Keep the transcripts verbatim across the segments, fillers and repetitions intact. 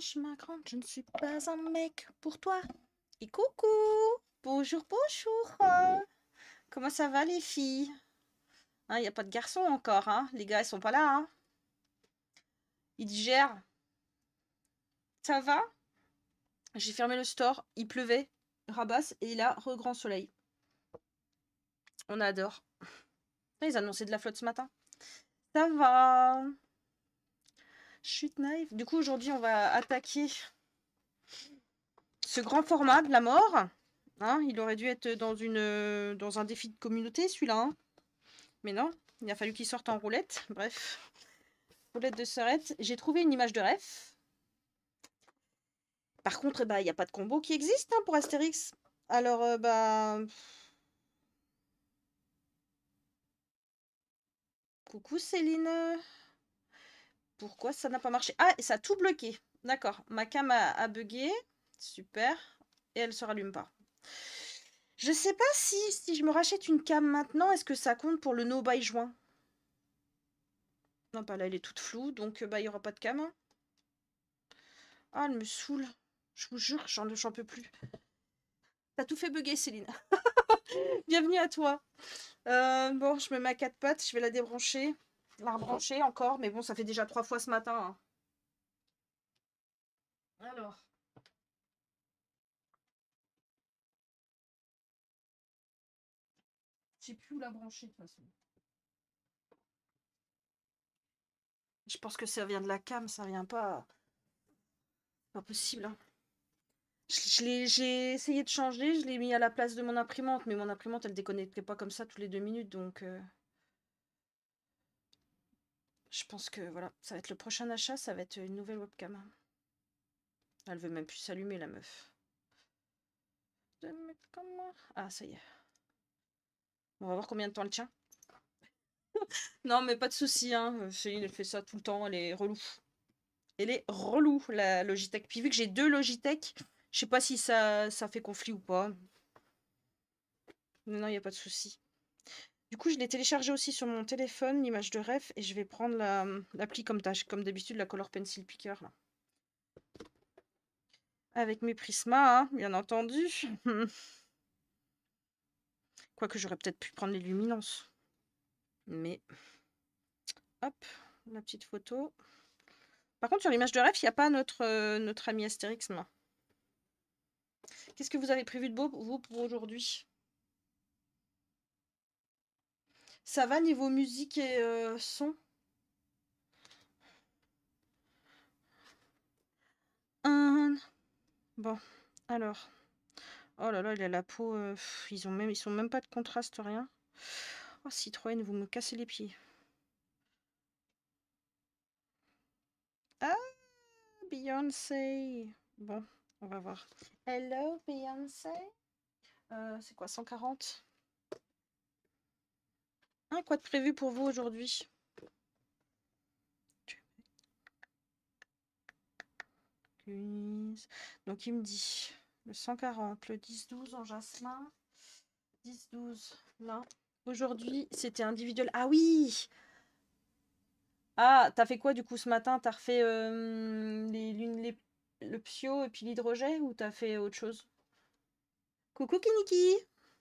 lâche ma grande, je ne suis pas un mec pour toi. Et coucou, bonjour, bonjour. euh, Comment ça va les filles? Il n'y a pas de garçons encore, hein? Les gars, ils sont pas là, hein? Ils digèrent. Ça va? J'ai fermé le store, il pleuvait, rabasse, et là, re-grand soleil. On adore. Ils annonçaient de la flotte ce matin. Ça va. Chute naïve. Du coup, aujourd'hui, on va attaquer ce grand format de la mort. Hein, il aurait dû être dans, une, dans un défi de communauté, celui-là. Hein. Mais non, il a fallu qu'il sorte en roulette. Bref, roulette de sœurette. J'ai trouvé une image de ref. Par contre, bah, il n'y a pas de combo qui existe hein, pour Astérix. Alors, euh, bah... Coucou Céline. Pourquoi ça n'a pas marché? Ah, et ça a tout bloqué. D'accord, ma cam a, a bugué. Super. Et elle se rallume pas. Je sais pas si, si je me rachète une cam maintenant, est-ce que ça compte pour le no buy juin? Non, pas là, elle est toute floue, donc bah il n'y aura pas de cam. Hein. Ah, elle me saoule. Je vous jure, j'en peux plus. T'as tout fait bugger, Céline. Bienvenue à toi. Euh, bon, je me mets à quatre pattes, je vais la débrancher. La rebrancher encore, mais bon, ça fait déjà trois fois ce matin. Hein. Alors. Je sais plus où la brancher de toute façon. Je pense que ça vient de la cam, ça vient pas. Pas possible. Hein. J'ai essayé de changer, je l'ai mis à la place de mon imprimante, mais mon imprimante elle déconnectait pas comme ça tous les deux minutes, donc euh... je pense que voilà, ça va être le prochain achat, ça va être une nouvelle webcam. Elle veut même plus s'allumer la meuf. Ah ça y est. On va voir combien de temps elle tient. Non mais pas de souci, hein. Céline elle fait ça tout le temps, elle est relou. Elle est relou la Logitech. Puis vu que j'ai deux Logitech, je sais pas si ça, ça fait conflit ou pas. Non, il n'y a pas de souci. Du coup, je l'ai téléchargé aussi sur mon téléphone, l'image de ref, et je vais prendre l'appli la, comme tâche, comme d'habitude, la Color Pencil Picker. Là. Avec mes prismas, hein, bien entendu. Quoique j'aurais peut-être pu prendre les luminances. Mais, hop, la petite photo. Par contre, sur l'image de ref, il n'y a pas notre, euh, notre ami Astérix. Qu'est-ce que vous avez prévu de beau, vous, pour aujourd'hui? Ça va niveau musique et euh, son? Un... Bon, alors. Oh là là, il a la peau... Euh, pff, ils ont même, ils sont même pas de contraste, rien. Oh, Citroën, vous me cassez les pieds. Ah, Beyoncé. Bon, on va voir. Hello, Beyoncé. Euh, c'est quoi, cent quarante? Ah, quoi de prévu pour vous aujourd'hui? Donc, il me dit le cent quarante, le dix douze en jasmin. dix douze, là. Aujourd'hui, c'était individuel. Ah oui! Ah, t'as fait quoi du coup ce matin? T'as refait euh, les, les, le psio et puis l'hydrogène ou t'as fait autre chose? Coucou Kiniki!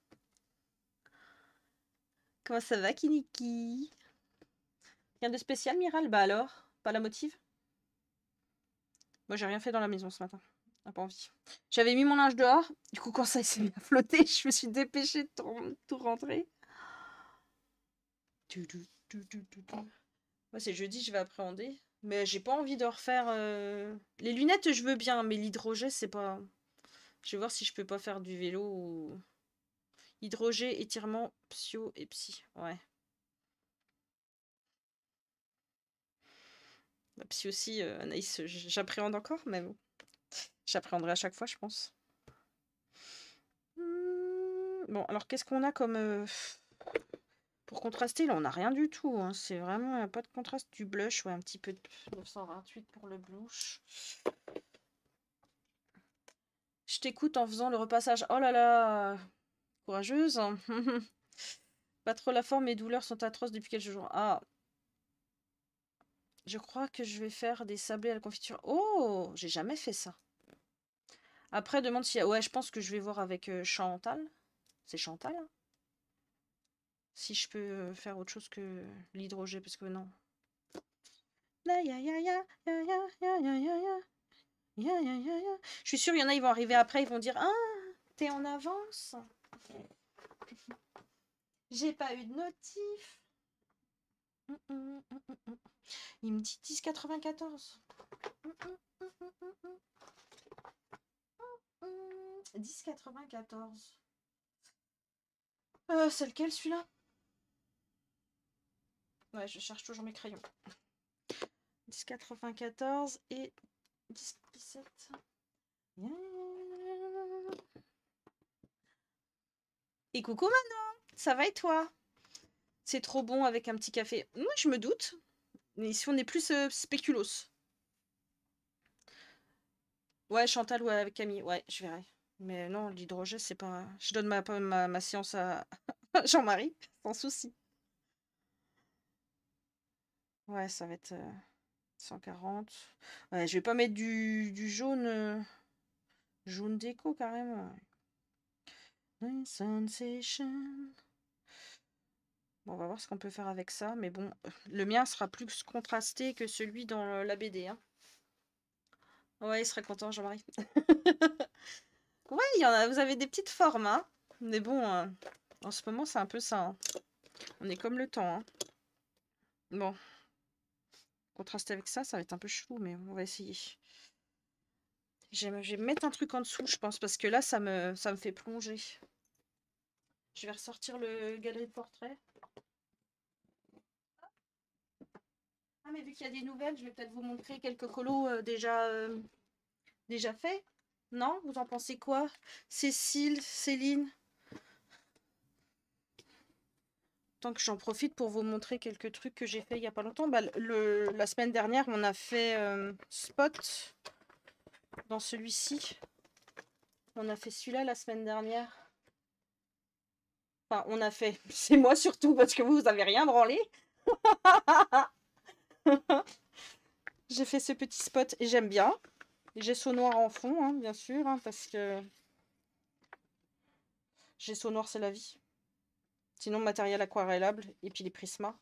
Comment ça va Kiniki? Rien de spécial Miral? Bah alors? Pas la motive? Moi j'ai rien fait dans la maison ce matin. J'ai pas envie. J'avais mis mon linge dehors. Du coup quand ça s'est mis à flotter, je me suis dépêchée de tout, tout rentrer. Moi c'est jeudi, je vais appréhender. Mais j'ai pas envie de refaire... Euh... Les lunettes je veux bien, mais l'hydrogène c'est pas... Je vais voir si je peux pas faire du vélo ou... Hydrogène, étirement, psio et psy. Ouais. La psy aussi, euh, Anaïs, j'appréhende encore, mais bon. J'appréhenderai à chaque fois, je pense. Mmh, bon, alors qu'est-ce qu'on a comme... Euh... Pour contraster, là, on n'a rien du tout. Hein. C'est vraiment pas de contraste. Du blush, ouais, un petit peu de neuf cent vingt-huit pour le blush. Je t'écoute en faisant le repassage. Oh là là! Courageuse. Pas trop la forme, mes douleurs sont atroces depuis quelques jours. Ah. Je crois que je vais faire des sablés à la confiture. Oh, j'ai jamais fait ça. Après, demande si... Ouais, je pense que je vais voir avec euh, Chantal. C'est Chantal, hein, si je peux euh, faire autre chose que l'hydrogène, parce que non. Ya, ya, ya, ya, ya, ya, ya, ya, ya, ya. Ya, ya, ya, ya. Je suis sûre, il y en a, ils vont arriver après, ils vont dire « Ah, t'es en avance !» J'ai pas eu de notif. Mm, mm, mm, mm, mm. Il me dit dix quatre-vingt-quatorze. Mm, mm, mm, mm, mm, mm. dix quatre-vingt-quatorze. Euh, c'est lequel celui-là? Ouais, je cherche toujours mes crayons. dix quatre-vingt-quatorze et dix dix-sept. Et coucou Manon, ça va et toi? C'est trop bon avec un petit café. Moi, je me doute. Mais ici, on est plus euh, spéculos. Ouais, Chantal ou avec Camille. Ouais, je verrai. Mais non, l'hydrogène, c'est pas... Je donne ma, ma, ma science à Jean-Marie, sans souci. Ouais, ça va être euh, cent quarante. Ouais, je vais pas mettre du, du jaune... euh, jaune déco, carrément. Sensation. Bon, on va voir ce qu'on peut faire avec ça. Mais bon, le mien sera plus contrasté que celui dans la B D. Hein. Ouais, il serait content, Jean-Marie. Ouais, il y en a, vous avez des petites formes, hein. Mais bon, euh, en ce moment, c'est un peu ça. Hein. On est comme le temps. Hein. Bon. Contraster avec ça, ça va être un peu chelou, mais on va essayer. Je vais me mettre un truc en dessous, je pense, parce que là, ça me, ça me fait plonger. Je vais ressortir le galerie de portraits. Ah, mais vu qu'il y a des nouvelles, je vais peut-être vous montrer quelques colos euh, déjà, euh, déjà faits. Non? Vous en pensez quoi? Cécile, Céline? Tant que j'en profite pour vous montrer quelques trucs que j'ai fait il n'y a pas longtemps. Bah, le, la semaine dernière, on a fait euh, Spot dans celui-ci. On a fait celui-là la semaine dernière. Enfin, on a fait. C'est moi surtout parce que vous, vous avez rien branlé. J'ai fait ce petit spot et j'aime bien. Gesso noir en fond, hein, bien sûr, hein, parce que gesso noir, c'est la vie. Sinon, matériel aquarellable et puis les prismas.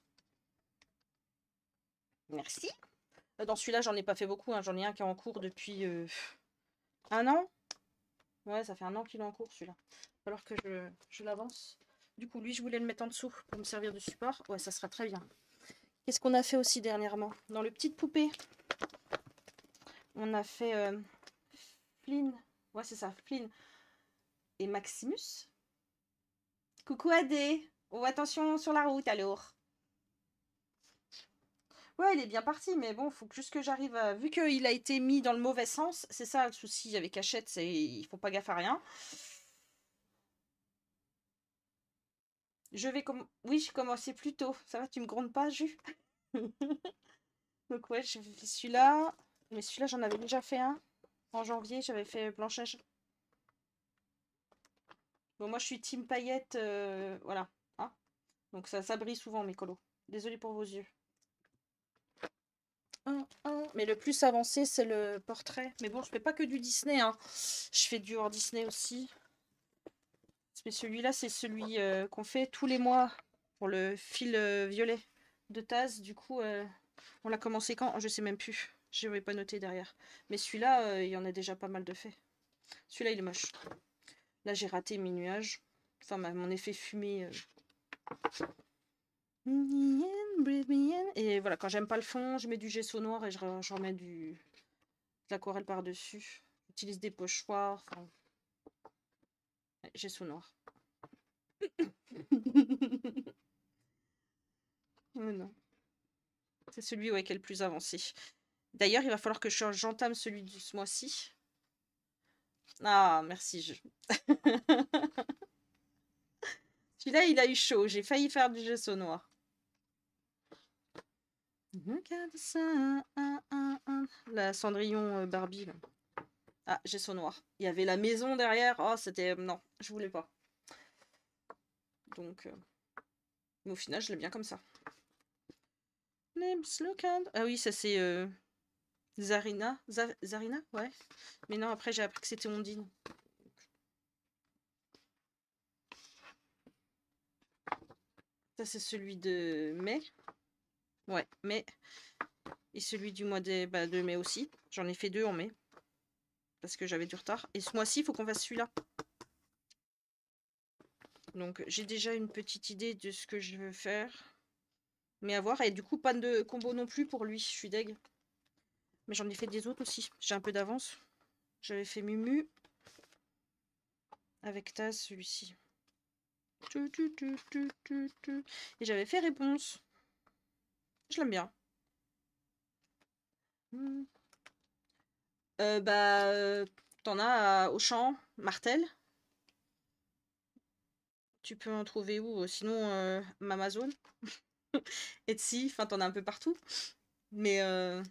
Merci. Dans celui-là, j'en ai pas fait beaucoup. Hein. J'en ai un qui est en cours depuis euh, un an. Ouais, ça fait un an qu'il est en cours, celui-là. Il va falloir que je, je l'avance. Du coup, lui, je voulais le mettre en dessous pour me servir de support. Ouais, ça sera très bien. Qu'est-ce qu'on a fait aussi dernièrement? Dans le petite poupée, on a fait euh, Flynn. Ouais, c'est ça, Flynn et Maximus. Coucou Adé. Oh, attention sur la route alors. Ouais, il est bien parti, mais bon, faut juste que j'arrive à... Vu qu'il a été mis dans le mauvais sens, c'est ça le souci avec Hachette, c'est il faut pas gaffe à rien. Je vais comme... Oui, je commençais plus tôt. Ça va, tu me grondes pas, Jus? Donc ouais, j'ai fait celui-là. Mais celui-là, j'en avais déjà fait un. En janvier, j'avais fait Blanchage. Bon, moi, je suis team paillettes. Euh, voilà. Hein, donc ça, ça brille souvent, mes colos. Désolée pour vos yeux. Un, un. Mais le plus avancé, c'est le portrait. Mais bon, je fais pas que du Disney. Hein. Je fais du hors Disney aussi. Mais celui-là, c'est celui euh, qu'on fait tous les mois pour le fil euh, violet de Taz. Du coup, euh, on l'a commencé quand? Je sais même plus. Je n'avais pas noté derrière. Mais celui-là, euh, il y en a déjà pas mal de faits. Celui-là, il est moche. Là, j'ai raté mes nuages. Enfin, ma, mon effet fumé. Euh... Et voilà, quand j'aime pas le fond, je mets du gesso noir et je, je remets du, de l'aquarelle par-dessus. J'utilise des pochoirs. Enfin... Ouais, gesso noir. Oh non. C'est celui ouais, qui est le plus avancé. D'ailleurs, il va falloir que j'entame celui de ce mois-ci. Ah, merci. Je... Celui-là, il a eu chaud. J'ai failli faire du gesso noir. Regarde ça. La Cendrillon Barbie. Là. Ah, gesso noir. Il y avait la maison derrière. Oh, c'était... Non, je voulais pas. Donc... Euh... Mais au final, je l'ai bien comme ça. Name's Locan. Ah oui, ça c'est euh, Zarina. Za- Zarina, ouais. Mais non, après j'ai appris que c'était Ondine. Ça c'est celui de mai. Ouais, mai. Et celui du mois de, bah, de mai aussi. J'en ai fait deux en mai. Parce que j'avais du retard. Et ce mois-ci, il faut qu'on fasse celui-là. Donc j'ai déjà une petite idée de ce que je veux faire. Mais à voir. Et du coup, pas de combo non plus pour lui. Je suis deg. Mais j'en ai fait des autres aussi. J'ai un peu d'avance. J'avais fait Mumu. Avec Taz, celui-ci. Et j'avais fait Réponse. Je l'aime bien. Euh, bah, euh, t'en as à Auchan, Martel. Tu peux en trouver où? Sinon, euh, Amazon. Etsy, enfin, t'en as un peu partout. Mais euh,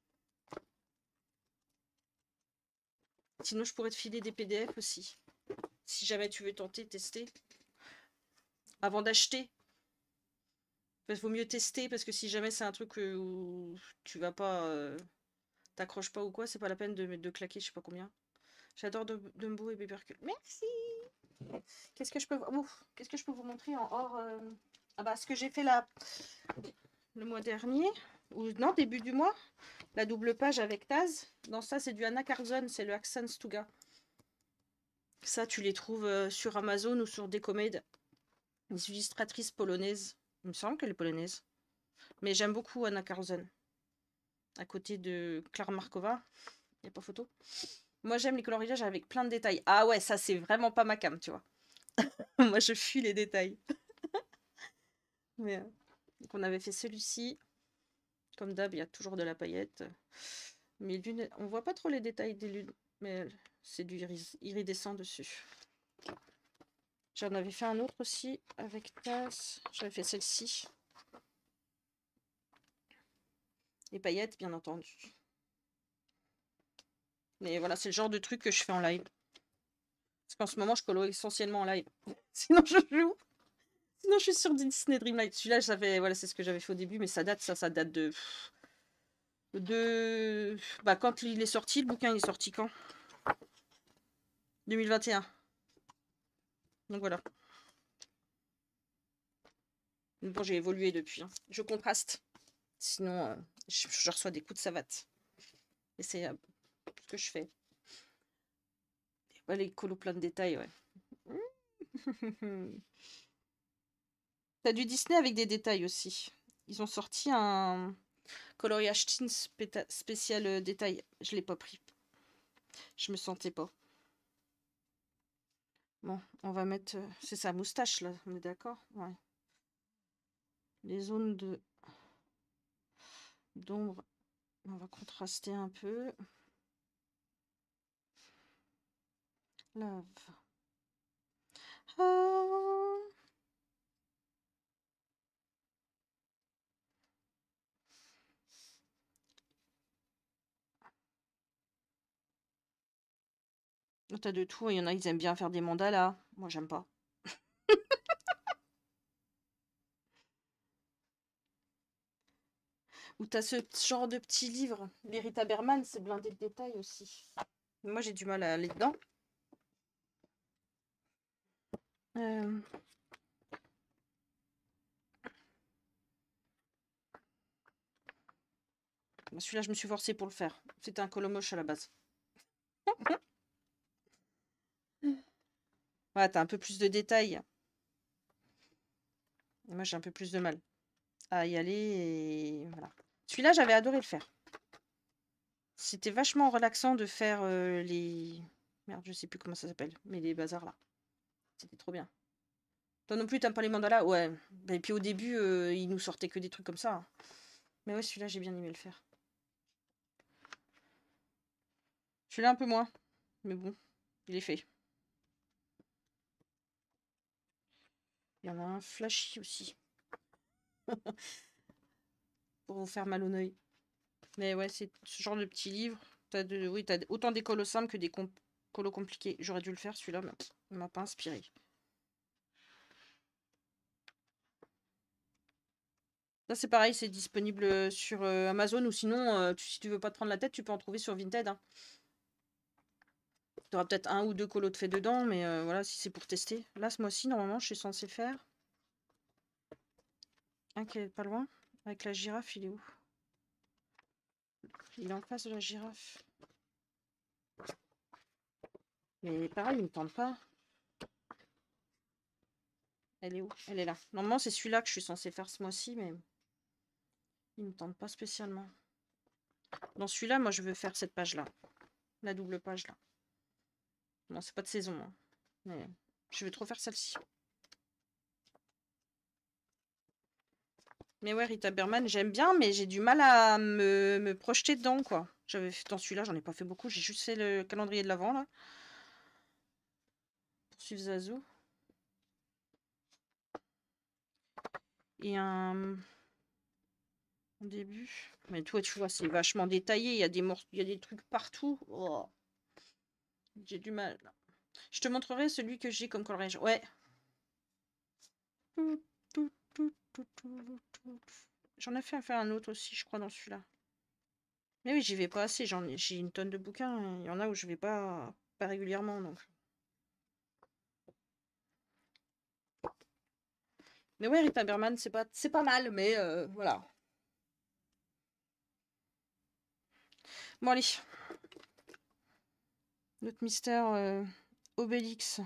sinon, je pourrais te filer des P D F aussi. Si jamais tu veux tenter, tester. Avant d'acheter. Il vaut mieux tester parce que si jamais c'est un truc où tu vas pas... Euh, t'accroches pas ou quoi, c'est pas la peine de, de claquer je sais pas combien. J'adore Dumbo et Bebercule. Merci. Qu'est-ce que je peux qu'est-ce que je peux vous montrer en hors euh... Ah bah ce que j'ai fait là le mois dernier ou non début du mois, la double page avec Taz. Dans ça c'est du Anna Carlson, c'est le Accent Stuga. Ça tu les trouves euh, sur Amazon ou sur Decomade. Les illustratrices polonaises. Il me semble qu'elle est polonaise. Mais j'aime beaucoup Anna Carlson. À côté de Clara Markova. Il n'y a pas photo. Moi j'aime les coloriages avec plein de détails. Ah ouais, ça c'est vraiment pas ma cam, tu vois. Moi je fuis les détails. Mais, euh, donc on avait fait celui-ci. Comme d'hab, il y a toujours de la paillette. Mais lunettes, on voit pas trop les détails des lunettes. Mais c'est du iris, iridescent dessus. J'en avais fait un autre aussi avec Taz. J'avais fait celle-ci. Les paillettes, bien entendu. Mais voilà, c'est le genre de truc que je fais en live. Parce qu'en ce moment, je colo essentiellement en live. Sinon, je joue. Sinon, je suis sur Disney Dreamlight. Celui-là, j'avais, voilà, c'est ce que j'avais fait au début, mais ça date, ça, ça date de, de, bah, quand il est sorti, le bouquin, il est sorti quand? deux mille vingt et un. Donc voilà. Bon, j'ai évolué depuis. Hein. Je contraste. Sinon, euh, je, je reçois des coups de savate. Et c'est euh, ce que je fais. Ouais, les colos plein de détails, ouais. T'as du Disney avec des détails aussi. Ils ont sorti un coloriage teen spécial euh, détail. Je l'ai pas pris. Je me sentais pas. Bon, on va mettre... Euh, c'est sa moustache, là. On est d'accord? Ouais. Les zones de d'ombre. On va contraster un peu. Love. Ah. T'as de tout. Il y en a, ils aiment bien faire des mandalas. Moi, j'aime pas. Ou t'as ce genre de petits livres. Les Rita Berman, c'est blindé de détails aussi. Moi, j'ai du mal à aller dedans. Euh... Celui-là, je me suis forcée pour le faire. C'était un colo moche à la base. Ouais, t'as un peu plus de détails. Et moi, j'ai un peu plus de mal à y aller. Et voilà. Celui-là, j'avais adoré le faire. C'était vachement relaxant de faire euh, les... Merde, je sais plus comment ça s'appelle. Mais les bazars, là. C'était trop bien. Toi non plus, t'aimes pas les mandalas? Ouais. Et puis au début, euh, il nous sortait que des trucs comme ça. Hein. Mais ouais, celui-là, j'ai bien aimé le faire. Celui-là, un peu moins. Mais bon, il est fait. Il y en a un flashy aussi. Pour vous faire mal au oeil. Mais ouais, c'est ce genre de petit livre. T'as de... Oui, t'as autant des colos simples que des com... colos compliqués. J'aurais dû le faire, celui-là, mais il m'a pas inspiré. Ça, c'est pareil, c'est disponible sur euh, Amazon ou sinon, euh, tu- si tu veux pas te prendre la tête, tu peux en trouver sur Vinted. Hein. Tu auras peut-être un ou deux colos de fait dedans, mais euh, voilà, si c'est pour tester. Là, ce mois-ci, normalement, je suis censée faire. Un qui est pas loin. Avec la girafe, il est où? Il est en face de la girafe. Mais pareil, il me tente pas. Elle est où? Elle est là. Normalement, c'est celui-là que je suis censée faire ce mois-ci, mais il me tente pas spécialement. Dans celui-là, moi, je veux faire cette page-là. La double page, là. Non, c'est pas de saison, hein. Mais je veux trop faire celle-ci. Mais ouais, Rita Berman, j'aime bien, mais j'ai du mal à me, me projeter dedans, quoi. J'avais fait dans celui-là, j'en ai pas fait beaucoup. J'ai juste fait le calendrier de l'Avent, là. Pour suivre Zazo. Et un... Au début. Mais toi, tu vois, c'est vachement détaillé. Il y a des morceaux, il y a des trucs partout. Oh. J'ai du mal. Je te montrerai celui que j'ai comme coloriage. Ouais. J'en ai fait, fait un autre aussi, je crois, dans celui-là. Mais oui, j'y vais pas assez. J'en ai, j'ai une tonne de bouquins. Il y en a où je vais pas, pas régulièrement, donc. Mais ouais, Rita Berman, c'est pas, c'est pas mal, mais euh, voilà. Bon, allez. Notre mystère euh, Obélix.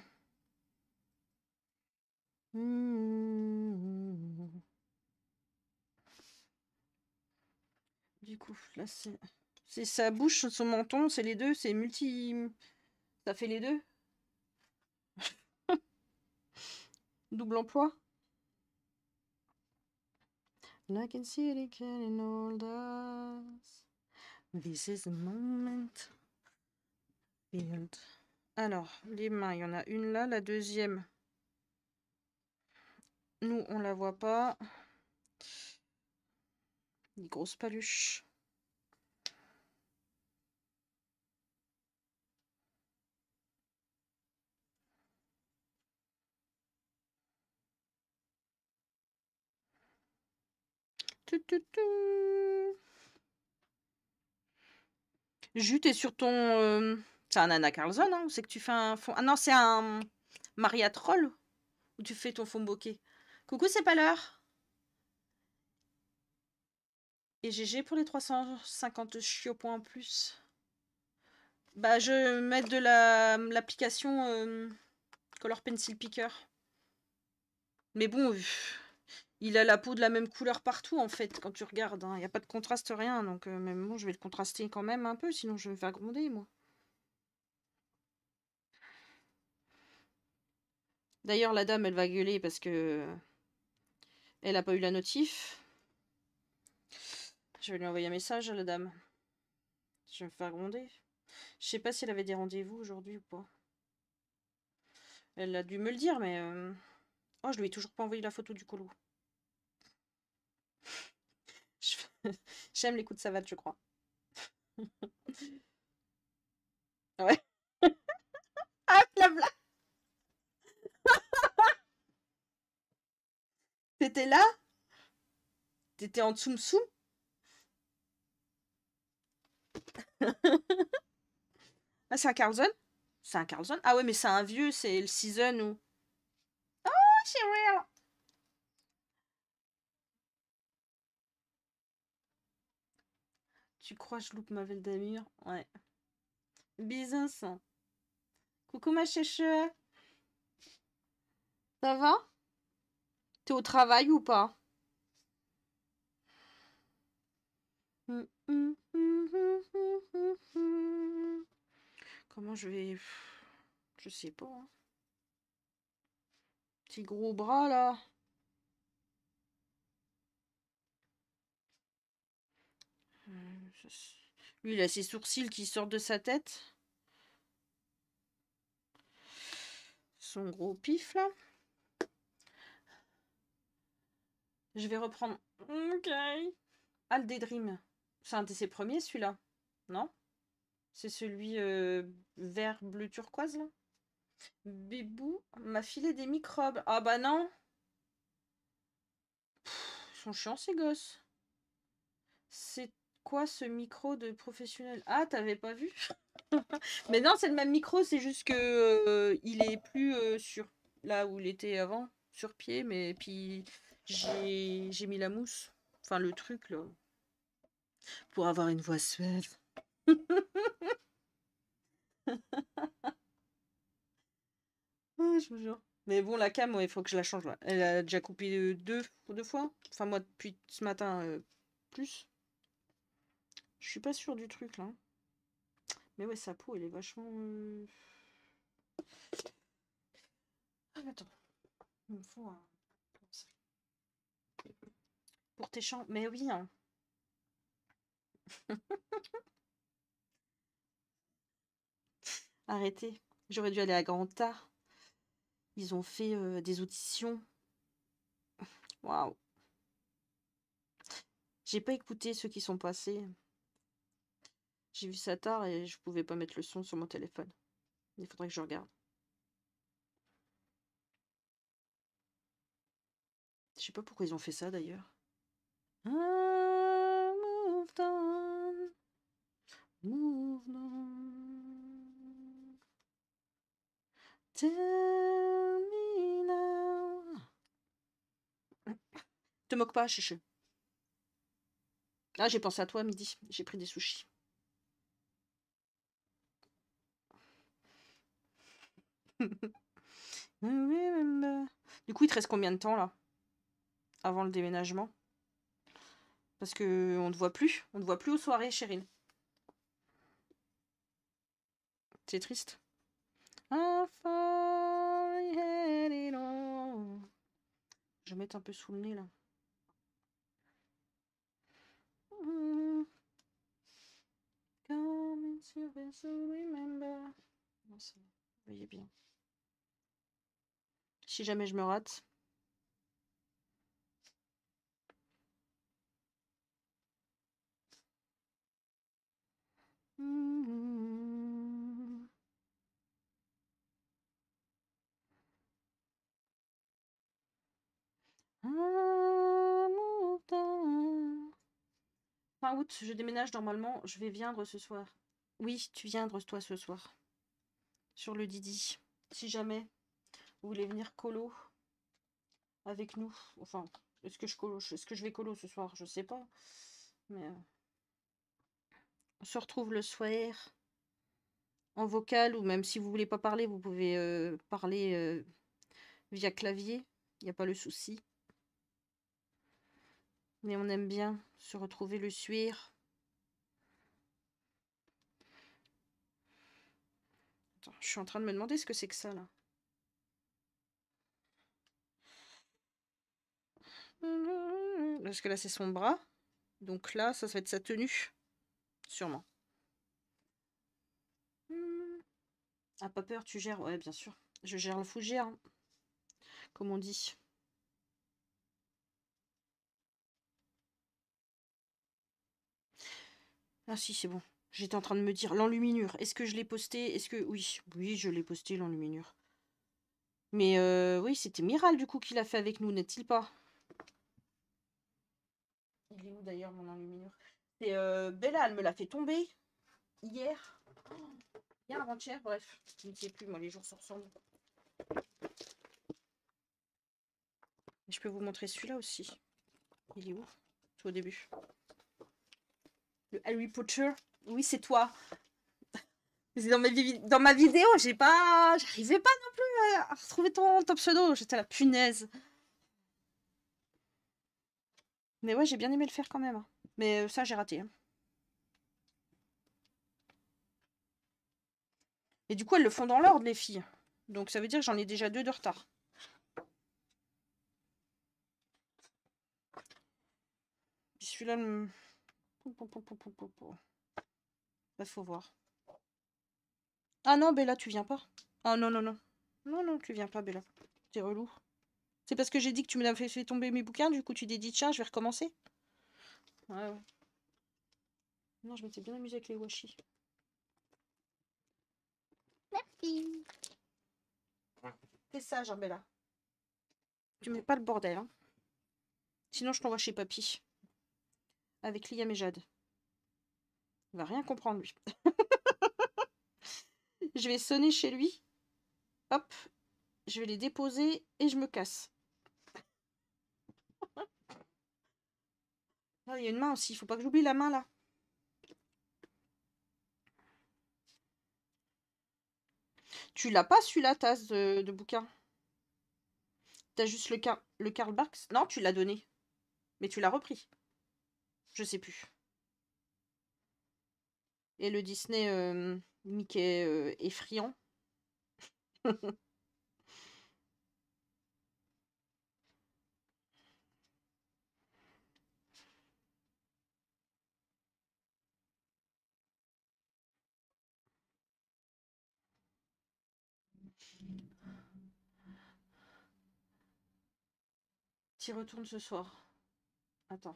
Mmh. Du coup, là, c'est... C'est sa bouche, son menton, c'est les deux, c'est multi... Ça fait les deux. Double emploi. I can see it getting older. This is the moment. Field. Alors, les mains, il y en a une là, la deuxième. Nous, on la voit pas. Des grosses paluches. Tout, tout, tout. Jus, t'es sur ton... Euh... C'est un Anna Carlson, hein? C'est que tu fais un fond... Ah non, c'est un Maria Troll où tu fais ton fond bokeh. Coucou, c'est pas l'heure. Et G G pour les trois cent cinquante chiots points en plus. Bah, je mets de la l'application euh, Color Pencil Picker. Mais bon, il a la peau de la même couleur partout en fait quand tu regardes. Il n'y a pas de contraste, rien. Donc, euh, même bon, je vais le contraster quand même un peu, sinon je vais me faire gronder moi. D'ailleurs, la dame, elle va gueuler parce que elle a pas eu la notif. Je vais lui envoyer un message à la dame. Je vais me faire gronder. Je sais pas si elle avait des rendez-vous aujourd'hui ou pas. Elle a dû me le dire, mais... Euh... Oh, je lui ai toujours pas envoyé la photo du colo. J'aime les coups de savate, je crois. Ouais. Ah, la blague. T'étais là? T'étais en tsum tsum? Ah, c'est un Carlson? C'est un Carlson? Ah ouais, mais c'est un vieux, c'est le season ou... Oh, c'est real! Tu crois que je loupe ma ville d'Amur? Ouais. Bisous. Coucou ma chéche. Ça va? T'es au travail ou pas? Comment je vais... Je sais pas. Hein. Petit gros bras là. Lui, il a ses sourcils qui sortent de sa tête. Son gros pif là. Je vais reprendre. Ok. Ah, le Daydream. C'est un de ses premiers celui-là. Non? C'est celui euh, vert bleu turquoise là. Bébou m'a filé des microbes. Ah bah non. Pff, sont chiants ces gosses. C'est quoi ce micro de professionnel? Ah, t'avais pas vu? Mais non, c'est le même micro, c'est juste que euh, il est plus euh, sur là où il était avant, sur pied, mais puis j'ai j'ai mis la mousse, enfin le truc là, pour avoir une voix suave. Oh, je vous jure. Mais bon, la cam, il faut que je la change là. Elle a déjà coupé euh, deux, deux fois. Enfin, moi, depuis ce matin, euh, plus. Je suis pas sûre du truc là. Mais ouais, sa peau, elle est vachement. euh, Ah, attends. Il me faut un. Pour tes chants. Mais oui, hein. Arrêtez. J'aurais dû aller à Granta. Ils ont fait euh, des auditions. Waouh. J'ai pas écouté ceux qui sont passés. J'ai vu ça tard et je pouvais pas mettre le son sur mon téléphone. Il faudrait que je regarde. Je sais pas pourquoi ils ont fait ça d'ailleurs. I moved on, moved on. Tell me now. Te moque pas, chiche. Ah, j'ai pensé à toi à midi. J'ai pris des sushis. Du coup, il te reste combien de temps là? Avant le déménagement? Parce que on ne te voit plus. On ne te voit plus aux soirées, Chérine. C'est triste. I finally had it all. Je vais mettre un peu sous le nez là. Mm. Come into this and remember. Non, ça va. Vous voyez bien. Si jamais je me rate. Mm. I moved on. Fin août, je déménage normalement. Je vais viendre ce soir. Oui, tu viendres toi ce soir. Sur le Didi. Si jamais vous voulez venir colo avec nous. Enfin, est-ce que je colo, est-ce que je vais colo ce soir? Je sais pas. Mais euh, on se retrouve le soir en vocal ou même si vous voulez pas parler, vous pouvez euh, parler euh, via clavier. Il n'y a pas le souci. Mais on aime bien se retrouver le soir. Attends, je suis en train de me demander ce que c'est que ça là. Parce que là c'est son bras. Donc là, ça, ça va être sa tenue. Sûrement. Ah, pas peur, tu gères. Ouais, bien sûr. Je gère le fougère, hein, comme on dit. Ah si, c'est bon. J'étais en train de me dire l'enluminure. Est-ce que je l'ai posté? Est-ce que... Oui, oui, je l'ai posté, l'enluminure. Mais euh, oui, c'était Miral, du coup, qui l'a fait avec nous, n'est-il pas? Il est où, d'ailleurs, mon enluminure? C'est euh, Bella, elle me l'a fait tomber hier. Hier, avant-hier, bref. Je ne sais plus, moi, les jours se ressemblent. Je peux vous montrer celui-là aussi. Il est où? Tout au début. Le Harry Potter. Oui, c'est toi. Dans ma, dans ma vidéo, j'ai pas, j'arrivais pas non plus à retrouver ton, ton pseudo. J'étais la punaise. Mais ouais, j'ai bien aimé le faire quand même, hein. Mais ça, j'ai raté, hein. Et du coup, elles le font dans l'ordre, les filles. Donc ça veut dire que j'en ai déjà deux de retard. Puis celui-là, le... Bah, faut voir. Ah non, Bella, tu viens pas. Ah non, non, non. Non, non, tu viens pas, Bella. T'es relou. C'est parce que j'ai dit que tu m'avais fait tomber mes bouquins, du coup tu t'es dit, tiens, je vais recommencer. Ouais, ouais. Non, je m'étais bien amusée avec les washi. Merci. Fais ça, Jean-Bella. Tu mets pas le bordel, hein. Sinon, je t'envoie chez papy. Avec Liam et Jade. Il va rien comprendre, lui. Je vais sonner chez lui. Hop. Je vais les déposer et je me casse. Ah, il y a une main aussi. Il faut pas que j'oublie la main, là. Tu l'as pas, celui-là, tasse de, de bouquin? T'as juste le, Car le Karl Barks? Non, tu l'as donné. Mais tu l'as repris. Je sais plus. Et le Disney euh, Mickey euh, effrayant. T'y retournes ce soir. Attends.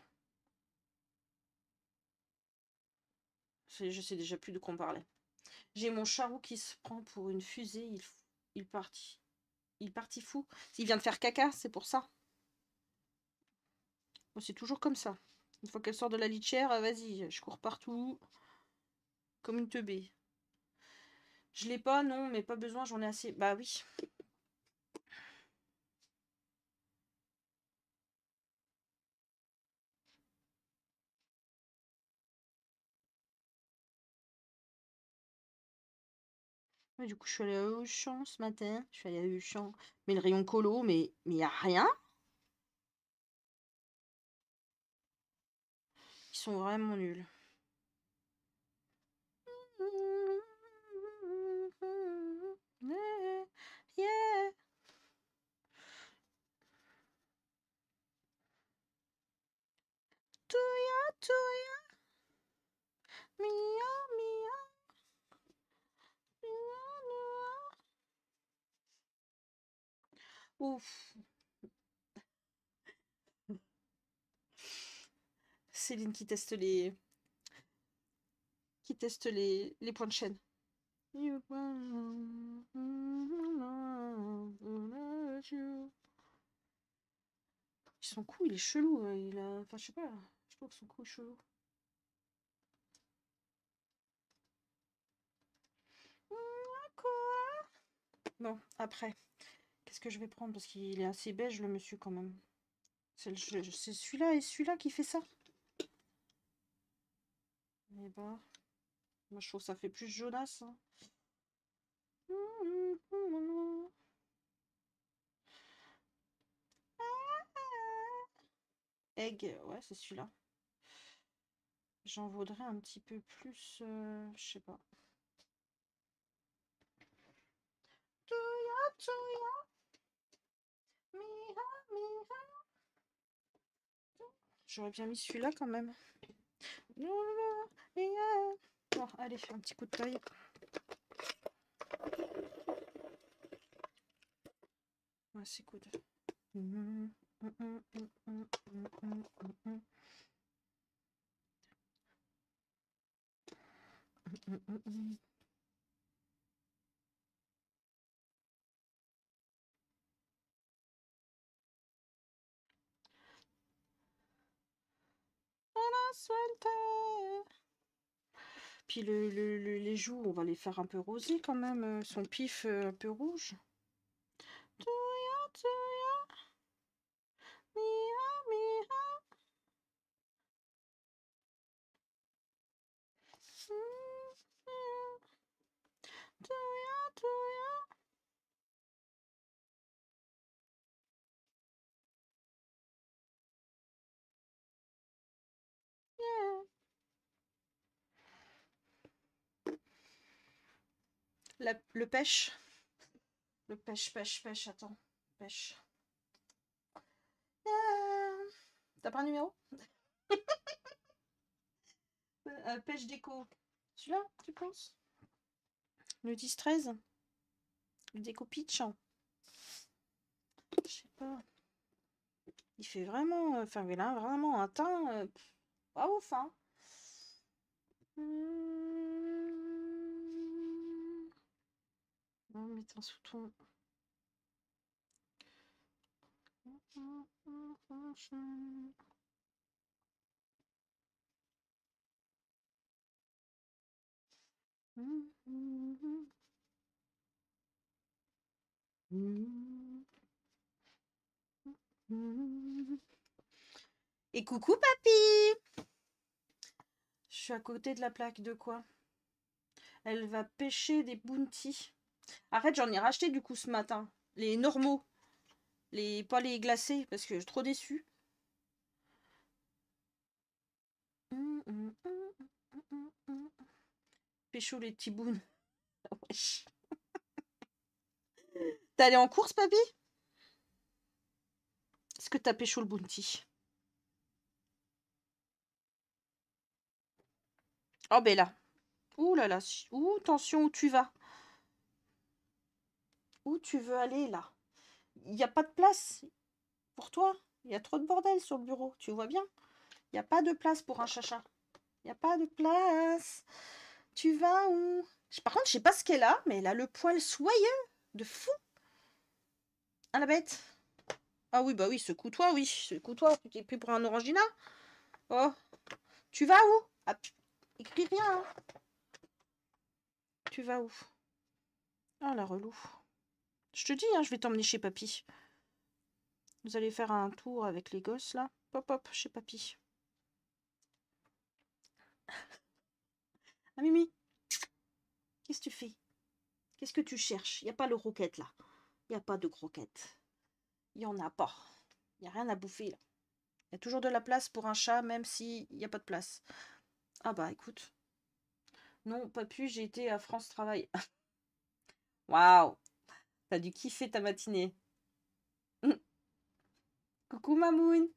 Je sais déjà plus de quoi on parlait. J'ai mon charou qui se prend pour une fusée. Il, il partit. Il partit fou. Il vient de faire caca, c'est pour ça. Bon, c'est toujours comme ça. Une fois qu'elle sort de la litière, vas-y, je cours partout. Comme une teubée. Je l'ai pas, non, mais pas besoin, j'en ai assez. Bah oui. Ouais, du coup, je suis allée à Auchan ce matin. Je suis allée à Auchan. Mais le rayon colo, mais il n'y a rien. Ils sont vraiment nuls. Yeah. Touya, touya. Mia, mia. Mia, mia. Ouf. Céline qui teste les... qui teste les, les points de chaîne. Ils sont cool, il est chelou. Il a... Enfin, je sais pas. Je trouve que son cou est chelou. Bon, après, qu'est-ce que je vais prendre? Parce qu'il est assez beige, le monsieur, quand même. C'est celui-là et celui-là qui fait ça. Et bah, moi, je trouve que ça fait plus jaunasse. Hein. Egg, ouais, c'est celui-là. J'en vaudrais un petit peu plus, euh, je sais pas. J'aurais bien mis celui-là quand même. Bon, allez, un petit coup de taille. Ouais, c'est good. Puis le, le, le, les joues, on va les faire un peu rosées quand même. Son pif euh, un peu rouge. La, le pêche. Le pêche, pêche, pêche, attends. Pêche. Yeah. T'as pas un numéro? euh, Pêche déco. Celui-là, tu penses? Le dix treize? Le déco pitch? Je sais pas. Il fait vraiment... Enfin, il a vraiment un teint... Euh, pas ouf, hein. On va mettre un sous-ton. Et coucou papy! Je suis à côté de la plaque de quoi? Elle va pêcher des bounties. Arrête, j'en ai racheté du coup ce matin. Les normaux. Les, pas les glacés, parce que je suis trop déçue. Pécho les petits boons. Wesh. T'es allé en course, papy? Est-ce que t'as pécho le bounty? Oh ben là. Ouh là là. Ouh, attention, où tu vas? Où tu veux aller là? Il n'y a pas de place pour toi. Il y a trop de bordel sur le bureau. Tu vois bien? Il n'y a pas de place pour un chacha. Il n'y a pas de place. Tu vas où? Par contre, je sais pas ce qu'elle a, mais elle a le poil soyeux de fou. Ah la bête. Ah oui, bah oui, secoue-toi, oui. Secoue-toi. Tu t'es pris pour un orangina? Oh. Tu vas où? Ah, écris rien. Hein. Tu vas où? Ah la relou. Je te dis, hein, je vais t'emmener chez papy. Vous allez faire un tour avec les gosses là. Pop hop, chez papy. Ah Mimi, qu'est-ce que tu fais? Qu'est-ce que tu cherches? Il n'y a pas le roquette là. Il n'y a pas de croquette. Il n'y en a pas. Il n'y a rien à bouffer là. Il y a toujours de la place pour un chat, même s'il n'y a pas de place. Ah bah écoute. Non, pas pu, j'ai été à France Travail. Waouh! T'as dû kiffer ta matinée. Coucou Mamoun.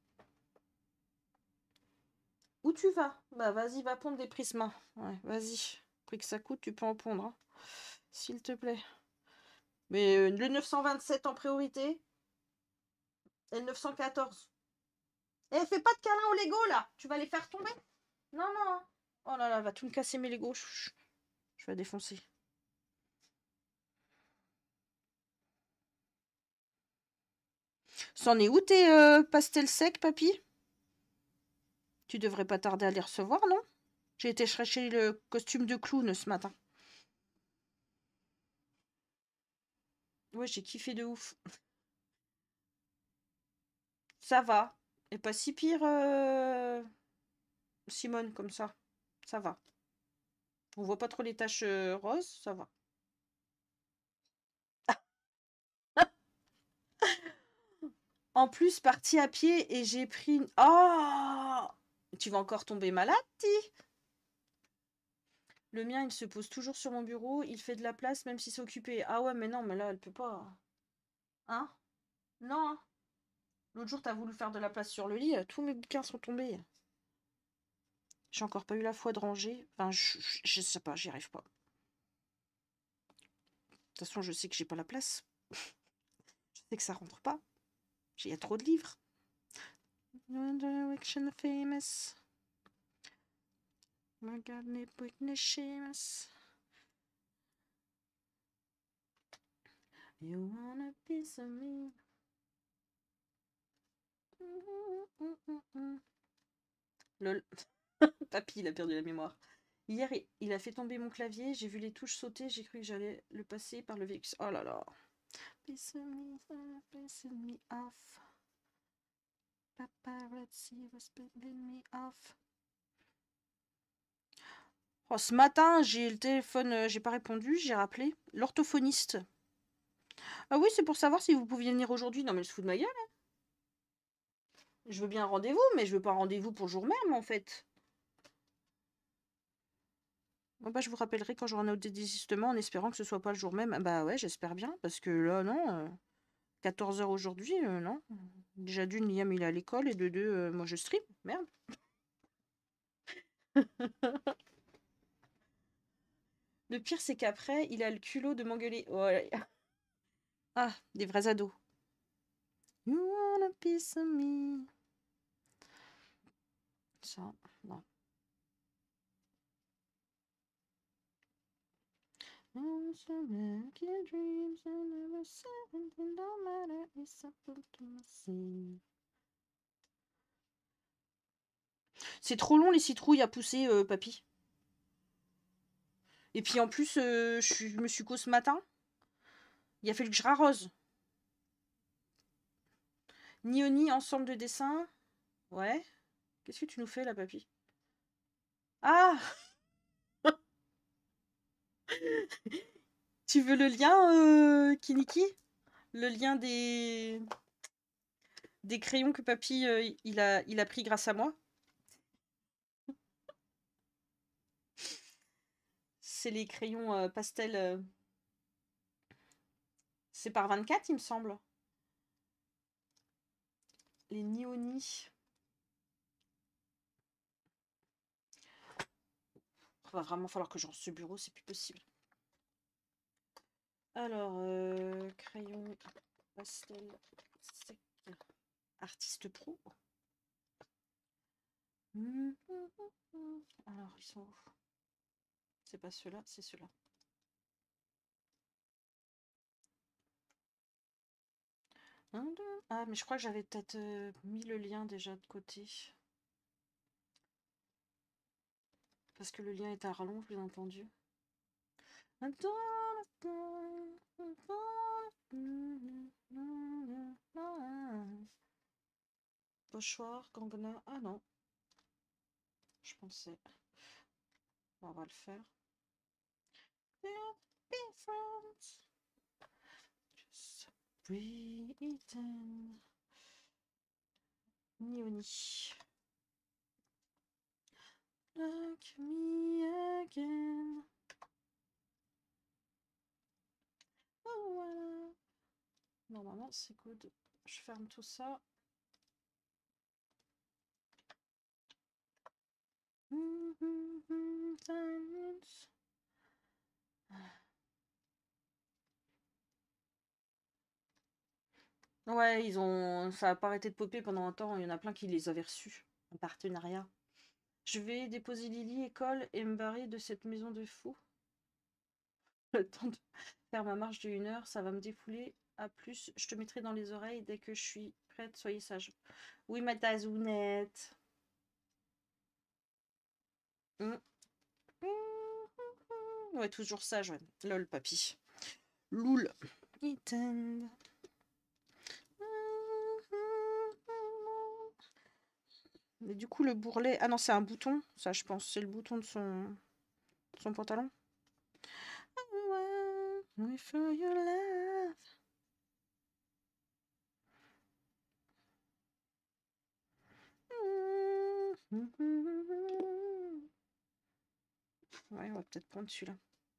Où tu vas? Bah vas-y, va pondre des prismas. Ouais, vas-y. Prix que ça coûte, tu peux en pondre. Hein. S'il te plaît. Mais euh, le neuf cent vingt-sept en priorité. Et le neuf cent quatorze. Eh, fais pas de câlin aux Lego là. Tu vas les faire tomber? Non, non. Oh là là, va tout me casser mes Lego. Je vais défoncer. C'en est où tes euh, pastels secs, papy? Tu devrais pas tarder à les recevoir, non? J'ai été chercher le costume de clown ce matin. Ouais, j'ai kiffé de ouf. Ça va. Et pas si pire, euh... Simone, comme ça. Ça va. On voit pas trop les taches euh, roses, ça va. En plus, parti à pied et j'ai pris... Une... Oh! Tu vas encore tomber malade, ti? Le mien, il se pose toujours sur mon bureau. Il fait de la place, même si c'est occupé. Ah ouais, mais non, mais là, elle peut pas. Hein? Non. L'autre jour, t'as voulu faire de la place sur le lit. Tous mes bouquins sont tombés. J'ai encore pas eu la foi de ranger. Enfin, je, je, je sais pas, j'y arrive pas. De toute façon, je sais que j'ai pas la place. Je sais que ça rentre pas. Il y a trop de livres. Direction famous. My God, Britney Seamus. You want a piece of me. Lol. Papy, il a perdu la mémoire. Hier, il a fait tomber mon clavier. J'ai vu les touches sauter. J'ai cru que j'allais le passer par le véhicule. Oh là là. Piece of me, piece of me off. Paparazzi was picking me off. Oh, ce matin, j'ai le téléphone, euh, j'ai pas répondu, j'ai rappelé l'orthophoniste. Ah oui, c'est pour savoir si vous pouviez venir aujourd'hui. Non, mais je se fous de ma gueule. Hein. Je veux bien un rendez-vous, mais je veux pas un rendez-vous pour le jour même, en fait. Bon, bah, je vous rappellerai quand j'aurai un autre désistement en espérant que ce soit pas le jour même. Bah ouais, j'espère bien, parce que là, non. Euh, quatorze heures aujourd'hui, euh, non. Déjà d'une, Liam, il est à l'école, et de deux, euh, moi, je stream. Merde. Le pire, c'est qu'après, il a le culot de m'engueuler. Ouais. Ah, des vrais ados. You want a piece of me. Ça, non. C'est trop long les citrouilles à pousser, euh, papy. Et puis en plus, euh, je, suis- je me suis co ce matin. Il a fallu que je rarrose. Ni au ni, ensemble de dessins. Ouais. Qu'est-ce que tu nous fais là, papy? Ah! Tu veux le lien, euh, Kiniki? Le lien des... des crayons que papy euh, il, a, il a pris grâce à moi? C'est les crayons euh, pastel. euh, C'est par vingt-quatre, il me semble. Les Nioni. Il va vraiment falloir que je range ce bureau, c'est plus possible. Alors, euh, crayon pastel sec. Artiste pro. Alors, ils sont où? C'est pas ceux-là, c'est ceux-là. Ah, mais je crois que j'avais peut-être euh, mis le lien déjà de côté. Parce que le lien est à rallonge, bien entendu. Pochoir, Gangna. Ah non. Je pensais. Bon, on va le faire. Just breathing. Nioni. Like me again. Oh, voilà. Normalement, c'est good. Je ferme tout ça. Ouais, ils ont. Ça a pas arrêté de popper pendant un temps. Il y en a plein qui les avaient reçus en partenariat. Je vais déposer Lily école et me barrer de cette maison de fous. Le temps de faire ma marche de une heure, ça va me défouler. À plus, je te mettrai dans les oreilles dès que je suis prête. Soyez sage. Oui, ma tazounette. Mm. Ouais, toujours sage, ouais. Lol, papy. Loul. Ethan. Mais du coup, le bourrelet... Ah non, c'est un bouton. Ça, je pense. C'est le bouton de son, de son pantalon. Ouais, on va peut-être prendre celui-là.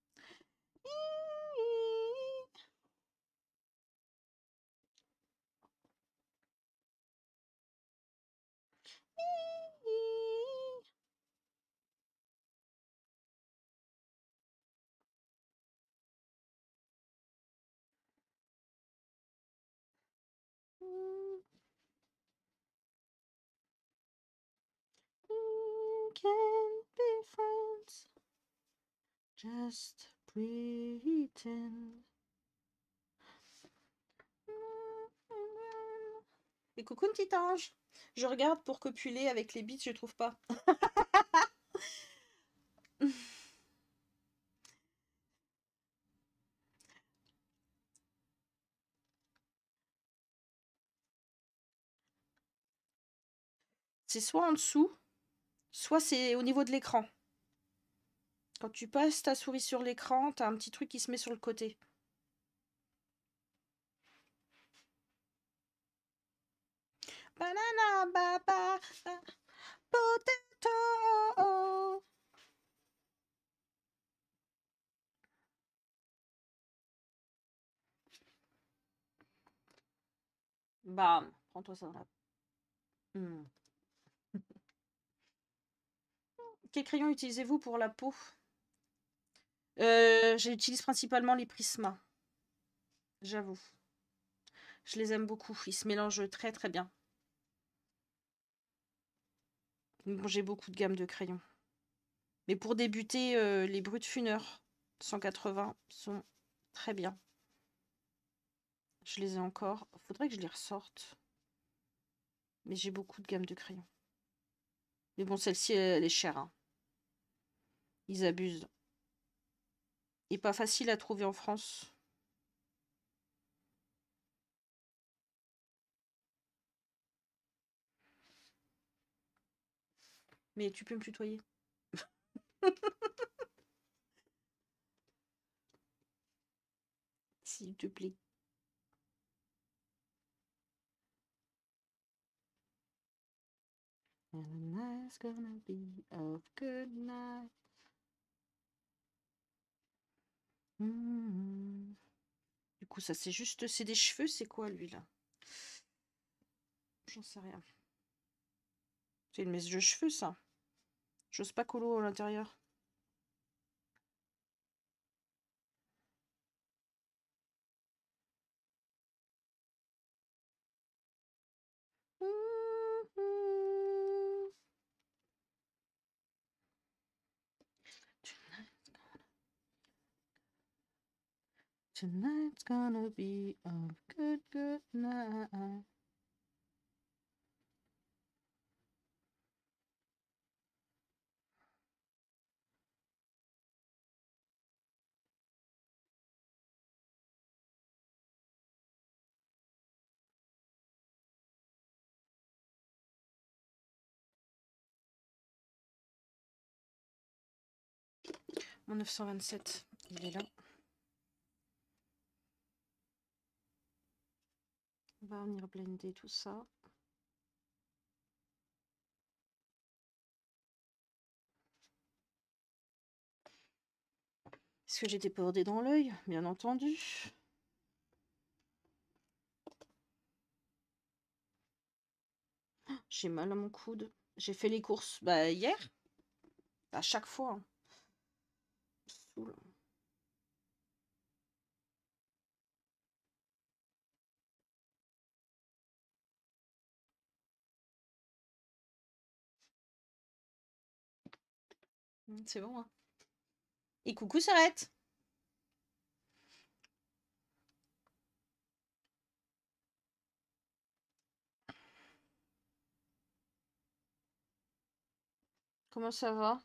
Can be friends. Just pretend. Et coucou une petite ange. Je regarde pour copuler avec les bites, je trouve pas. C'est soit en dessous, soit c'est au niveau de l'écran. Quand tu passes ta souris sur l'écran, t'as un petit truc qui se met sur le côté. Banana, baba, potato. Bam, prends-toi ça dans la... Hmm. Quel crayon utilisez-vous pour la peau? euh, J'utilise principalement les Prisma. J'avoue. Je les aime beaucoup. Ils se mélangent très très bien. Bon, j'ai beaucoup de gamme de crayons. Mais pour débuter, euh, les Brut Funeur. cent quatre-vingts sont très bien. Je les ai encore. Faudrait que je les ressorte. Mais j'ai beaucoup de gamme de crayons. Mais bon, celle-ci, elle est chère. Hein. Ils abusent. Et pas facile à trouver en France. Mais tu peux me tutoyer. S'il te plaît. And the night's gonna be a good night. Mmh. Du coup, ça c'est juste... C'est des cheveux, c'est quoi lui là? J'en sais rien. C'est une mèche de cheveux ça. J'ose pas colo à l'intérieur. Tonight's gonna be a good, good night. Mon neuf cent vingt-sept, il est là. On va venir blender tout ça. Est-ce que j'ai des bordées dans l'œil? Bien entendu. J'ai mal à mon coude. J'ai fait les courses bah, hier. À chaque fois. Hein. Saoul. C'est bon. Hein. Et coucou Sarette. Comment ça va?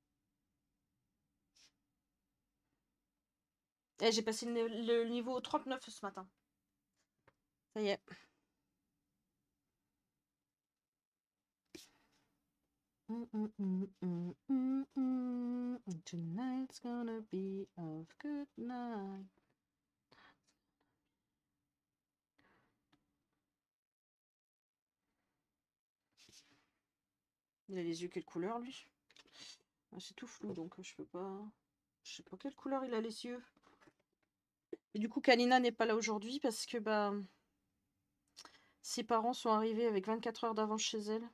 Eh, j'ai passé le, le niveau trente-neuf ce matin. Ça y est. Mm, mm, mm, mm, mm, mm. Tonight's gonna be a good night. Il a les yeux quelle couleur lui? Ah, c'est tout flou donc je peux pas. Je sais pas quelle couleur il a les yeux. Et du coup Kalina n'est pas là aujourd'hui parce que bah ses parents sont arrivés avec vingt-quatre heures d'avance chez elle.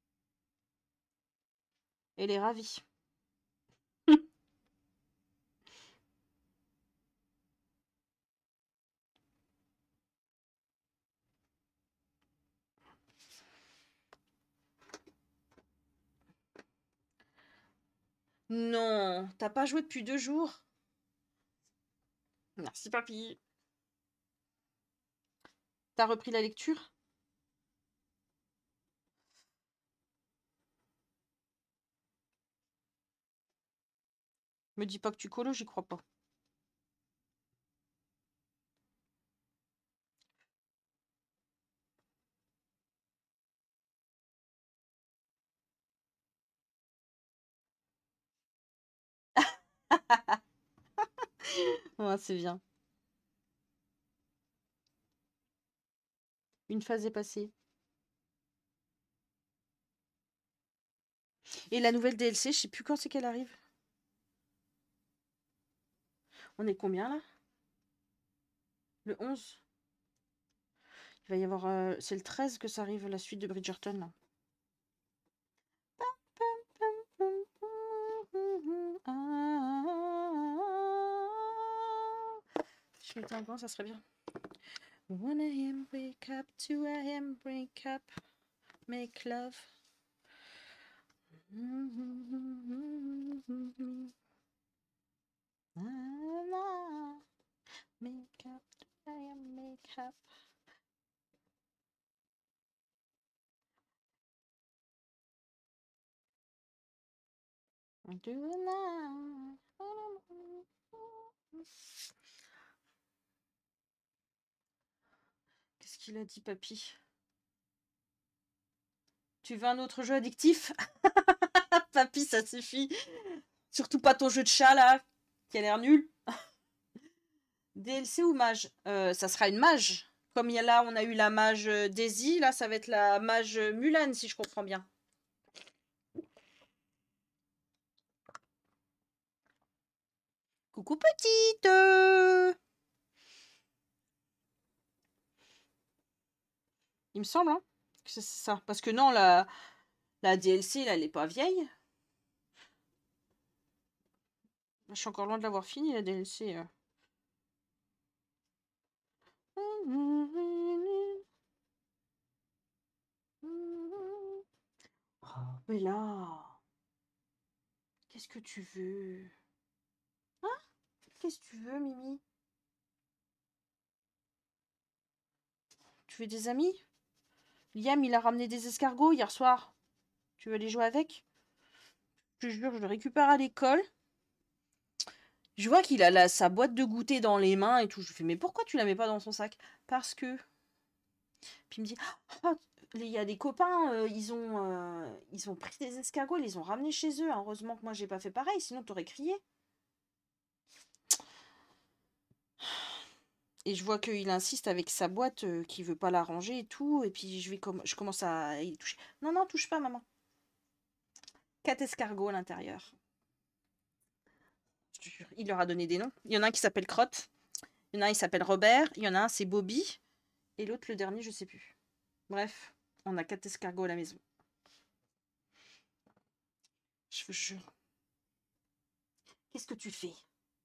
Elle est ravie. Non, t'as pas joué depuis deux jours. Merci papy. T'as repris la lecture? Me dis pas que tu colo, j'y crois pas. Ouais, c'est bien. Une phase est passée. Et la nouvelle D L C, je sais plus quand c'est qu'elle arrive. On est combien là? Le onze? Il va y avoir... Euh, c'est le treize que ça arrive, la suite de Bridgerton là. Je mettais un gant, ça serait bien. one a m wake up, two a m break up, make love. Qu'est-ce qu'il a dit, papy? Tu veux un autre jeu addictif? Papy, ça suffit. Surtout pas ton jeu de chat, là, qui a l'air nul. D L C ou mage? euh, Ça sera une mage. Comme il y a là, on a eu la mage Daisy, là, ça va être la mage Mulan, si je comprends bien. Coucou petite. Il me semble, hein, que c'est ça. Parce que non, la, la D L C, là, elle est pas vieille. Je suis encore loin de l'avoir fini, la D L C. euh. Oh, mais là, qu'est-ce que tu veux? Hein? Qu'est-ce que tu veux, Mimi? Tu veux des amis? Liam, il a ramené des escargots hier soir. Tu veux aller jouer avec? Je te jure, je le récupère à l'école. Je vois qu'il a la, sa boîte de goûter dans les mains et tout. Je lui fais, mais pourquoi tu la mets pas dans son sac? Parce que... Puis il me dit, oh, il y a des copains, euh, ils, ont, euh, ils ont pris des escargots, ils les ont ramenés chez eux. Heureusement que moi, j'ai pas fait pareil, sinon t'aurais crié. Et je vois qu'il insiste avec sa boîte, euh, qu'il veut pas la ranger et tout. Et puis je, vais com je commence à y toucher. Non, non, touche pas, maman. Quatre escargots à l'intérieur. Il leur a donné des noms. Il y en a un qui s'appelle Crotte. Il y en a un qui s'appelle Robert. Il y en a un, c'est Bobby. Et l'autre, le dernier, je sais plus. Bref, on a quatre escargots à la maison. Je vous jure. Qu'est-ce que tu fais?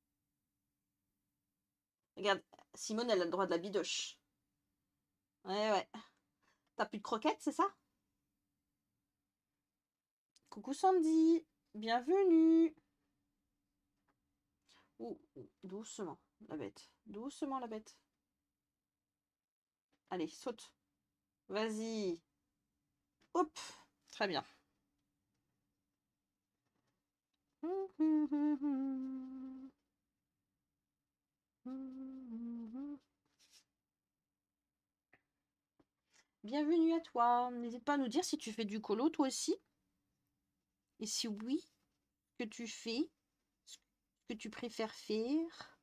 Regarde, Simone, elle a le droit de la bidoche. Ouais, ouais. T'as plus de croquettes, c'est ça? Coucou Sandy. Bienvenue. Ouh, doucement, la bête. Doucement, la bête. Allez, saute. Vas-y. Hop. Très bien. Bienvenue à toi. N'hésite pas à nous dire si tu fais du colo toi aussi. Et si oui, ce que tu fais, ce que tu préfères faire.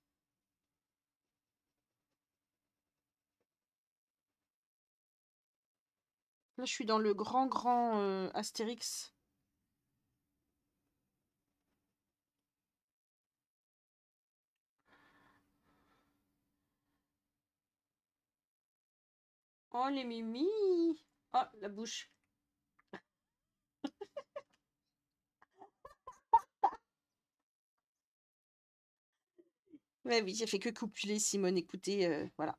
Là, je suis dans le grand, grand euh, Astérix. Oh, les mimi. Oh, la bouche. Ouais, oui, j'ai fait que copuler, Simone. Écoutez, euh, voilà.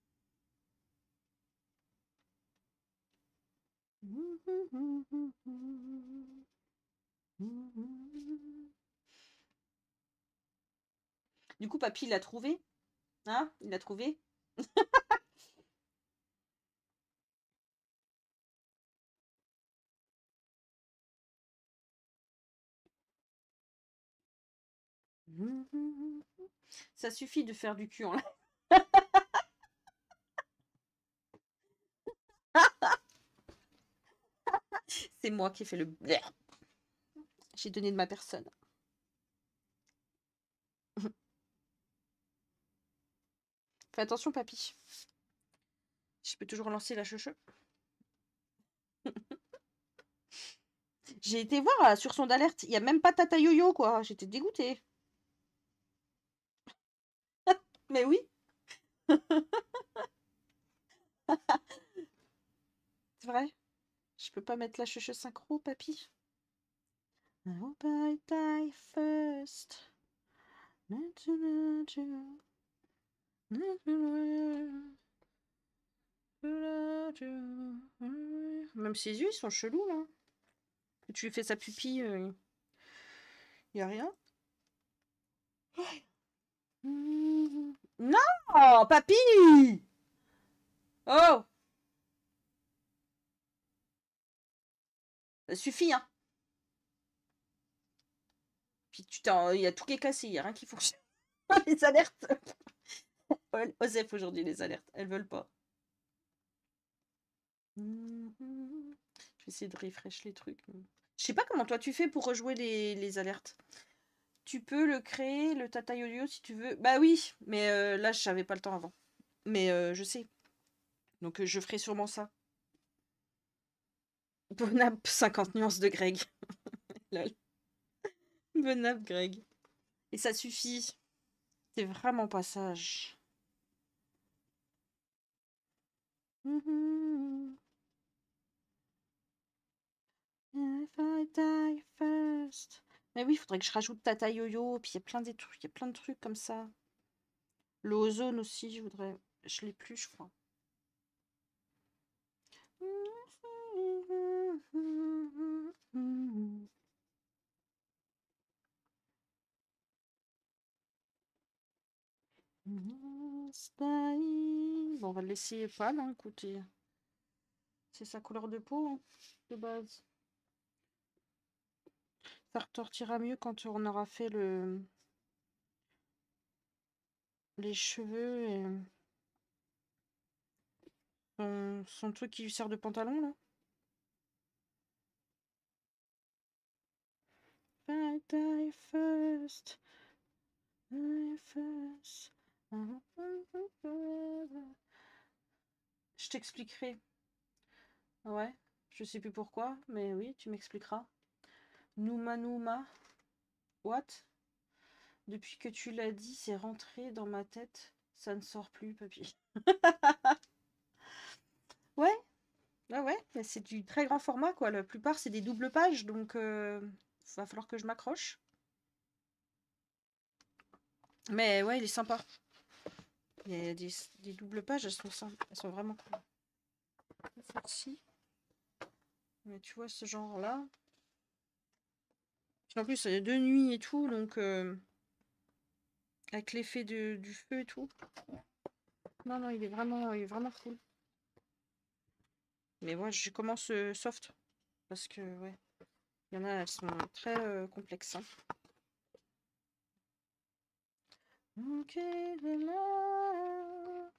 Du coup, papy, il l'a trouvé. Hein? Il l'a trouvé. Ça suffit de faire du cul en live. C'est moi qui ai fait le... J'ai donné de ma personne. Fais attention, papy. Je peux toujours lancer la cheveux. J'ai été voir sur son d'alerte. Il n'y a même pas Tata Yo-Yo, quoi. J'étais dégoûtée. Mais oui. C'est vrai. Je peux pas mettre la cheveux synchro, papy. I hope I die first. Même ses yeux, ils sont chelous, là. Tu lui fais sa pupille, il euh, n'y a rien. Non, papy! Oh! Ça suffit, hein. Puis tu t'en... il y a tout qui est cassé, il n'y a rien qui fonctionne. Les alertes. Osef aujourd'hui, les alertes. Elles veulent pas. Je vais essayer de refresh les trucs. Je sais pas comment toi tu fais pour rejouer les, les alertes. Tu peux le créer, le Tata Yo-Yo, si tu veux. Bah oui, mais euh, là, je n'avais pas le temps avant. Mais euh, je sais. Donc euh, je ferai sûrement ça. Bonap, cinquante nuances de Greg. Lol. Bonap, Greg. Et ça suffit. C'est vraiment pas sage. Mm-hmm. If I die first. Mais oui, il faudrait que je rajoute Tata Yo-Yo. Puis il y a plein des trucs, il y a plein de trucs comme ça. L'ozone aussi, je voudrais. Je l'ai plus, je crois. Bon, on va le laisser pâle, hein, écoutez. C'est sa couleur de peau, hein, de base. Ça ressortira mieux quand on aura fait le les cheveux et son, son truc qui lui sert de pantalon, là. I die first. Die first. Je t'expliquerai. Ouais, je sais plus pourquoi, mais oui, tu m'expliqueras. Nouma Nouma. What? Depuis que tu l'as dit, c'est rentré dans ma tête. Ça ne sort plus, papy. Ouais, ah ouais, mais c'est du très grand format, quoi. La plupart, c'est des doubles pages, donc euh, va falloir que je m'accroche. Mais ouais, il est sympa. Il y a des, des doubles pages, elles sont, sympas, elles sont vraiment cool. Celle-ci. Mais tu vois, ce genre-là. En plus, c'est de nuit et tout, donc euh, avec l'effet du feu et tout. Non, non, il est vraiment, il est vraiment cool. Mais moi, je commence euh, soft. Parce que, ouais, il y en a, elles sont très euh, complexes. Hein. Ok, là.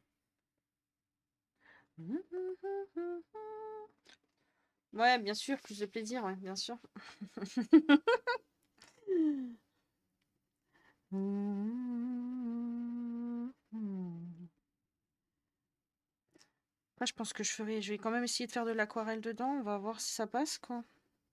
Ouais, bien sûr, plus de plaisir, ouais, bien sûr. Après, je pense que je ferai, je vais quand même essayer de faire de l'aquarelle dedans. On va voir si ça passe, quoi.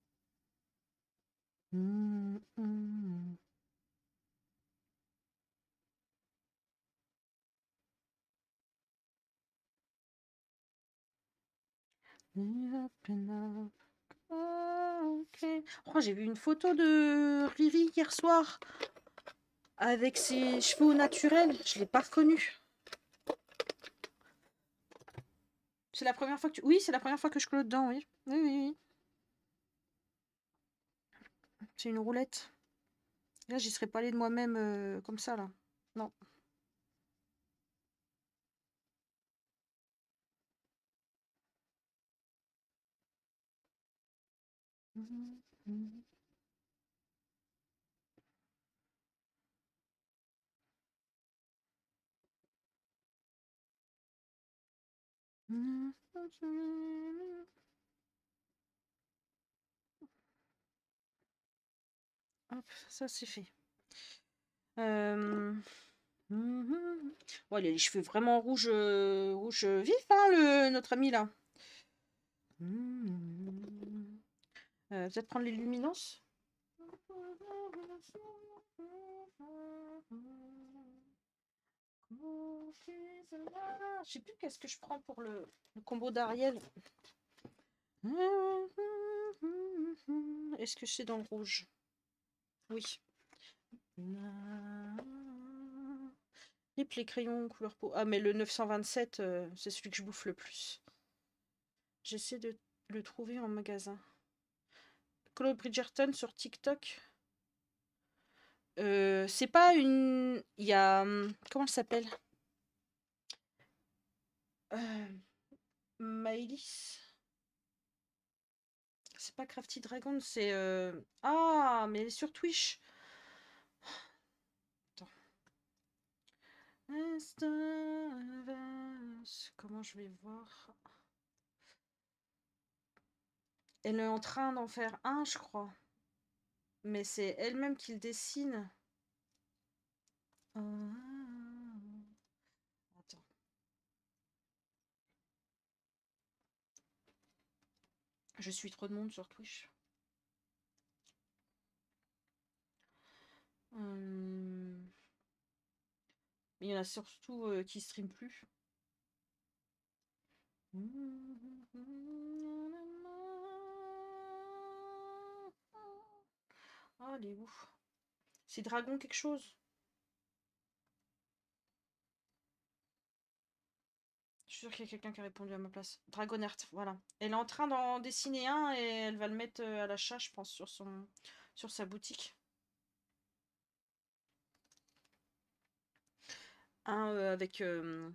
Ok. Oh, j'ai vu une photo de Riri hier soir avec ses cheveux au naturel. Je l'ai pas reconnue. C'est la première fois que tu... Oui, c'est la première fois que je clôt dedans, oui. Oui, oui, oui. C'est une roulette. Là, j'y serais pas allée de moi-même euh, comme ça, là. Non. Hop, ça c'est fait. Euh... Bon, il a les cheveux vraiment rouges, euh, rouge vif, hein, le, notre ami là. Euh, peut-être prendre les luminances. Je sais plus qu'est-ce que je prends pour le, le combo d'Ariel. Est-ce que c'est dans le rouge? Oui. Rip les crayons couleur peau. Ah, mais le neuf cent vingt-sept, euh, c'est celui que je bouffe le plus. J'essaie de le trouver en magasin. Chloé Bridgerton sur TikTok. Euh, c'est pas une... Il y a... Comment elle s'appelle euh... Maëlys. C'est pas Crafty Dragon, c'est... Euh... Ah, mais elle est sur Twitch. Comment je vais voir? Elle est en train d'en faire un, je crois. Mais c'est elle-même qui le dessine. Ah. Attends. Je suis trop de monde sur Twitch. Hum... Mais il y en a surtout euh, qui stream plus. Ah, elle est où? C'est Dragon quelque chose? Je suis sûre qu'il y a quelqu'un qui a répondu à ma place. Dragonert, voilà. Elle est en train d'en dessiner un et elle va le mettre à l'achat, je pense, sur, son... sur sa boutique. Un euh, avec... Euh...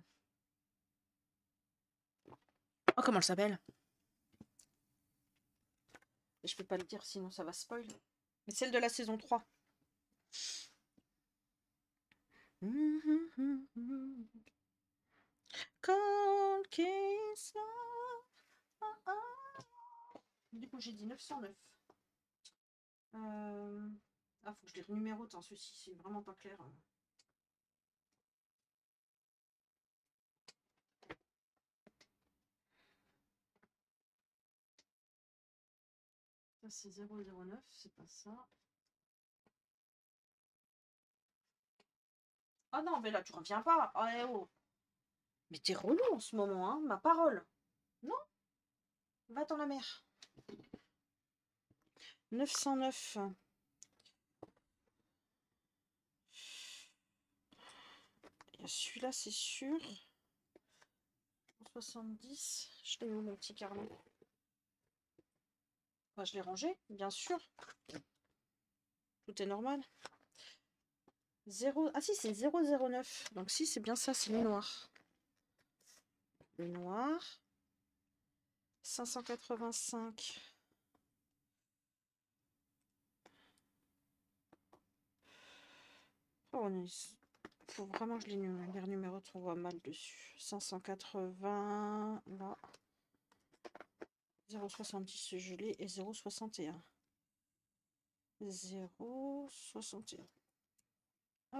Oh, comment elle s'appelle? Je peux pas le dire, sinon ça va spoil. Mais celle de la saison trois. Cold Case Love. Ah, ah. Du coup, j'ai dit neuf cent neuf. Euh... Ah, faut que je les renumérote, hein, ceci, c'est vraiment pas clair. Ça, c'est zéro zéro neuf, c'est pas ça. Ah non, mais là, tu reviens pas. Oh, eh oh. Mais t'es relou en ce moment, hein, ma parole. Non? Va dans la mer. neuf cent neuf. Celui-là, c'est sûr. soixante-dix. Je l'ai où, mon petit carnet? Enfin, je l'ai rangé, bien sûr. Tout est normal. zéro... Ah si, c'est zéro zéro neuf. Donc si, c'est bien ça, c'est le noir. Le noir. cinq cent quatre-vingt-cinq. Oh, on est... Faut vraiment que je les, les numérote, on voit mal dessus. cinq cent quatre-vingts, là. zéro soixante-dix, je l'ai, et zéro soixante et un. zéro soixante et un. Hop.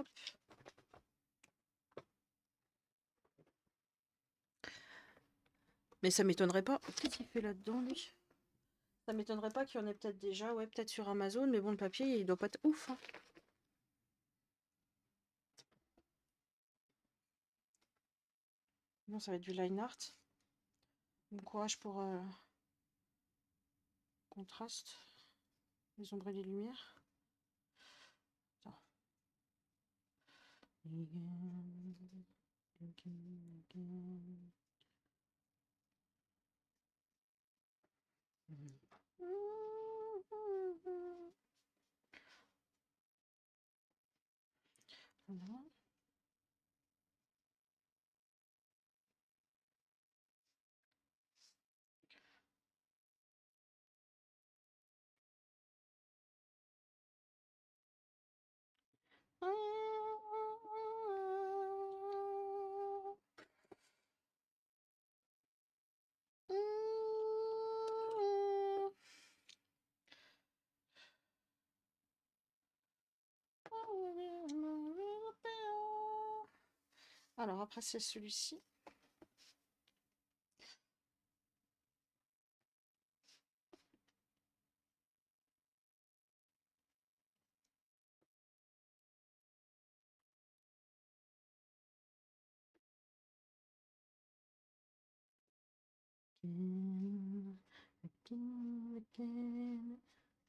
Mais ça m'étonnerait pas. Qu'est-ce qu'il fait là-dedans, lui? Ça m'étonnerait pas qu'il y en ait peut-être déjà, ouais, peut-être sur Amazon, mais bon, le papier, il doit pas être ouf. Hein. Non, ça va être du line art. Bon courage pour euh, contraste, les ombres et les lumières. Attends. Voilà. Alors après c'est celui-ci. Again, again, again.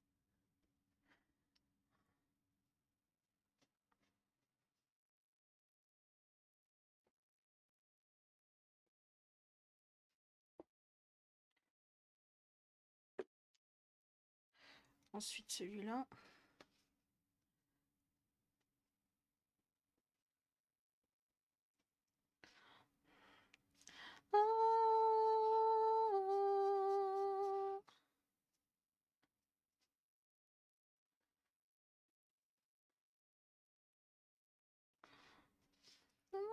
Ensuite celui-là.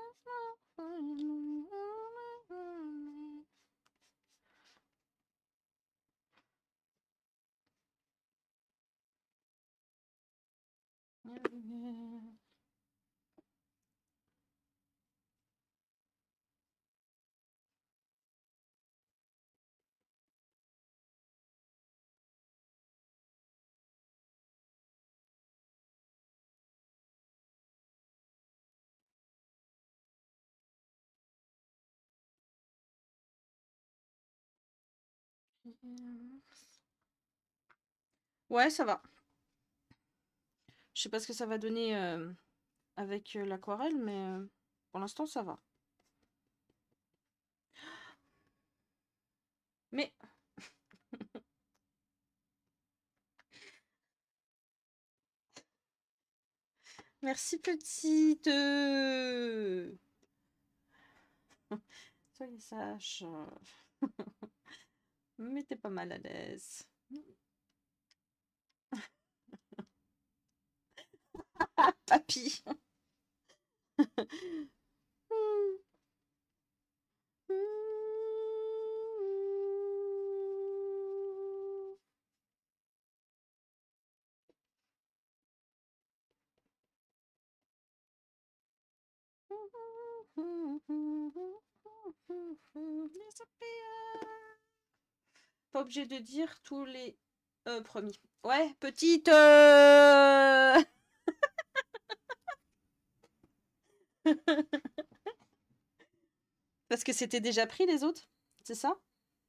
Ouais, ça va. Je sais pas ce que ça va donner euh, avec euh, l'aquarelle, mais euh, pour l'instant, ça va. Mais... Merci, petite. Soyez sage. Mais t'es pas mal à l'aise. Papy. Pas obligé de dire tous les... Euh, promis. Ouais, petite... euh, Parce que c'était déjà pris, les autres? C'est ça?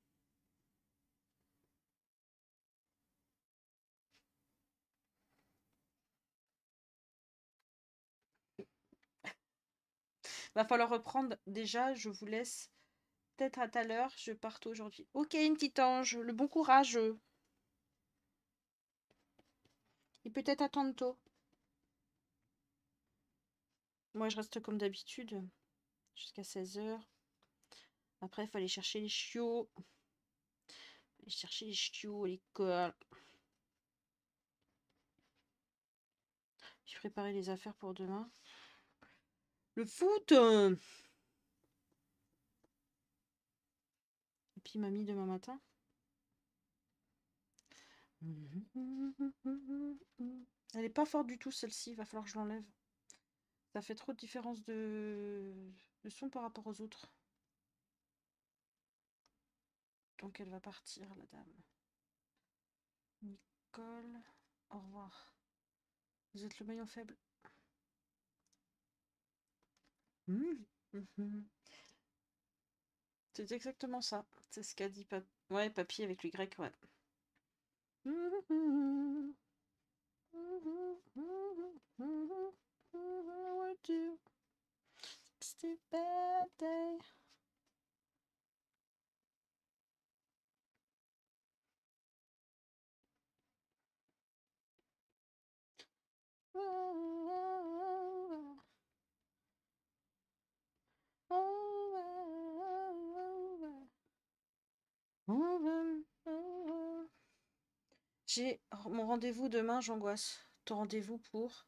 Va falloir reprendre. Déjà, je vous laisse. Peut-être à tout à l'heure. Je parte aujourd'hui. Ok, une petite ange. Le bon courage. Et peut-être à tantôt. Moi, je reste comme d'habitude. Jusqu'à seize heures. Après, il faut aller chercher les chiots. Aller chercher les chiots à l'école. J'ai préparé les affaires pour demain. Le foot euh. Et puis mamie demain matin. Elle est pas forte du tout celle-ci. Il va falloir que je l'enlève. Ça fait trop de différence de... de son par rapport aux autres. Donc elle va partir, la dame. Nicole, au revoir. Vous êtes le maillon faible. C'est exactement ça. C'est ce qu'a dit Papy. Ouais, Papy avec le Y, ouais. J'ai mon rendez-vous demain, j'angoisse. Ton rendez-vous pour...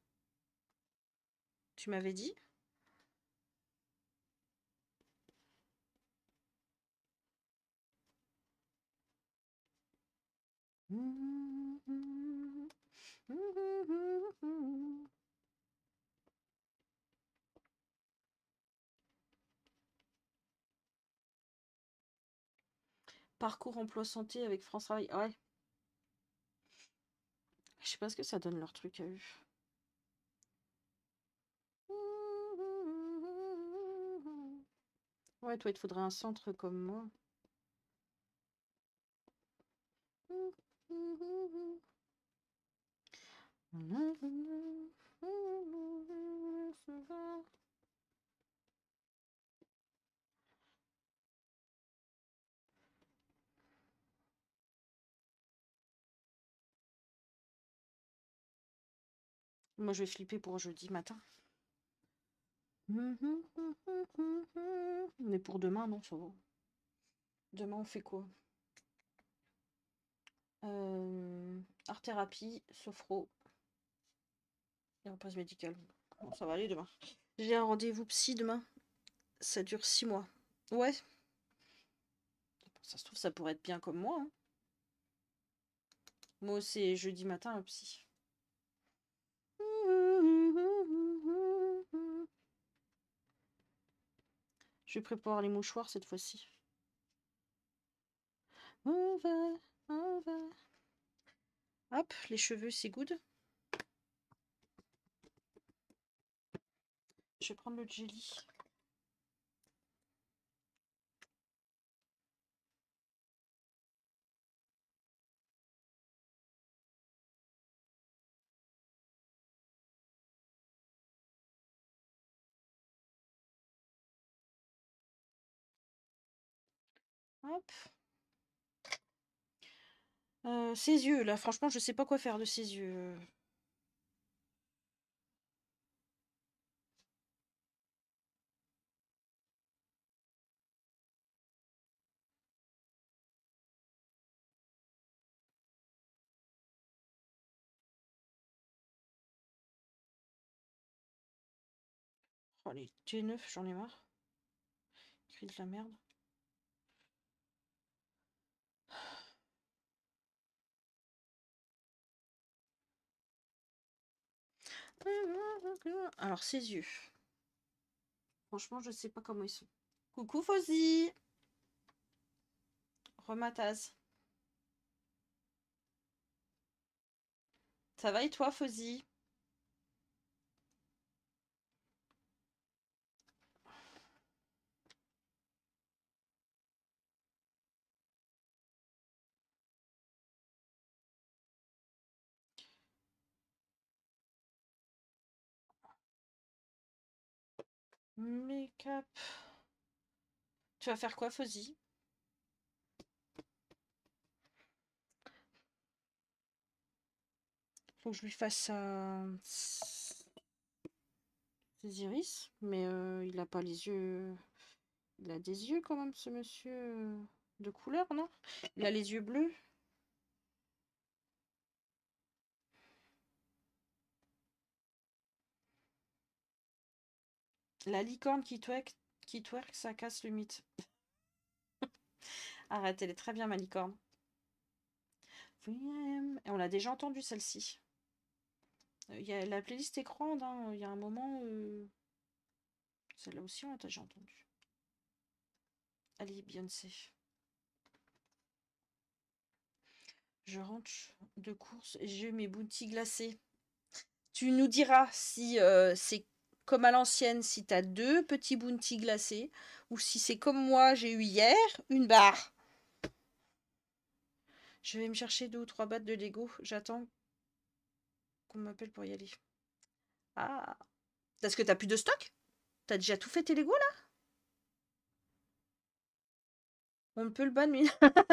Tu m'avais dit? Parcours emploi santé avec France Travail. Ouais. Je sais pas ce que ça donne leur truc à eux. Ouais, toi, il te faudrait un centre comme moi. Moi, je vais flipper pour jeudi matin. Mais pour demain, non, ça va. Demain, on fait quoi? euh, Art thérapie, sophro et repasse médical. Bon, ça va aller demain. J'ai un rendez-vous psy demain. Ça dure six mois. Ouais. Ça se trouve, ça pourrait être bien comme moi. Hein. Moi, c'est jeudi matin, un psy. Je vais préparer les mouchoirs cette fois-ci. On va, on va. Hop, les cheveux, c'est good. Je vais prendre le jelly. Hop. Euh, ses yeux, là, franchement, je sais pas quoi faire de ses yeux. Oh, les T neuf, j'en ai marre. Écrit de la merde. Alors, ses yeux. Franchement, je sais pas comment ils sont. Coucou, Fozzy. Remataz. Ça va et toi, Fozzy? Make-up. Tu vas faire quoi, Fozzy? Faut que je lui fasse euh, ses iris, mais euh, il a pas les yeux. Il a des yeux quand même, ce monsieur euh, de couleur, non? Il a les yeux bleus. La licorne qui twerk, qui twerk, ça casse le mythe. Arrête, elle est très bien, ma licorne. Et on l'a déjà entendu celle-ci. Il y a la playlist est grande, hein. Il y a un moment. Euh... Celle-là aussi, on l'a déjà entendu. Allez, Beyoncé. Je rentre de course et j'ai mes bounty glacés. Tu nous diras si euh, c'est comme à l'ancienne, si tu as deux petits bounty glacés, ou si c'est comme moi, j'ai eu hier, une barre. Je vais me chercher deux ou trois battes de Lego. J'attends qu'on m'appelle pour y aller. Ah. Parce que t'as plus de stock? T'as déjà tout fait tes Lego là? On ne peut le ban, mais.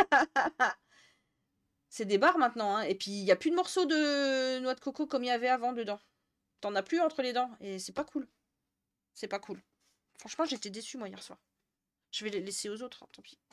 C'est des barres maintenant, hein. Et puis il n'y a plus de morceaux de noix de coco comme il y avait avant dedans. T'en as plus entre les dents. Et c'est pas cool. C'est pas cool. Franchement, j'étais déçue moi hier soir. Je vais les laisser aux autres, hein, tant pis.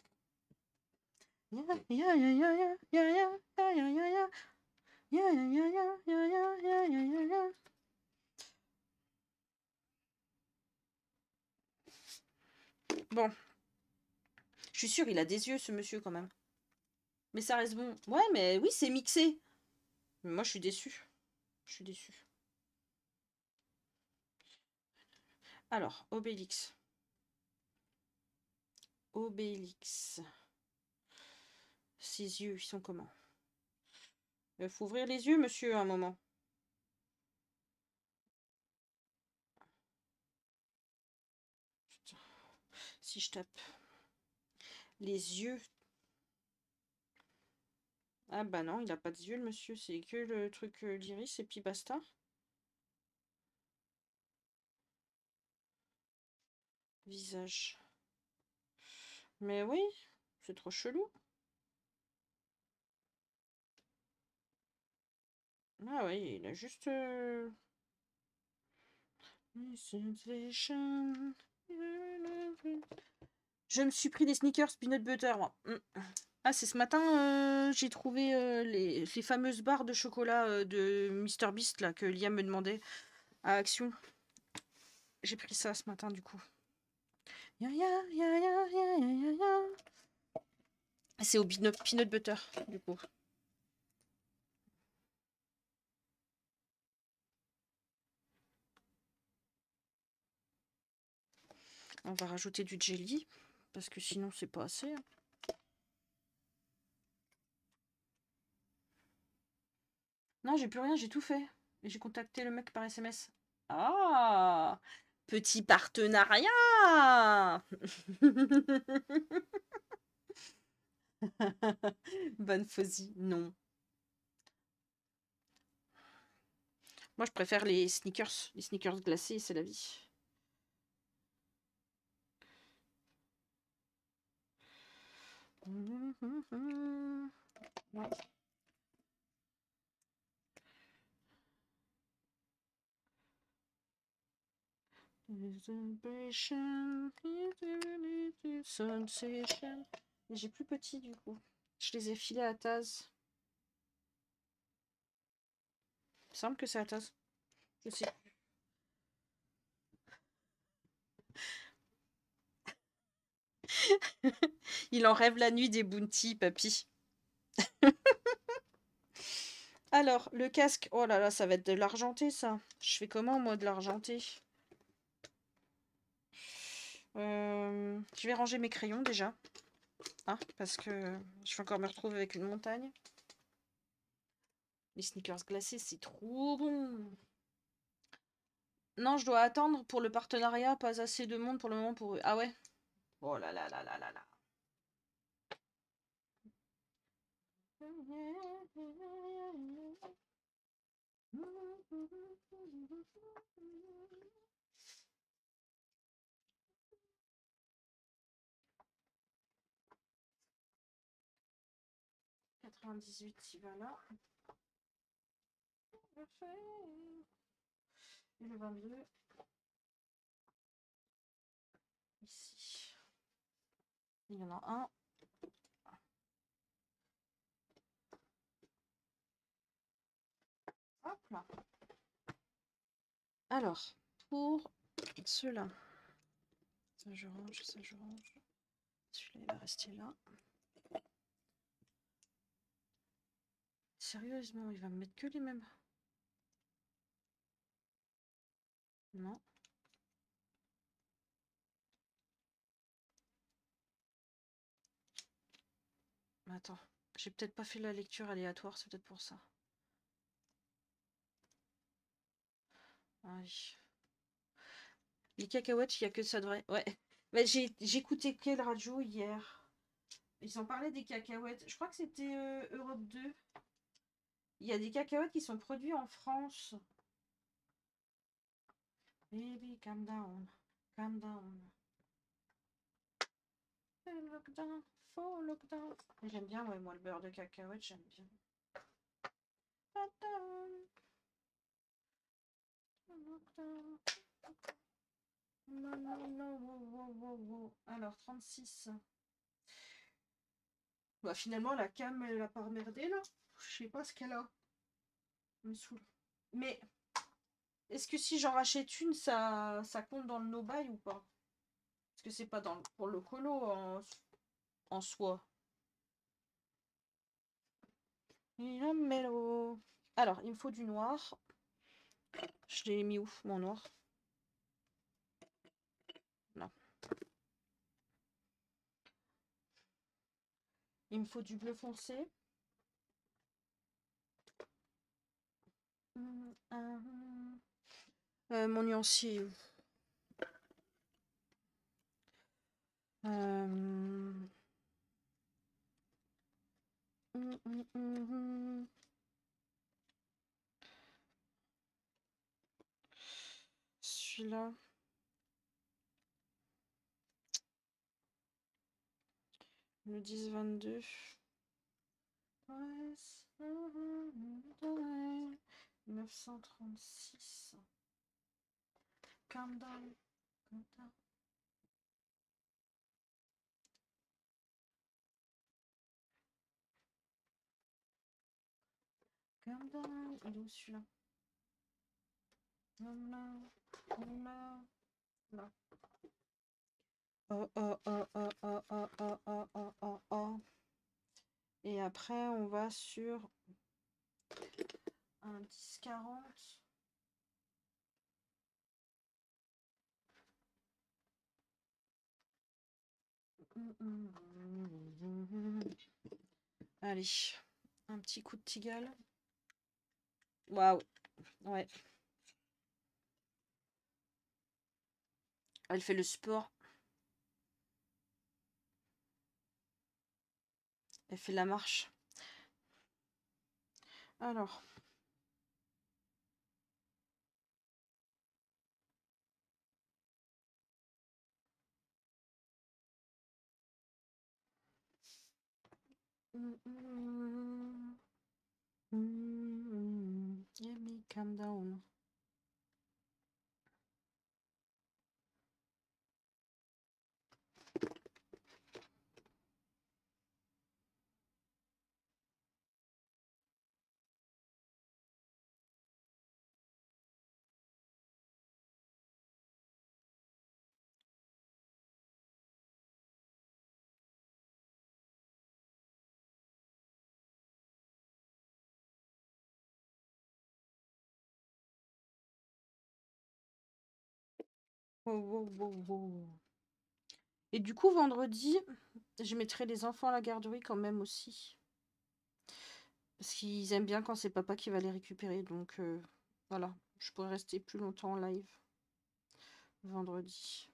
Bon. Je suis sûre, il a des yeux, ce monsieur, quand même. Mais ça reste bon. Ouais, mais oui, c'est mixé. Mais moi, je suis déçue. Je suis déçue. Alors, Obélix. Obélix. Ses yeux, ils sont comment? Il faut ouvrir les yeux, monsieur, à un moment. Putain. Si je tape les yeux. Ah bah non, il a pas de yeux, le monsieur. C'est que le truc euh, l'iris et puis basta. Visage. Mais oui, c'est trop chelou. Ah oui, il a juste... Euh... Je me suis pris des sneakers peanut butter, moi. Ah, c'est ce matin, euh, j'ai trouvé euh, les, les fameuses barres de chocolat euh, de MrBeast, là, que Liam me demandait à Action. j'ai pris ça ce matin du coup. Ya, ya, ya, ya, ya, ya, ya, ya. C'est au peanut, peanut butter du coup. On va rajouter du jelly parce que sinon c'est pas assez. Non, j'ai plus rien, j'ai tout fait. Et j'ai contacté le mec par S M S. Ah, petit partenariat. Bonne fausie, non. Moi, je préfère les sneakers. Les sneakers glacés, c'est la vie. Ouais. Sensation. J'ai plus petit du coup. Je les ai filés à Taz. Il me semble que c'est à Taz. Je sais. Il en rêve la nuit des bounty, papy. Alors, le casque. Oh là là, ça va être de l'argenté, ça. Je fais comment, moi, de l'argenté? euh, Je vais ranger mes crayons, déjà. Hein, parce que je vais encore me retrouver avec une montagne. Les sneakers glacés, c'est trop bon. Non, je dois attendre pour le partenariat. Pas assez de monde pour le moment pour eux. Ah ouais? Oh là là là là là là. quatre-vingt-dix-huit, il va là. Et le vingt-deux, ici. Il y en a un. Hop là. Alors, pour ceux-là. Ça, je range, ça, je range. Celui-là, il va rester là. Sérieusement, il va me mettre que les mêmes. Non. Attends, j'ai peut-être pas fait la lecture aléatoire, c'est peut-être pour ça. Ah oui. Les cacahuètes, il n'y a que ça de vrai. Ouais. Bah, j'ai écouté quelle radio hier? Ils ont parlé des cacahuètes. Je crois que c'était euh, Europe deux. Il y a des cacahuètes qui sont produits en France. Baby, calm down. Calm down. Lockdown, faux lockdown. J'aime bien, ouais, moi, le beurre de cacahuète, j'aime bien. Non, non, non, wow, wow, wow, wow. Alors, trente-six. Bah, finalement, la cam, elle a pas remerdé, là. Je sais pas ce qu'elle a. Elle me saoule. Mais, est-ce que si j'en rachète une, ça, ça compte dans le no-buy ou pas? Parce que c'est pas dans le, pour le colo en, en soi. Alors, il me faut du noir. Je l'ai mis où, mon noir? Non. Il me faut du bleu foncé. Euh, mon nuancier. Euh... hum, hum, hum, hum. Celui-là. Le dix vingt-deux. neuf cent trente-six. Calm down. Calm down. Calm down. Il est où celui-là? Calm down. Calm down. Non. Oh, oh, oh, oh, oh, oh, oh, oh, oh, oh, oh. Et après, on va sur un dix quarante. Allez, un petit coup de tigale. Waouh, ouais. Elle fait le sport. Elle fait la marche. Alors. Let me calm down. Wow, wow, wow, wow. Et du coup, vendredi, je mettrai les enfants à la garderie quand même aussi. Parce qu'ils aiment bien quand c'est papa qui va les récupérer. Donc euh, voilà, je pourrais rester plus longtemps en live vendredi.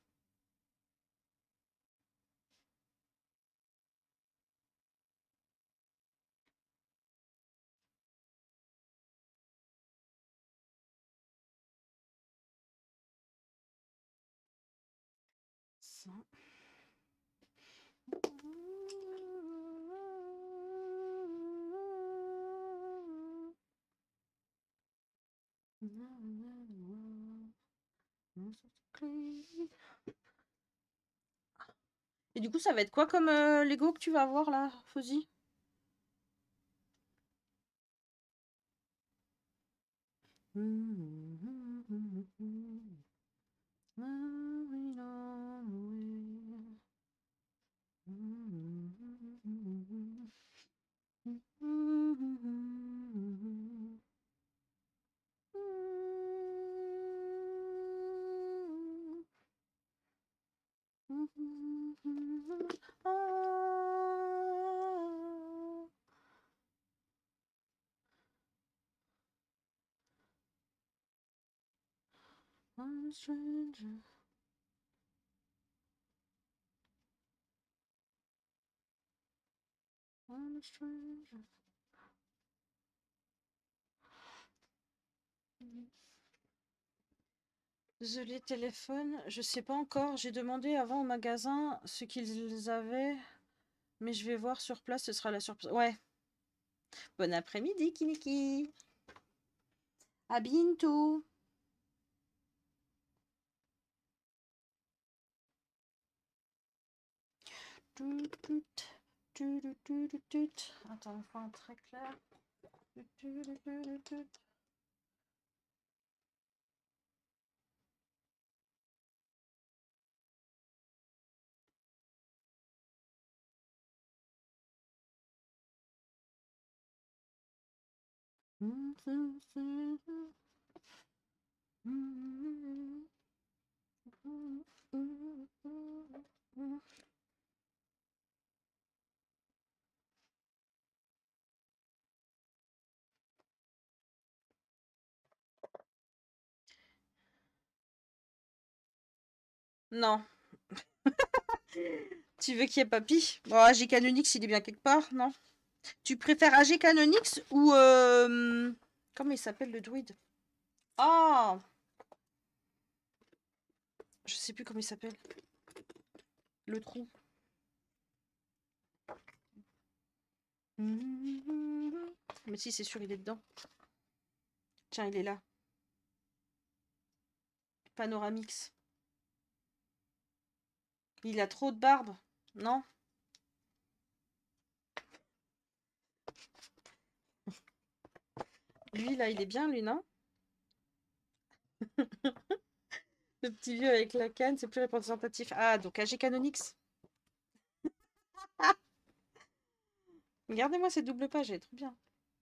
Ça. Et du coup, ça va être quoi comme euh, Lego que tu vas avoir là, Fozzy? I'm a stranger. I'm a stranger. Désolé, téléphone, je sais pas encore. J'ai demandé avant au magasin ce qu'ils avaient, mais je vais voir sur place, ce sera la surprise. Ouais. Bon après-midi, Kiniki. À bientôt. Attends, il faut un très clair. Non. Tu veux qu'il y ait papy? Bon, A G Canonix, il est bien quelque part, non? Tu préfères A G Canonix ou... Euh... Comment il s'appelle le druide? Ah! Je sais plus comment il s'appelle. Le trou. Mais si, c'est sûr, il est dedans. Tiens, il est là. Panoramix. Il a trop de barbe, non? Lui, là, il est bien, lui, non? Le petit vieux avec la canne, c'est plus représentatif. Ah, donc A G Canonix. Regardez-moi cette double page, elle est trop bien.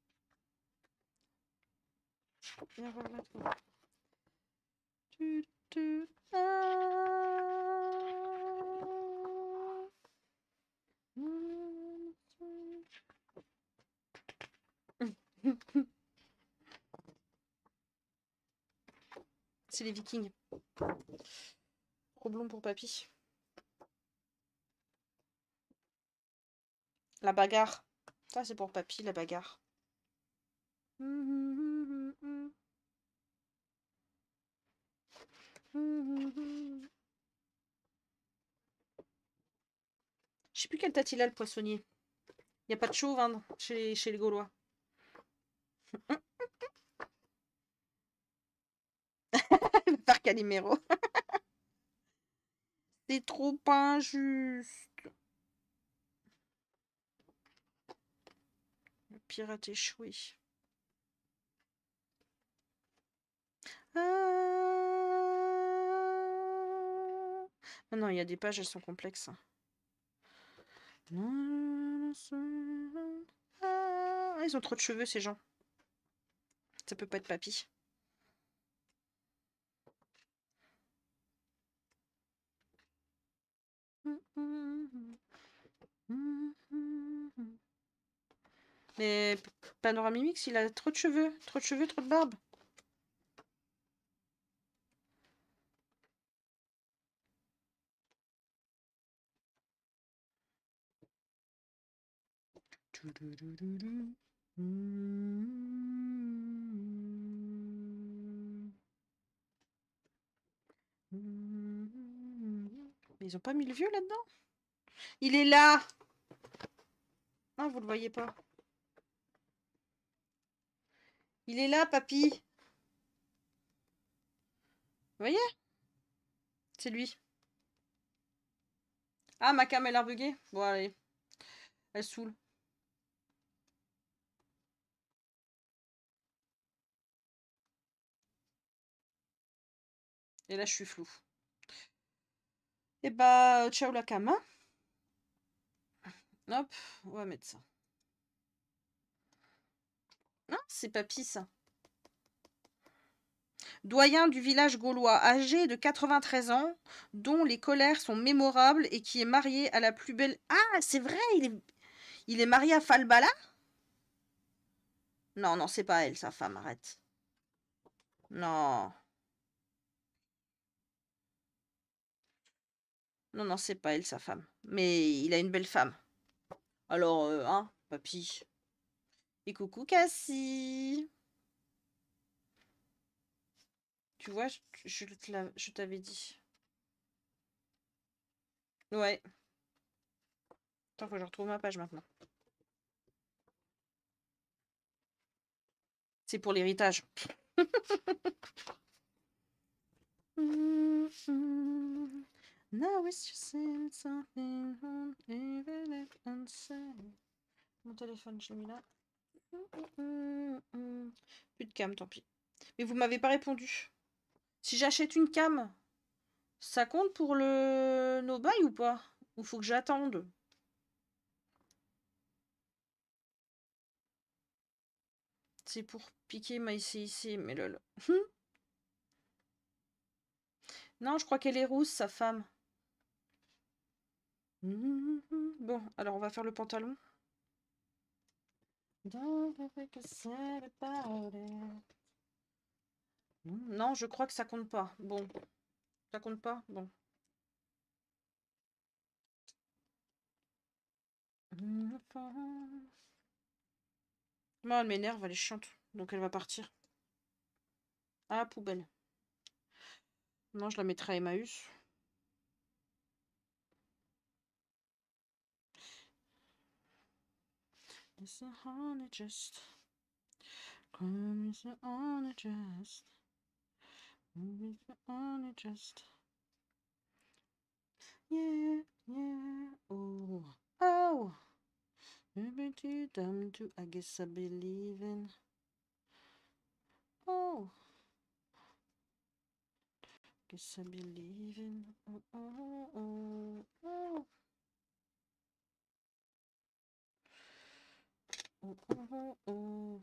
Viens voir là, toi. Tu, tu, ah. C'est les Vikings. Trop blond pour papy. La bagarre. Ça, c'est pour papy, la bagarre. Je sais plus quelle tête il a, le poissonnier. Il n'y a pas de chauve hein, chez, chez les Gaulois. Par Calimero. C'est trop injuste. Le pirate échoué. Ah... ah non, il y a des pages, elles sont complexes. Ah, ils ont trop de cheveux, ces gens. Ça peut pas être papy. Mais Panoramimix, il a trop de cheveux. Trop de cheveux, trop de barbe. Mais ils ont pas mis le vieux là-dedans? Il est là! Ah, vous le voyez pas. Il est là, papy. Vous voyez? C'est lui. Ah, ma cam, elle a bugué. Bon, allez. Elle saoule. Et là, je suis flou. Et bah, ciao la cam. Hein. Hop, on va mettre ça. Non, c'est papy, ça. Doyen du village gaulois, âgé de quatre-vingt-treize ans, dont les colères sont mémorables et qui est marié à la plus belle... Ah, c'est vrai, il est, il est marié à Falbala? Non, non, c'est pas elle, sa femme, arrête. Non. Non, non, c'est pas elle, sa femme. Mais il a une belle femme. Alors, euh, hein, papy. Et coucou, Cassie. Tu vois, je, je, je t'avais dit. Ouais. Attends, faut que je retrouve ma page maintenant. C'est pour l'héritage. Now it's just something even if unsaid. Mon téléphone, je l'ai mis là. Plus de cam, tant pis. Mais vous m'avez pas répondu. Si j'achète une cam, ça compte pour le no buy ou pas? Ou faut que j'attende? C'est pour piquer ma I C I C, mais lol. Non, je crois qu'elle est rousse, sa femme. Bon, alors on va faire le pantalon. Non, je crois que ça compte pas. Bon, ça compte pas? Bon. Moi, elle m'énerve, elle est chiante. Donc elle va partir. Ah, poubelle. Non, je la mettrai à Emmaüs. It's a honey just. Come is a honey just. It's a honey just. Yeah, yeah, oh, oh. Maybe too dumb to, I guess I believe in. Oh. Guess I believe in... Oh, oh, oh, oh. Oh, oh, oh, oh.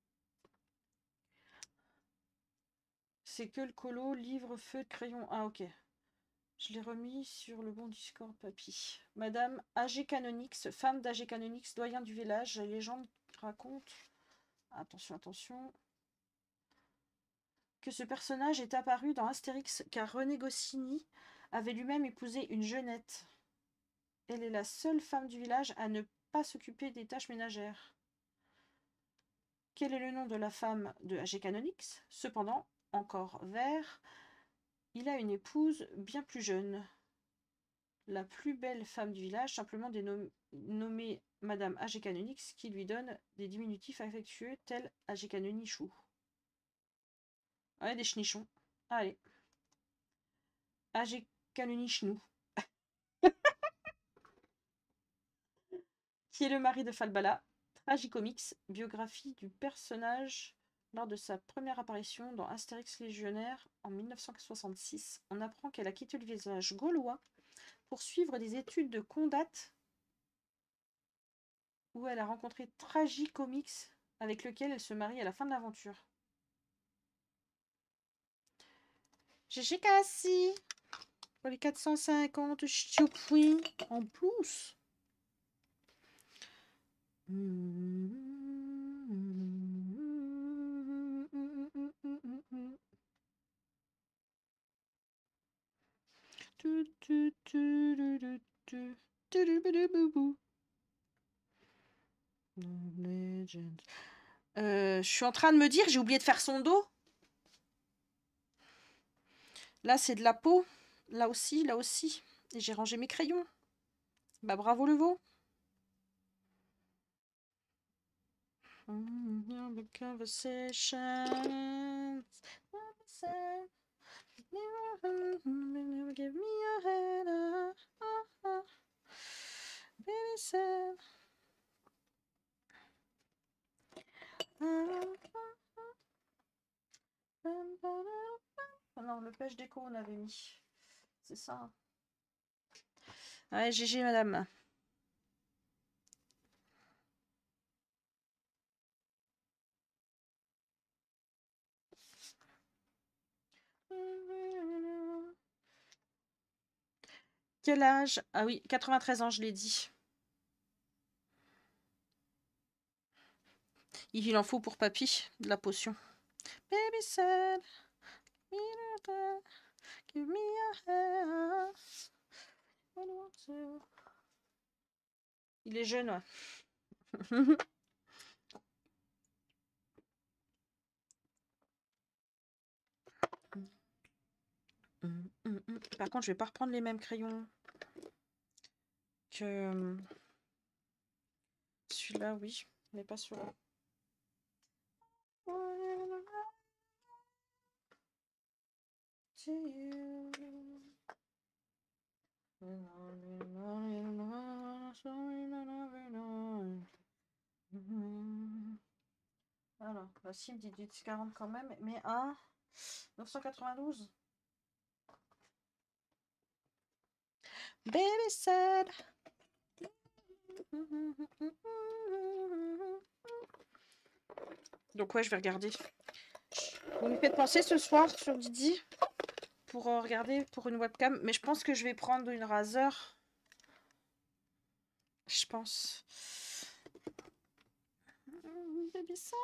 C'est que le colo, livre, feu de crayon. Ah, ok. Je l'ai remis sur le bon Discord, papy. Madame A G Canonix, femme d'A G Canonix, doyen du village. Les légendes racontent... Attention, attention. Que ce personnage est apparu dans Astérix car René Goscinny avait lui-même épousé une jeunette. Elle est la seule femme du village à ne pas s'occuper des tâches ménagères. Quel est le nom de la femme de A G Canonix? Cependant, encore vert, il a une épouse bien plus jeune. La plus belle femme du village, simplement dénommée nommée Madame A G Canonix, qui lui donne des diminutifs affectueux tels A G Canonichou. Ouais, des chenichons. Allez. A G Canonichnou. Qui est le mari de Falbala. Tragicomics, biographie du personnage lors de sa première apparition dans Astérix Légionnaire en mille neuf cent soixante-six. On apprend qu'elle a quitté le village gaulois pour suivre des études de Condat où elle a rencontré Tragicomics avec lequel elle se marie à la fin de l'aventure. G G Cassie pour les quatre cent cinquante choupoui en plus. Euh, je suis en train de me dire, j'ai oublié de faire son dos. Là, c'est de la peau. Là aussi, là aussi. Et j'ai rangé mes crayons. Bah, bravo le veau. Give me your hand. Ah, ah. Baby said. Ah non, le pêche déco, on avait mis. C'est ça. Ouais, G G, madame. Quel âge? Ah oui, quatre-vingt-treize ans, je l'ai dit. Il en faut pour papy, de la potion. Baby said, give me your hand. Il est jeune, ouais. Par contre, je vais pas reprendre les mêmes crayons que celui-là, oui, mais pas celui-là. Alors, la cible dit dix quarante quand même, mais à neuf cent quatre-vingt-douze. Baby said. Donc ouais, je vais regarder. Vous me faites penser ce soir sur Didi pour euh, regarder pour une webcam, mais je pense que je vais prendre une Razer. Je pense. Baby said.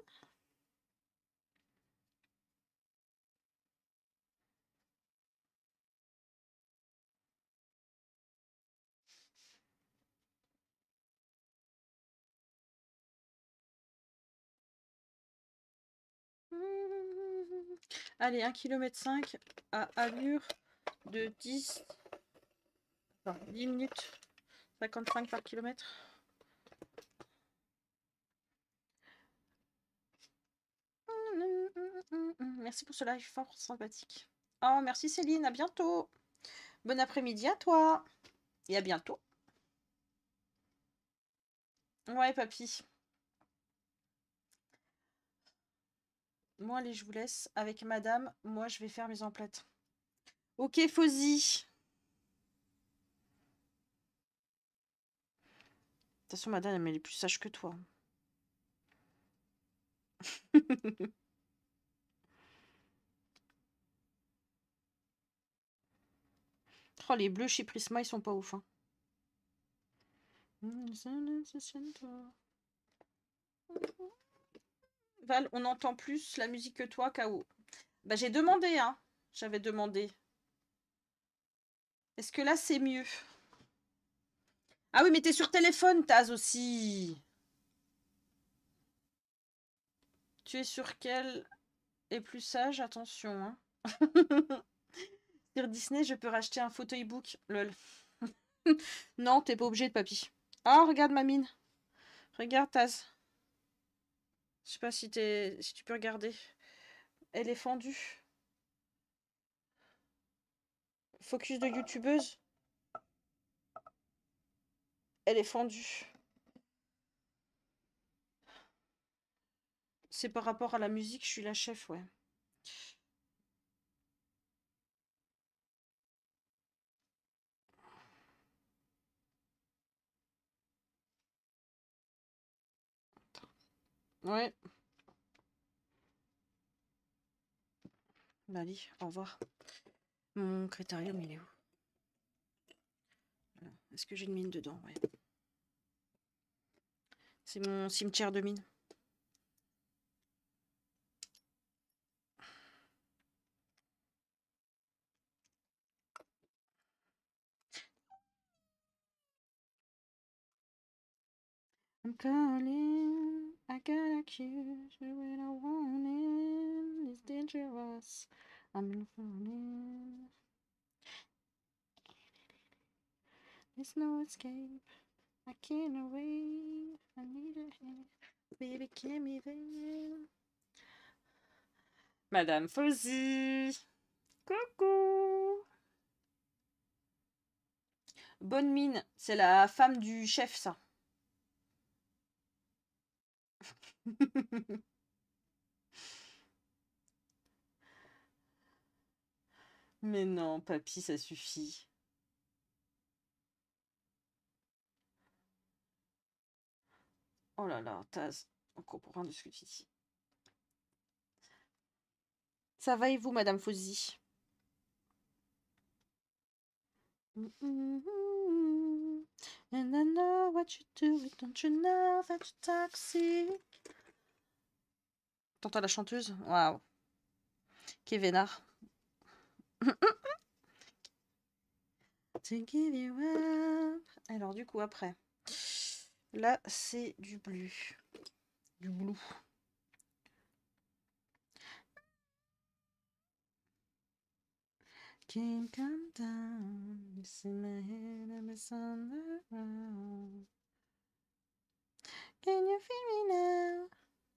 Allez, un kilomètre cinq à allure de dix, enfin, dix minutes, cinquante-cinq par kilomètre. Merci pour ce live fort sympathique. Oh, merci Céline, à bientôt. Bon après-midi à toi. Et à bientôt. Ouais, papy. Moi, allez, je vous laisse avec madame. Moi, je vais faire mes emplettes. Ok, Fauzi. De toute façon, madame, elle est plus sage que toi. Oh, les bleus chez Prisma, ils sont pas ouf. Hein. Val, on entend plus la musique que toi, K O. Bah, j'ai demandé, hein. J'avais demandé. Est-ce que là, c'est mieux? Ah oui, mais t'es sur téléphone, Taz, aussi. Tu es sur quel est plus sage? Attention, hein. Sur Disney, je peux racheter un fauteuil book. Lol. Non, t'es pas obligé de papy. Ah, regarde ma mine. Regarde, Taz. Je sais pas si, t'es... si tu peux regarder. Elle est fendue. Focus de youtubeuse. Elle est fendue. C'est par rapport à la musique, je suis la chef, ouais. Ouais. Bah allez, au revoir. Mon critérium, il est où? Voilà. Est-ce que j'ai une mine dedans? Ouais. C'est mon cimetière de mine. I'm calling, I got accused when I want it. It's dangerous. I'm in falling. There's no escape. I can't wait. I need a hand. Baby, give me there. Madame Fauzi. Coucou. Bonne mine, c'est la femme du chef, ça. Mais non, papy, ça suffit. Oh là là, Taz, on comprend rien de ce que tu dis. Ça va et vous, Madame Fauzi? And I know what you do, don't you know that you're toxic? T'entends la chanteuse? Waouh. Qui vénard. To give you up. Alors, du coup, après. Là, c'est du bleu. Du blue. Can't come down. You see my head, I'm on the ground. Can you feel me now?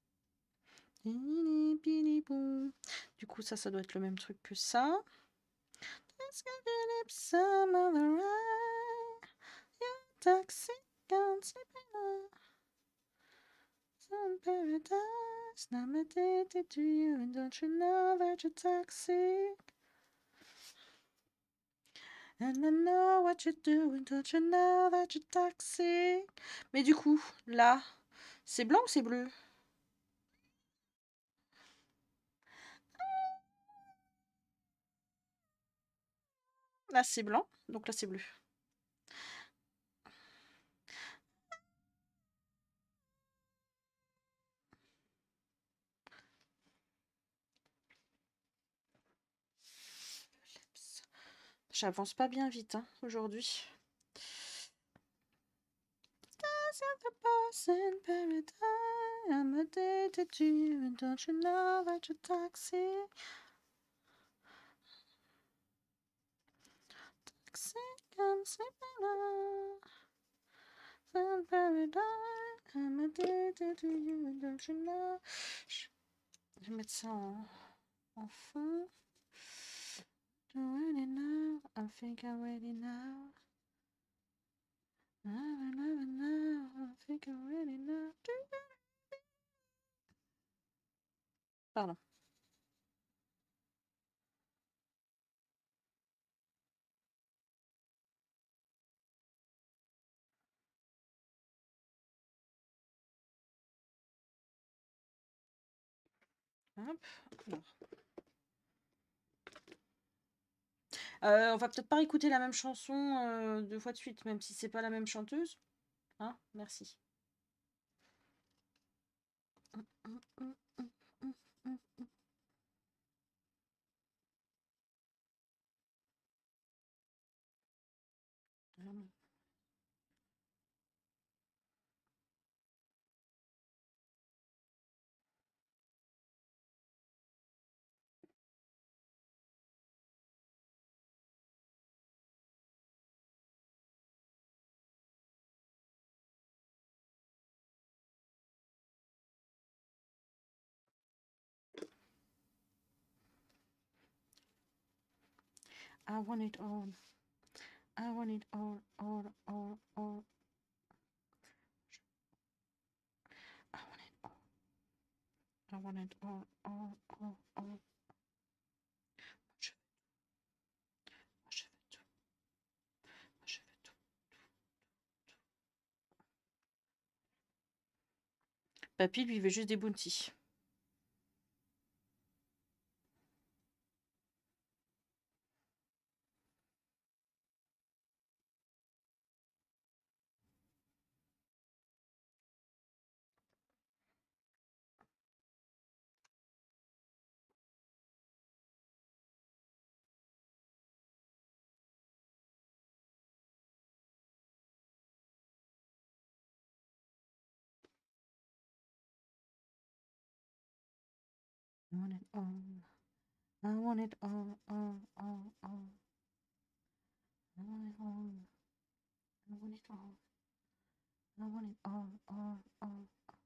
Du coup, ça, ça doit être le même truc que ça. Let's get the lips some other eye. You're toxic, can't sleep enough. Some paradise. Now I'm addicted to you, and don't you know that you're toxic? And I know what you're doing, don't you know that you're toxic? Mais du coup, là, c'est blanc ou c'est bleu? Là, c'est blanc, donc là, c'est bleu. J'avance pas bien vite hein, aujourd'hui. I'm addicted to you, and don't you know that you're toxic? Toxic, I'm sleeping on. Sun paradise, I'm addicted to you, and don't you know? Je vais mettre ça en, en fond. Don't really know, I think I'm ready now. I never know, I think I'm ready now. Pardon. Hop, alors. Euh, on va peut-être pas écouter la même chanson euh, deux fois de suite, même si c'est pas la même chanteuse. Hein, merci. I want it all. I want it all, all, all, all. I want it all. I want it all, all, all, all. Je veux tout. Je veux tout. Je veux tout. Papy, lui, il veut juste des bounties. I want it all. I want it all, all, all, all. I want it all. I want it all. I want it all, all, all.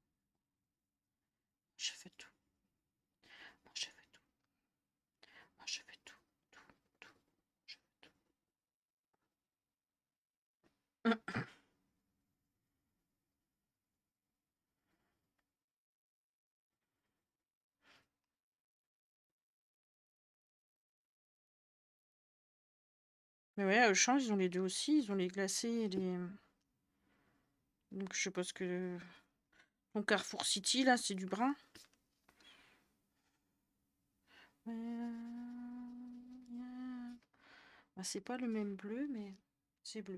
Je veux tout. Moi, je veux tout. Moi, je veux tout. Tout, tout. Je veux tout. Mais ouais, au change, ils ont les deux aussi. Ils ont les glacés et les... Donc, je suppose que... Donc, Carrefour City, là, c'est du brun. Bah, c'est pas le même bleu, mais c'est bleu.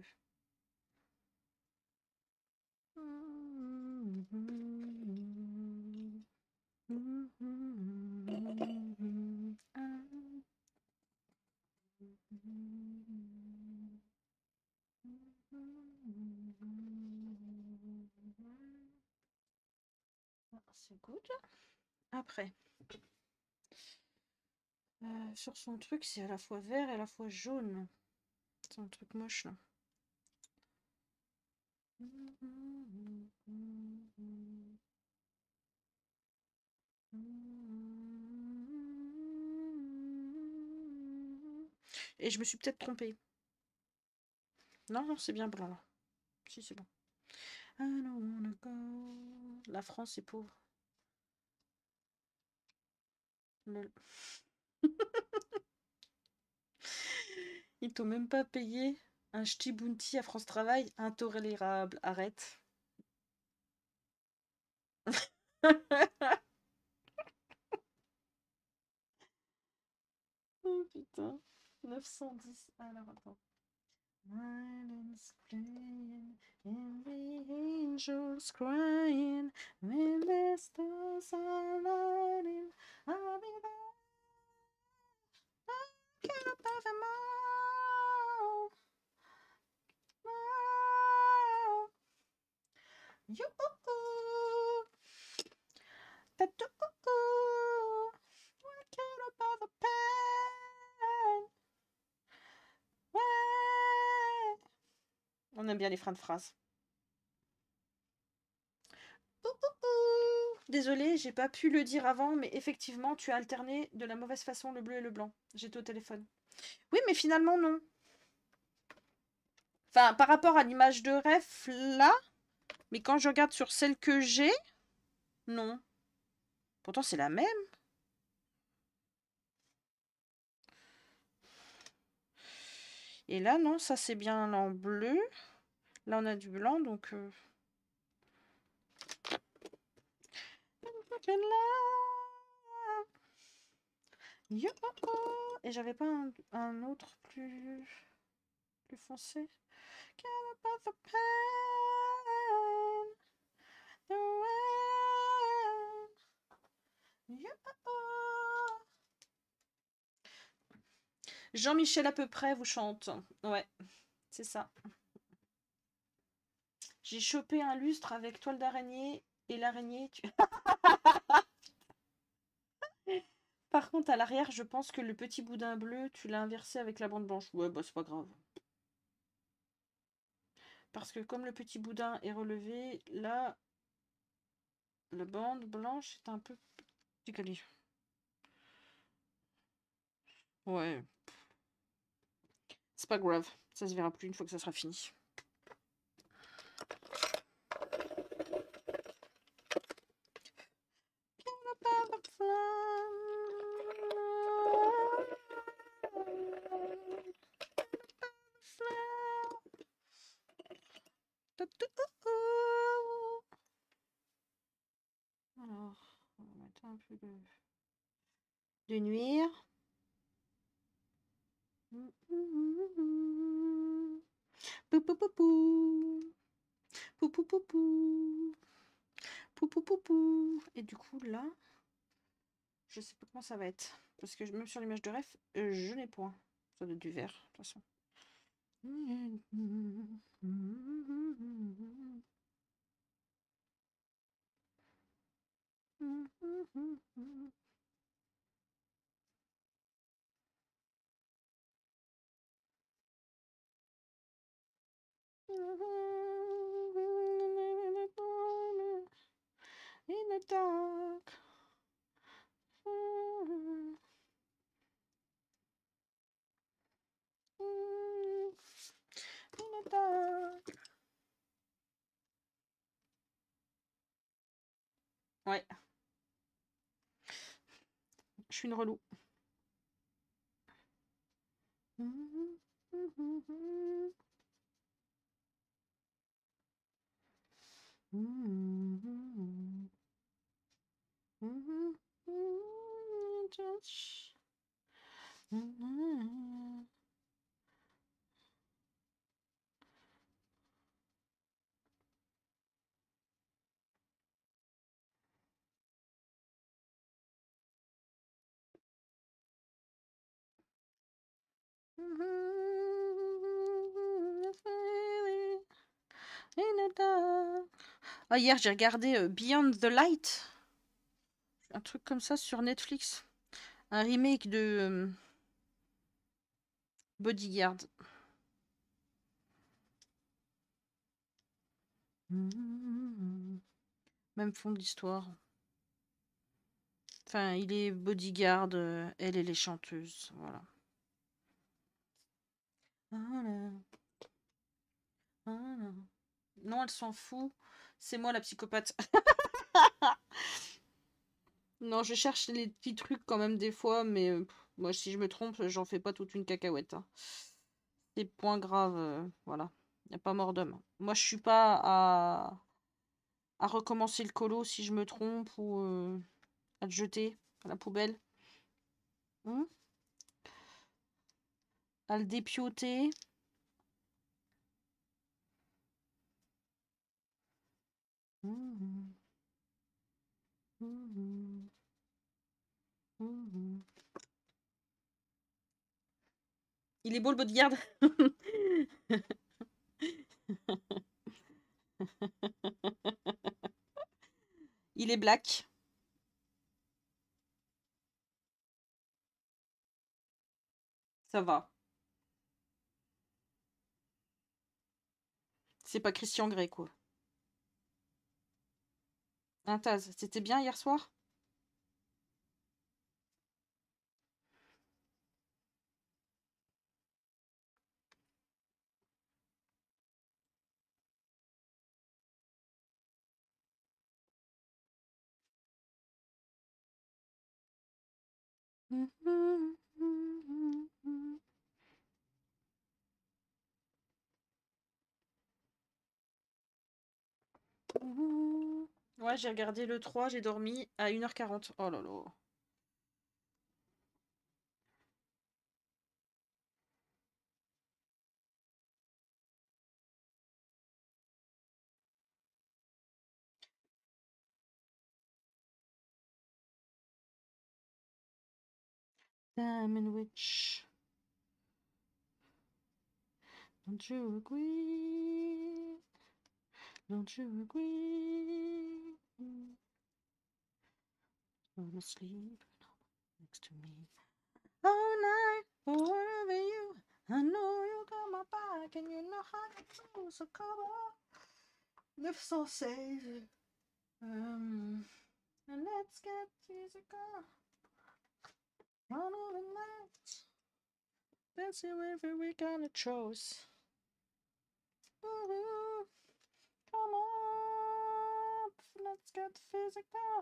C'est good. Après, euh, sur son truc, c'est à la fois vert et à la fois jaune. C'est un truc moche là. Et je me suis peut-être trompée. Non, non, c'est bien blanc là. Si, c'est bon. I don't wanna go. La France est pauvre. Le... Ils t'ont même pas payé un ch'ti bounty à France Travail. Intolérable, arrête. Oh putain. neuf cent dix. Alors attends. Violence playing and the angels crying when the stars are lighting. I'll be there. I can't above them all. Oh. You. That you. I can't above the pain. Ouais. On aime bien les fins de phrase. Désolée, j'ai pas pu le dire avant, mais effectivement, tu as alterné de la mauvaise façon le bleu et le blanc. J'étais au téléphone. Oui, mais finalement, non. Enfin, par rapport à l'image de ref, là, mais quand je regarde sur celle que j'ai, non. Pourtant, c'est la même. Et là, non, ça c'est bien en bleu. Là, on a du blanc, donc... Euh... Yo oh, oh. Et j'avais pas un, un autre plus, plus foncé. Care about the pain, the rain. Yo oh. Jean-Michel à peu près vous chante. Ouais, c'est ça. J'ai chopé un lustre avec toile d'araignée et l'araignée. Tu... Par contre, à l'arrière, je pense que le petit boudin bleu, tu l'as inversé avec la bande blanche. Ouais, bah c'est pas grave. Parce que comme le petit boudin est relevé, là, la bande blanche est un peu décalée. Ouais. C'est pas grave. Ça se verra plus une fois que ça sera fini. Alors, on va mettre un peu de, de nuire. Pou pou pou pou. Pou pou pou pou. Pou pou pou pou. Et du coup là, je sais pas comment ça va être. Parce que même sur l'image de ref, euh, je n'ai point. Ça doit être du vert, de toute façon. In the dark. In the dark. Ouais. Je suis une relou. Ah, hier j'ai regardé euh, Beyond the Light, un truc comme ça sur Netflix, un remake de euh, Bodyguard. Même fond d'histoire. Enfin, il est bodyguard, euh, elle, elle est chanteuse, voilà. Non, elle s'en fout. C'est moi la psychopathe. Non, je cherche les petits trucs quand même des fois, mais euh, moi, si je me trompe, j'en fais pas toute une cacahuète. Hein. C'est point grave, euh, voilà. Il n'y a pas mort d'homme. Moi, je suis pas à... à recommencer le colo si je me trompe ou euh, à le jeter à la poubelle. Hmm à le dépioter. Mmh. Mmh. Mmh. Il est beau le bodyguard. Il est black. Ça va. C'est pas Christian Grey, quoi. Un Taz, c'était bien hier soir? Ouais, j'ai regardé le trois, j'ai dormi à une heure quarante. Oh là là. Diamond Witch. Don't you agree? Don't you agree? Wanna sleep next to me all night, or wherever you. I know you got my back, and you know how to do. So come on, neuf cent seize. Um, and let's get physical. Run all the night. Dancing wherever we gonna choose. Mm-hmm. Come on, let's get physical.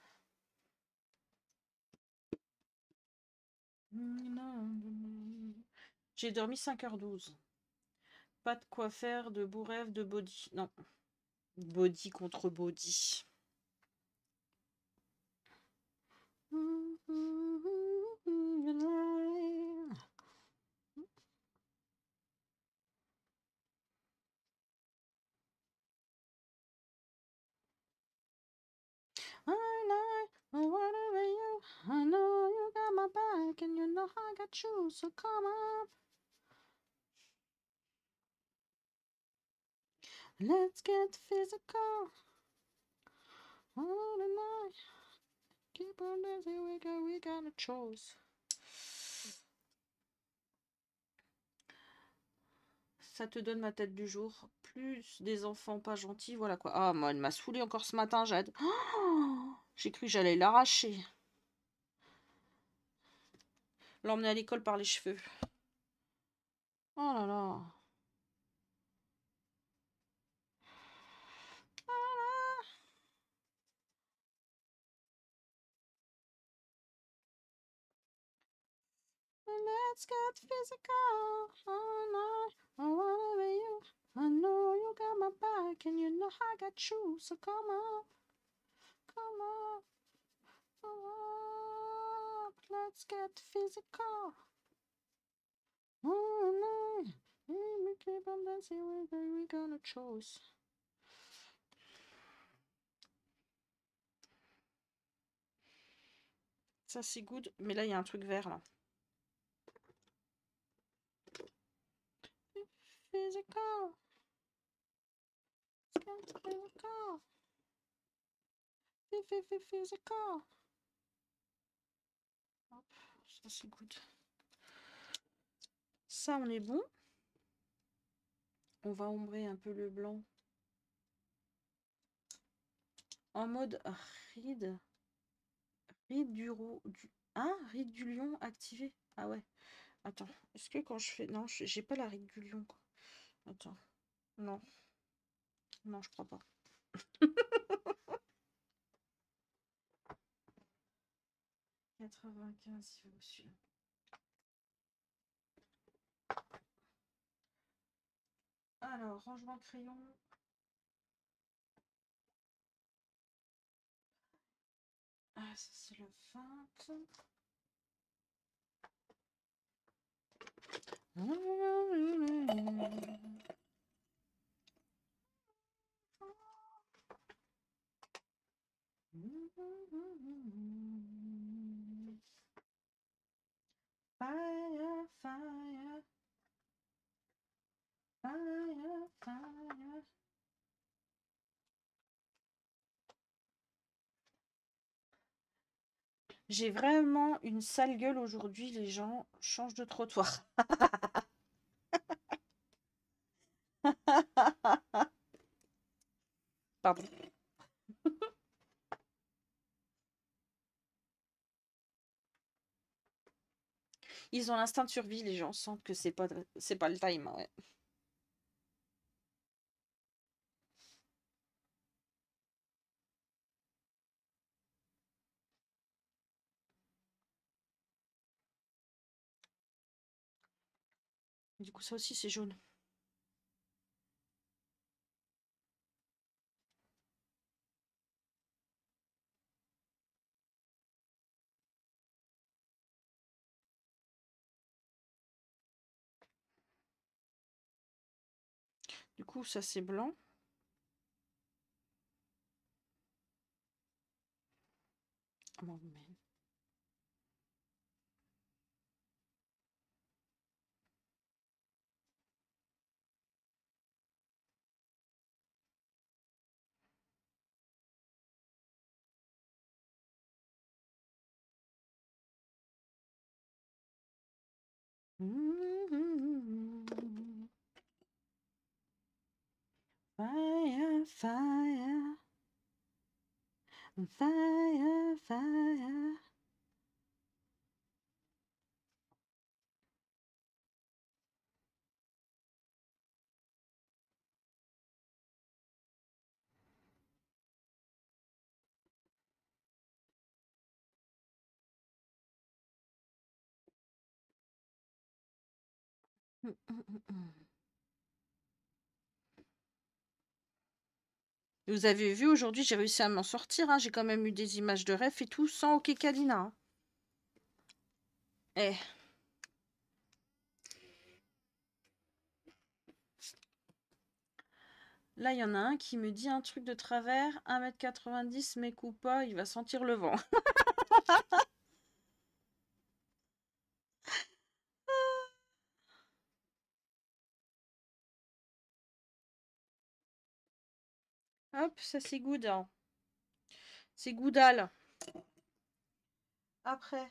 J'ai dormi cinq heures douze. Pas de quoi faire de beaux rêves de body. Non. Body contre body. I know, whatever you, I know you got my back, and you know I got you, so come on. Let's get physical. All the night. Keep on dancing, we got, we got a choice. Ça te donne ma tête du jour. Plus des enfants pas gentils, voilà quoi. Ah, moi, elle m'a saoulée encore ce matin, Jade. Oh, j'ai cru que j'allais l'arracher. L'emmener à l'école par les cheveux. Oh là là. Let's get physical. Oh no, I wanna be you. I know you got my back, and you know I got you. So come on, come on, come on. Let's get physical. Oh no, we keep on dancing, we gonna choose. Ça c'est good, mais là il y a un truc vert là. Physical. Physical. Physical. Hop, ça c'est good. Ça on est bon. On va ombrer un peu le blanc. En mode ride. Ride du roux. Du... Hein, ride du lion activé. Ah ouais. Attends. Est-ce que quand je fais... Non, j'ai pas la ride du lion. Quoi. Attends. Non. Non, je crois pas. quatre-vingt-quinze, il faut celui-là. Alors, rangement crayon. Ah, ça c'est le vingt. Fire, fire. Fire, fire. J'ai vraiment une sale gueule aujourd'hui, les gens changent de trottoir. Pardon. Ils ont l'instinct de survie, les gens sentent que c'est pas c'est pas le time, ouais. Du coup, ça aussi c'est jaune. Du coup, ça c'est blanc. Oh, mais... Fire, fire, fire, fire. Vous avez vu, aujourd'hui, j'ai réussi à m'en sortir. Hein. J'ai quand même eu des images de rêve et tout, sans OK Kalina. Hein. Eh. Là, il y en a un qui me dit un truc de travers. un mètre quatre-vingt-dix, mec ou pas, il va sentir le vent. Hop, ça c'est good. Hein. C'est goudal. Après.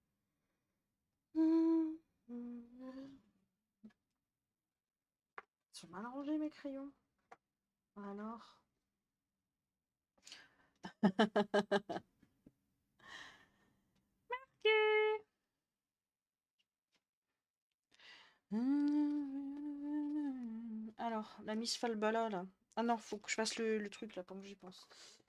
Ils sont mal rangés mes crayons. Alors. Marqué. Alors, la Miss Falbala là. Ah non, faut que je fasse le, le truc là pendant que j'y pense.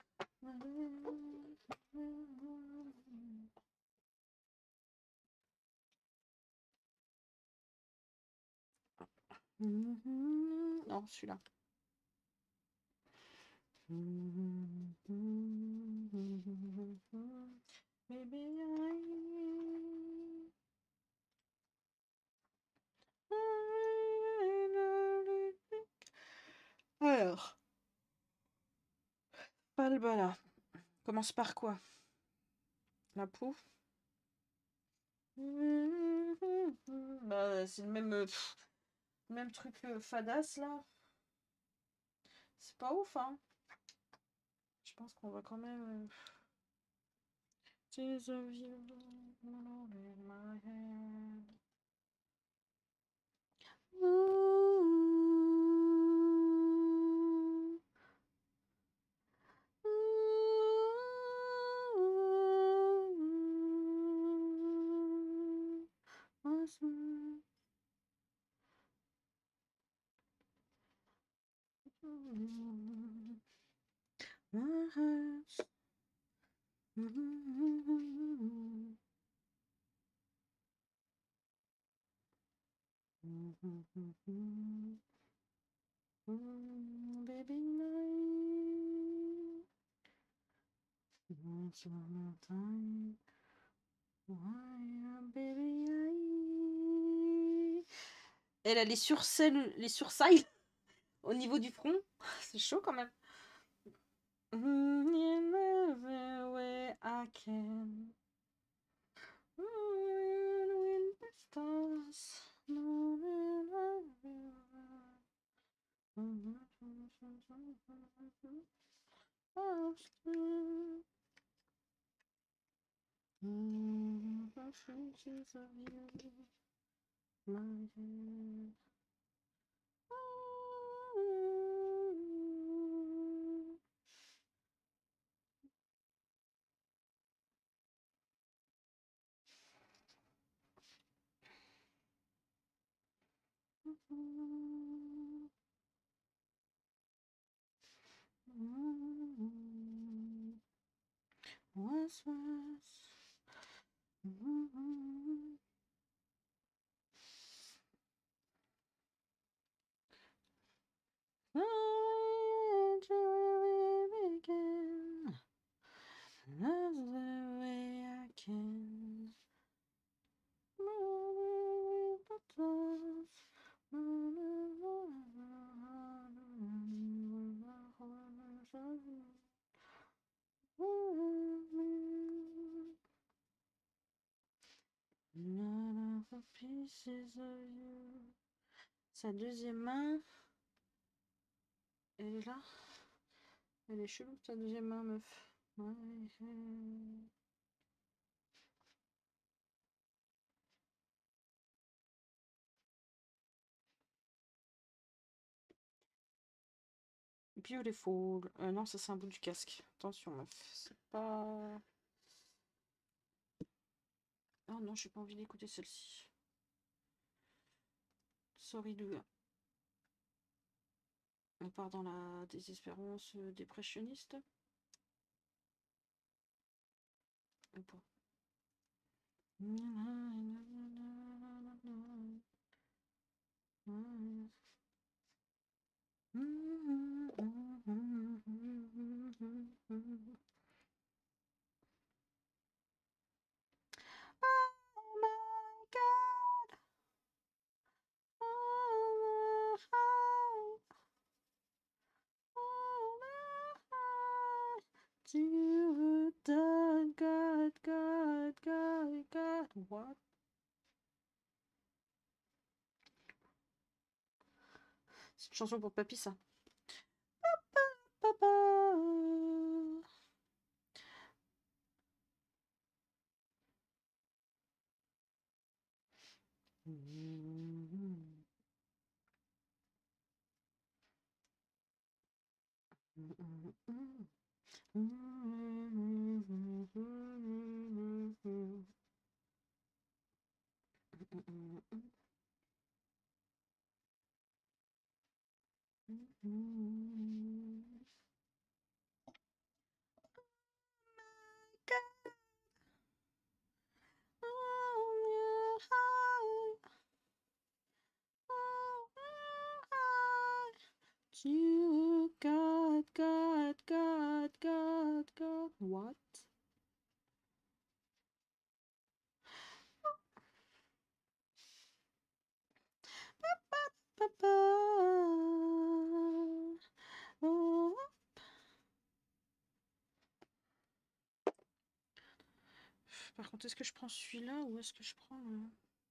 Non, celui-là. Alors, Falbala. Commence par quoi? La peau. Bah, c'est le même, euh, pff, même truc euh, fadasse là. C'est pas ouf, hein. Je pense qu'on va quand même. Euh... Baby night. Once upon a time. Baby I... Elle a les surcelles, les sursailles au niveau du front. C'est chaud quand même. In every way I can. When the stars. Was was. I begin. That's the way I can. Sa deuxième main, elle est là. Elle est chelou, sa deuxième main, meuf. Ouais. Beautiful. Euh, non, ça c'est un bout du casque. Attention, meuf. C'est pas... Oh non, j'ai pas envie d'écouter celle-ci. Sorry, Lou. On part dans la désespérance euh, dépressionniste. Ou pas. Oh my God. Oh my heart. Oh my heart. You done God, God, God, God. What? C'est une chanson pour papy, ça. Papa. You got, got, got, got, got. What? Papa. Oh. Par contre, est-ce que je prends celui-là ou est-ce que je prends le...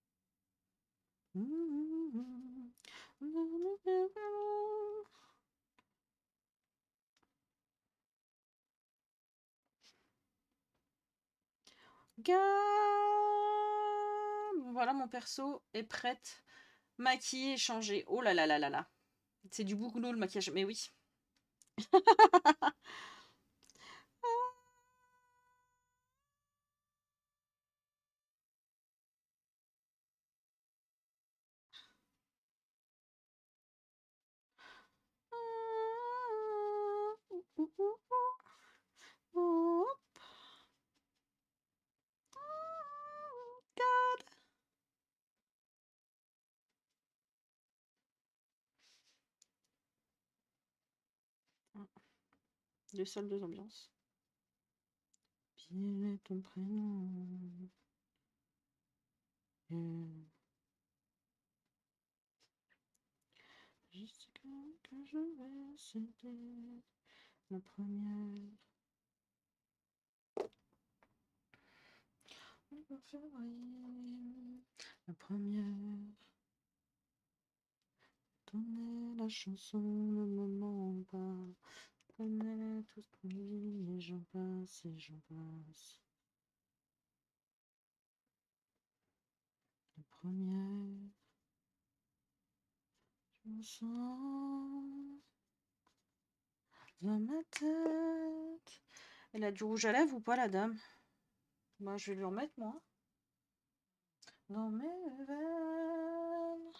Gamme. Voilà, mon perso est prête, maquillée et changée. Oh là là là là là. C'est du boulot le maquillage, mais oui. God. Les salles de ambiance. Quel est ton prénom? Hmm. Juste que, que je vais céder la première. En février, la première. Donnez la chanson, ne me mens pas. Connais toute ma vie et j'en passe et j'en passe. La première. Je me sens dans ma tête. Elle a du rouge à lèvres ou pas, la dame? Moi, je vais lui en mettre, moi. Dans mes veines.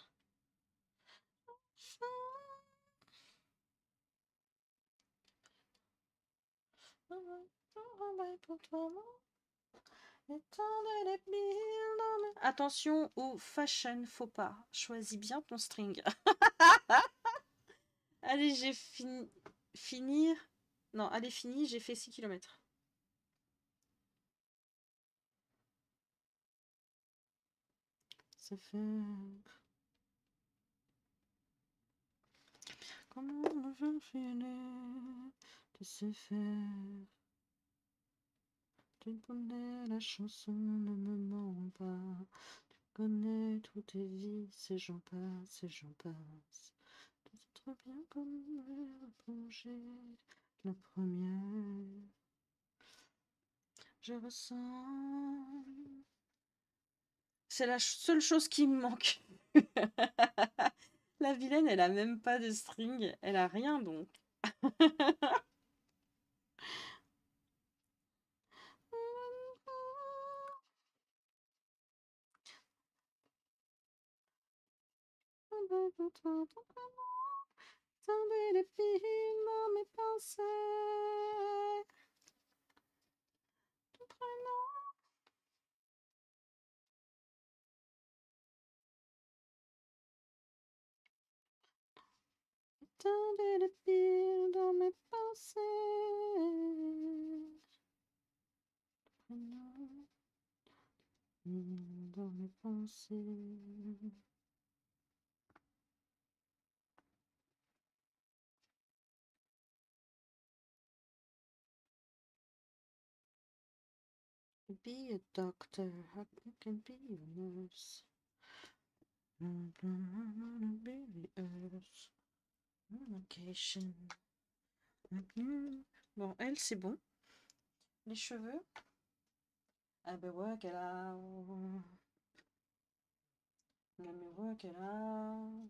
Attention au fashion faux pas. Choisis bien ton string. Allez, j'ai fini. Finir. Non, allez, fini, j'ai fait six kilomètres. C'est fait. Comment on veut finir de se faire. Tu connais la chanson, ne me mens pas. Tu connais toutes tes vies, et j'en passe, et j'en passe. Tu sais trop bien comment replonger la première. Je ressens. C'est la seule chose qui me manque. La vilaine, elle a même pas de string, elle a rien donc. Tendez les pieds dans mes pensées. Tout prenant. Tendez les pieds dans mes pensées. Prenant. Dans mes pensées. Be a doctor, I can be a nurse. Be the earth. Vacation. Bon, elle, c'est bon. Les cheveux. Ah ben work it out. Let me work it out.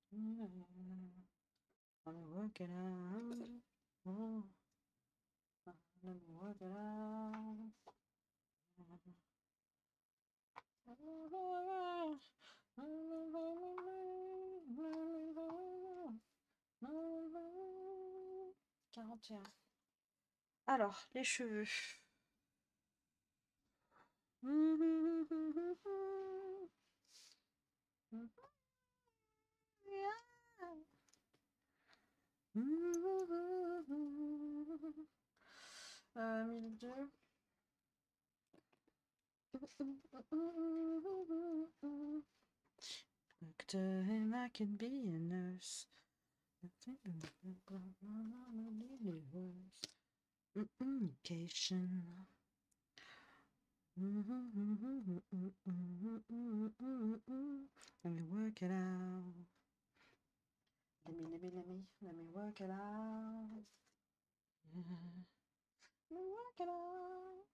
Let me work it out. Oh. Let me work it out. quarante et un. Alors, les cheveux. Euh, mille deux. Doctor, and I can be a nurse. Vacation. Let me work it out. Let me, let me, let me, let me work it out. Yeah. Let me work it out.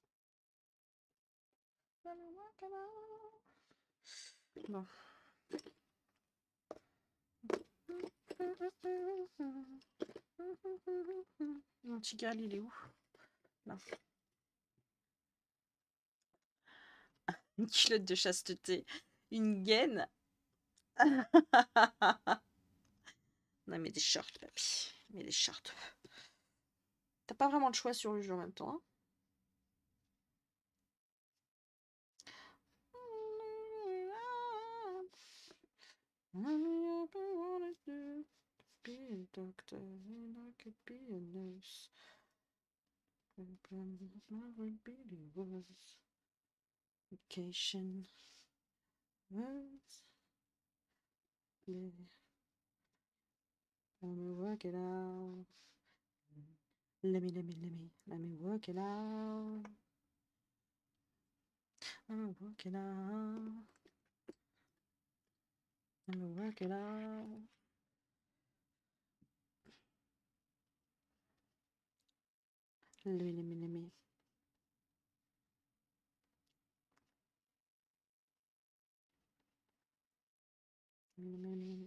Let me work it out. Bon. Mon petit gal, il est où? Là. Une culotte de chasteté. Une gaine. Non, mais des shorts, papy. Mais des shorts. T'as pas vraiment de choix sur le jeu en même temps. Hein. Be a doctor and I could be a nurse. Never be the worst. Vacation. Words. Yeah. Let me work it out. Let me, let me, let me, let me work it out. Let me work it out. Let me work it out. Let me, let me, let me. Let me, let me.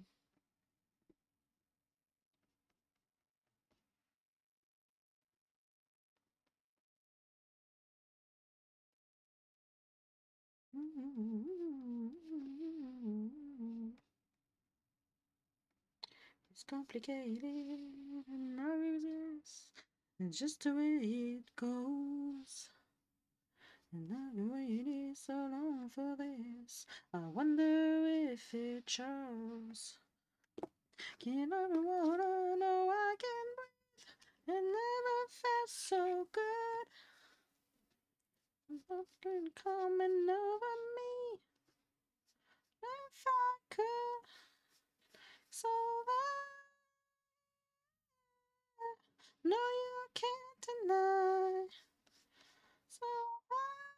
It's complicated, and I resist. It's just the way it goes. And now the way it is so long for this. I wonder if it shows. Can I water? No, I can breathe. It never felt so good. Nothing coming over me. If I could, so that no, you can't deny. So that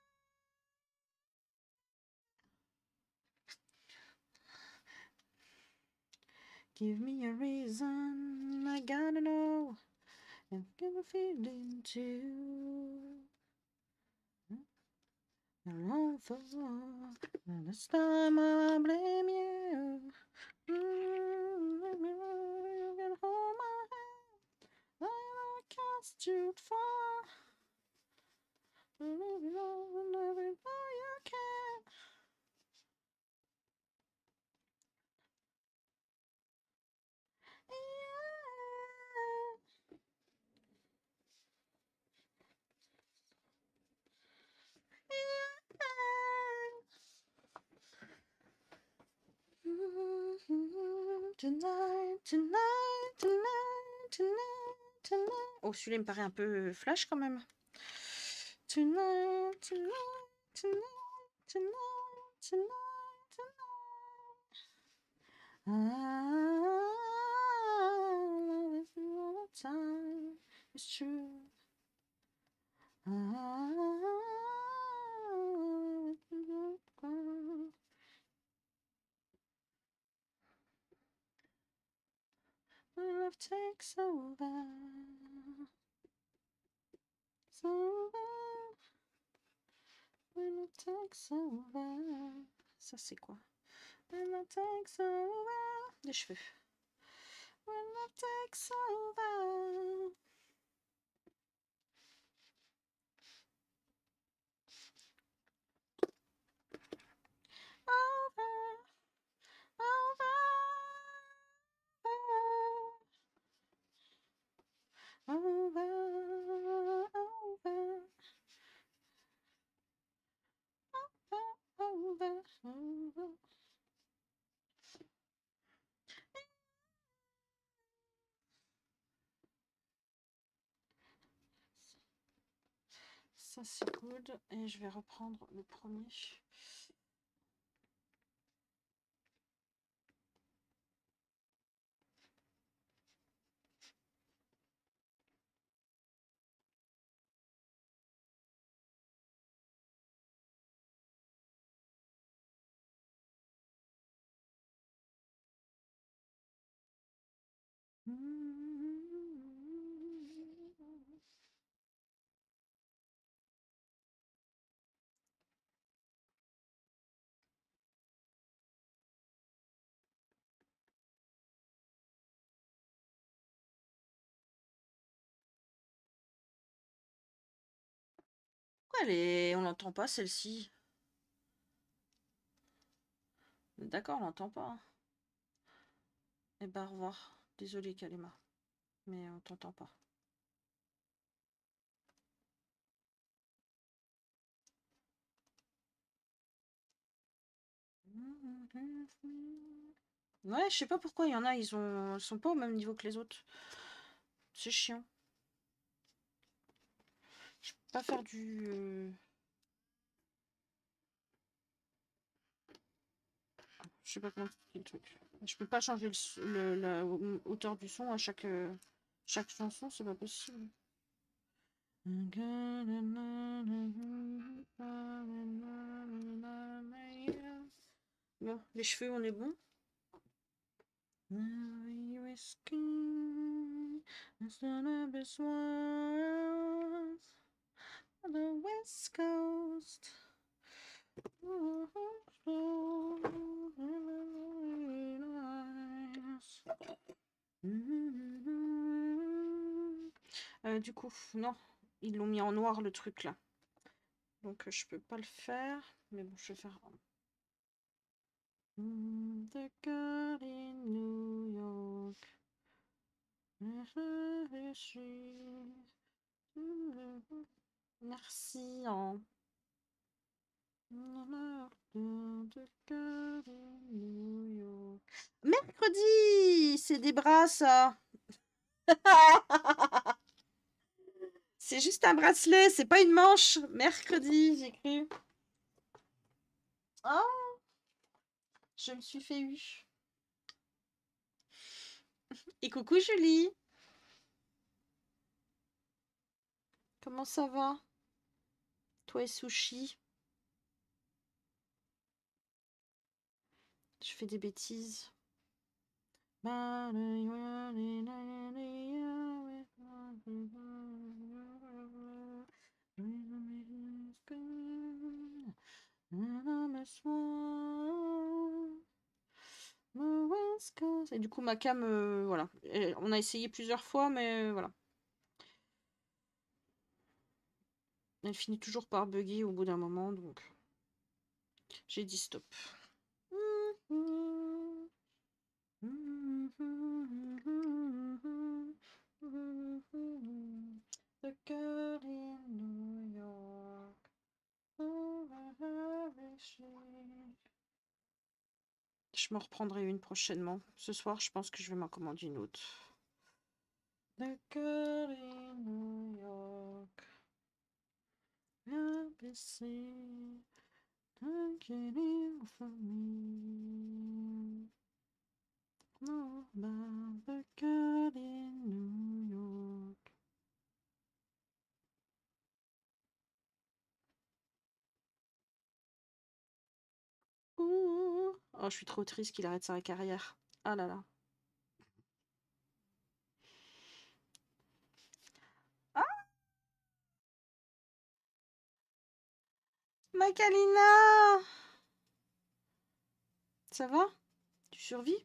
give me a reason. I gotta know. And get a feeling too. Alone for and this time I blame you. You can hold my hand. gratitude for every boy you can. Tonight, tonight, tonight, tonight, tonight. Oh, celui-là il me paraît un peu flash quand même. Tonight, tonight, tonight, tonight, tonight, tonight. Ah, love is all the time. It's true. Ah, when love takes over. It's over. When love takes over. Ça c'est quoi? When love takes over. Les cheveux. When love takes over. Over. Over. Over. Over. Over. Over. Ça c'est good. Et je vais reprendre le premier. Pourquoi elle est... on l'entend pas celle-ci? D'accord, on l'entend pas. Eh ben, au revoir. Désolée, Kalema. Mais on t'entend pas. Ouais, je sais pas pourquoi il y en a, ils ont... ils sont pas au même niveau que les autres. C'est chiant. Je peux pas faire du... euh, Je sais pas comment expliquer le truc. Je peux pas changer le, s- le- la hauteur du son à chaque, euh, chaque chanson, c'est pas possible. Bon, les cheveux, on est bon. The West Coast. Euh, du coup, non, ils l'ont mis en noir le truc là. Donc euh, je peux pas le faire. Mais bon, je vais faire. The girl in New York. Merci. Hein. Mercredi, c'est des bras ça. C'est juste un bracelet, c'est pas une manche. Mercredi, j'ai cru. Oh, je me suis fait eu. Et coucou Julie. Comment ça va? Toi et Sushi. Je fais des bêtises. Et du coup, ma cam, euh, voilà. Et on a essayé plusieurs fois, mais euh, voilà. Elle finit toujours par bugger au bout d'un moment, donc j'ai dit stop. The girl in New York. Je m'en reprendrai une prochainement. Ce soir, je pense que je vais m'en commander une autre. The girl in New York. A B C. Getting for me. No, about the girl in New York. Ouh. Oh, je suis trop triste qu'il arrête sa carrière. Ah là là. Ah, Makalina! Ça va? Tu survis?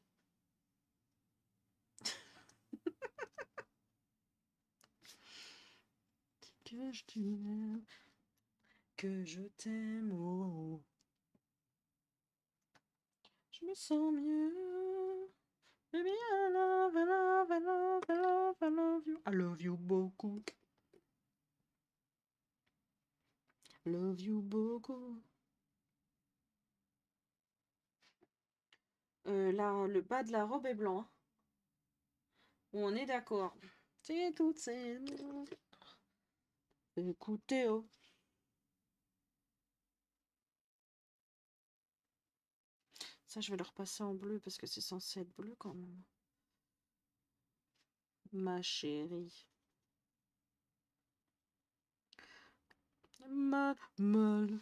Que je t'aime, que je t'aime, oh. Je me sens mieux. Baby, I love, I love, I love, I love, I love you. I love you beaucoup. Love you beaucoup. Euh, là, le bas de la robe est blanc. Hein. On est d'accord. C'est toutes ces... Écoutez, oh. Ça, je vais le repasser en bleu parce que c'est censé être bleu quand même. Ma chérie. Mal, mal.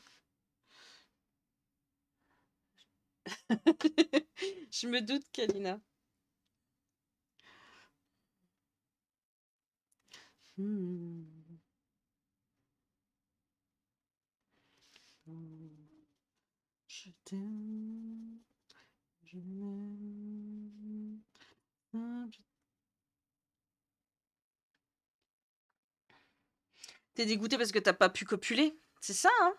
Je me doute, Kalina. Hmm. Je t'aime. Je m'aime. T'es dégoûté parce que t'as pas pu copuler? C'est ça, hein?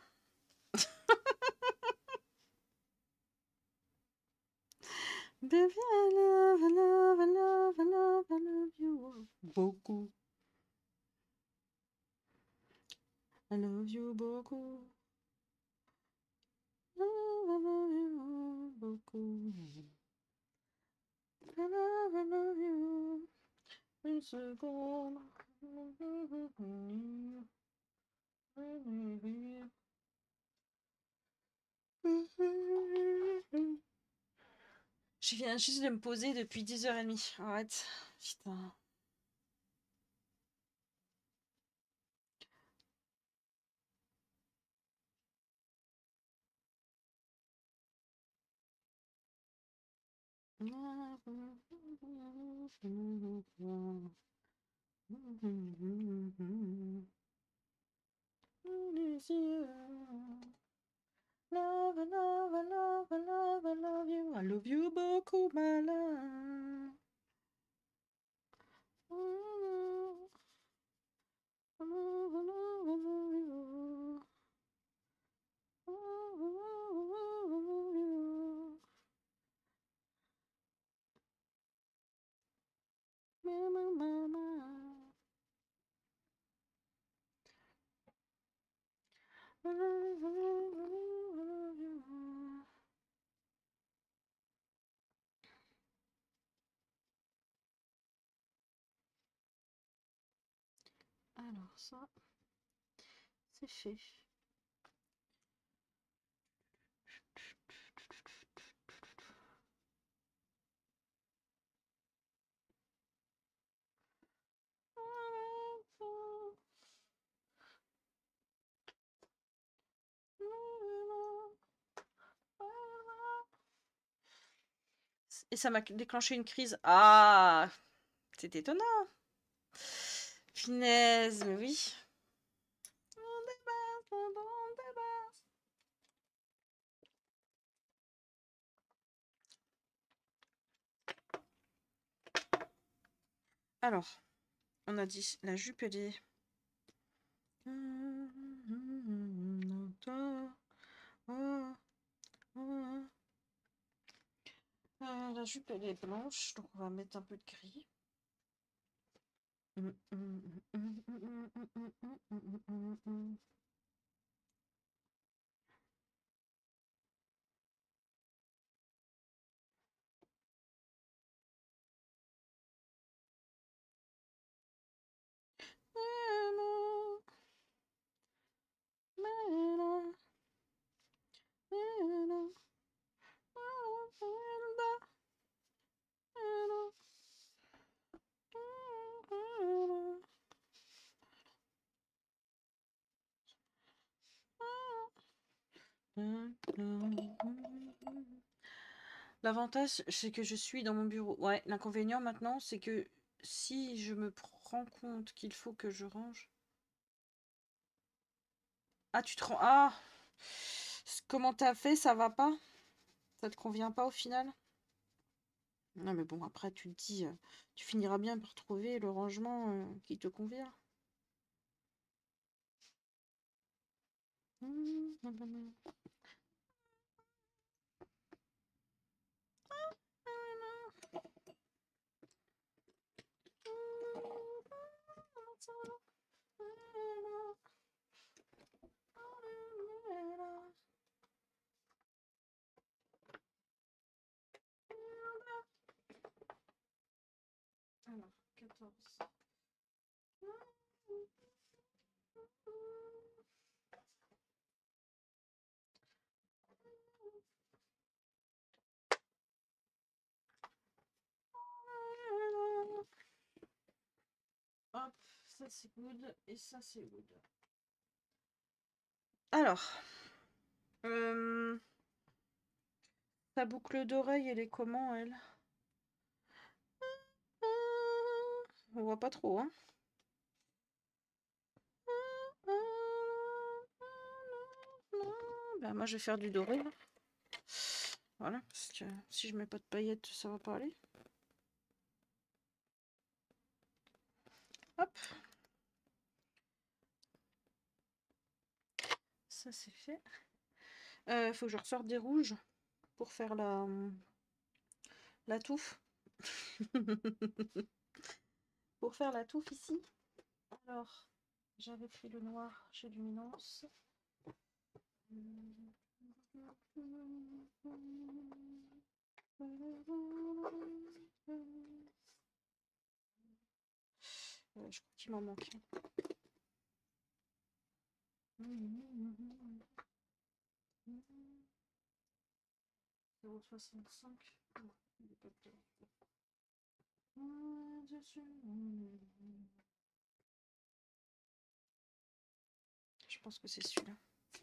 Baby, I love, I love, I love, I love, I love you beaucoup. I love you beaucoup. I love you beaucoup. I love, I love you. Une seconde. Je viens juste de me poser depuis dix heures trente. Arrête. Putain. Love, I love, I love, I love, I love you. I love you beaucoup, my love. I love, I love, I love you. Alors ça, c'est fait. Et ça m'a déclenché une crise. Ah, c'est étonnant. Finesse, mais oui. Alors, on a dit la jupe elle est... la jupe, elle est blanche, donc on va mettre un peu de gris. L'avantage, c'est que je suis dans mon bureau. Ouais, l'inconvénient maintenant, c'est que si je me rends compte qu'il faut que je range... Ah, tu te rends... Ah! Comment t'as fait? Ça va pas? Ça te convient pas au final? Non, mais bon, après, tu te dis... euh, tu finiras bien par trouver le rangement euh, qui te convient. Alors, quatorze. Hop, ça c'est good et ça c'est good. Alors, euh, ta boucle d'oreille, elle est comment, elle? On voit pas trop, hein. Ben, moi, je vais faire du doré, là. Voilà, parce que si je mets pas de paillettes, ça va pas aller. Hop. Ça, c'est fait. Euh, faut que je ressorte des rouges pour faire la, la touffe. Pour faire la touffe ici. Alors, j'avais pris le noir chez Luminance. Euh, je crois qu'il m'en manque. zéro soixante-cinq. Non, il est pas dedans. Je pense que c'est celui-là.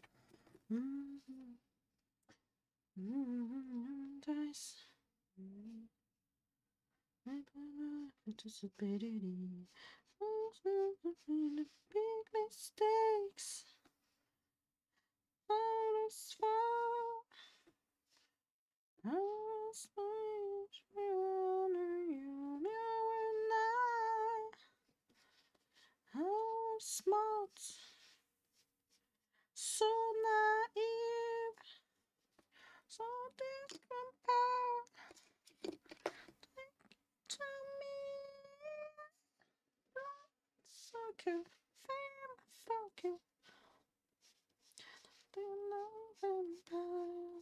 Big mistakes. I was far. I was much honor you now and I. I was smart, so naive, so discompared to me. So good, fame, fuck you. Do you know vampire?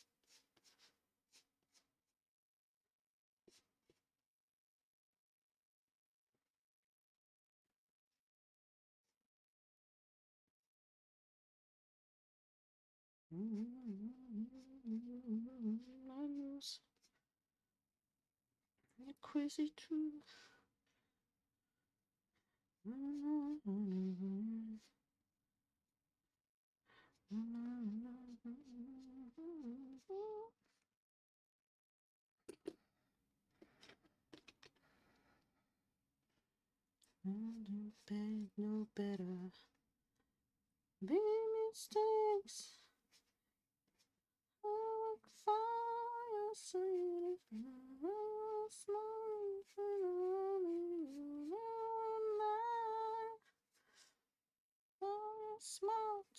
Manuals. You're crazy too. No better. Big mistakes. I fire so smart,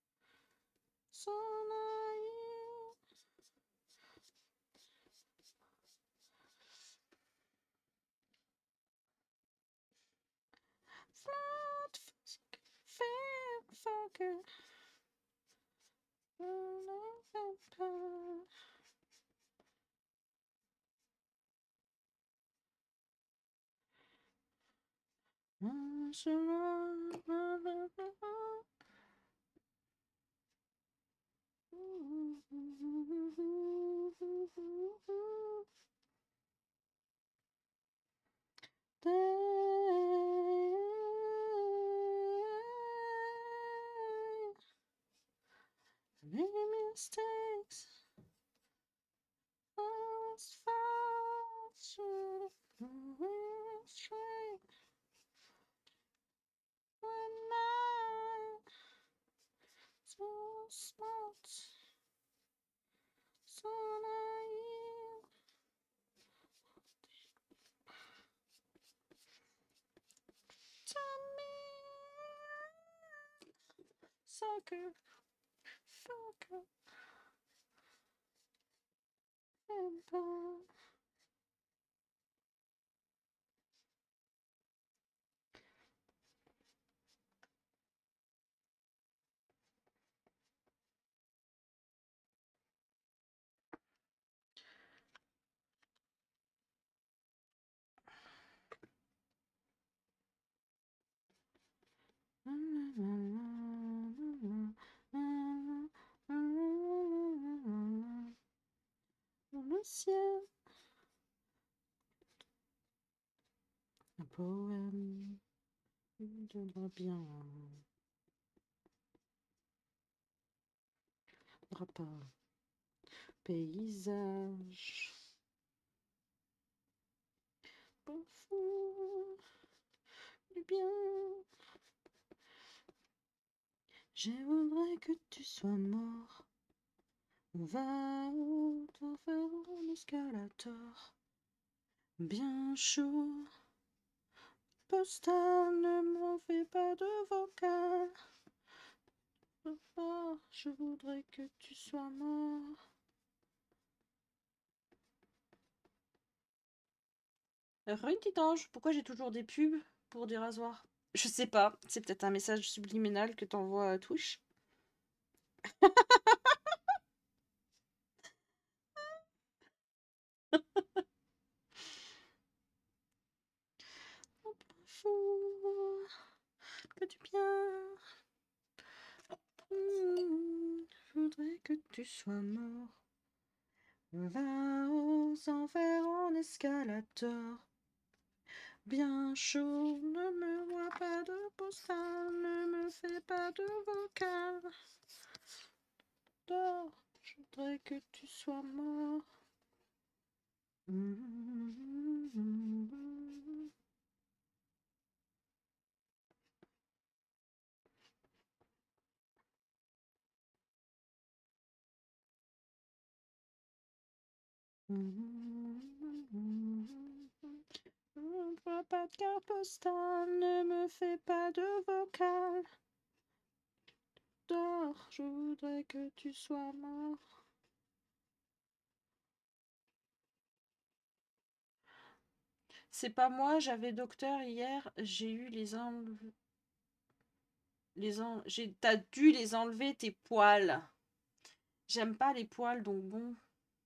so naive, Fat fucker. Many mistakes. I was false. Straight. When I so smart, so naive. Tell me, sucker, fucker, vampire. Dans le ciel, un poème de bien. Rapport, paysage, parfois du bien. Je voudrais que tu sois mort. On va au enfer en escalator. Bien chaud. Postal, ne m'en fais pas de vocal. Oh, je voudrais que tu sois mort. Re petit ange, pourquoi j'ai toujours des pubs pour des rasoirs? Je sais pas, c'est peut-être un message subliminal que t'envoies à Twitch. Fou, que du bien. Mmh, je voudrais que tu sois mort. Va aux enfers en escalator. Bien chaud, ne me vois pas de postal, ne me fais pas de vocal. Dors, je voudrais que tu sois mort. Ne vois pas de carte postale, ne me fais pas de vocal. Dors, je voudrais que tu sois mort. C'est pas moi, j'avais docteur hier, j'ai eu les enlever. Les en... j'ai... T'as dû les enlever tes poils. J'aime pas les poils, donc bon.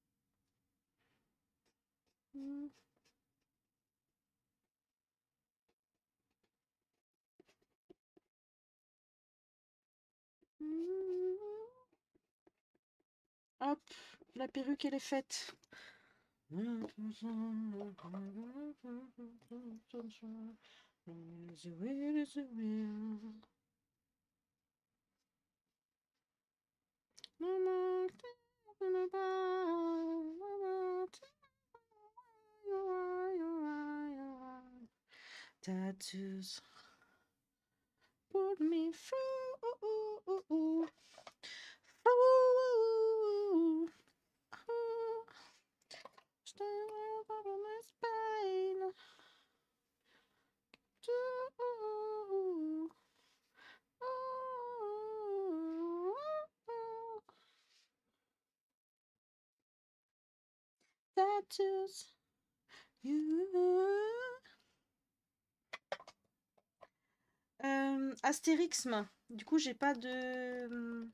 Mmh. Hop, la perruque elle est faite. Tattoos put me through. Stay over my spine. Tattoos, you. Euh, Astérixme. Du coup, j'ai pas de...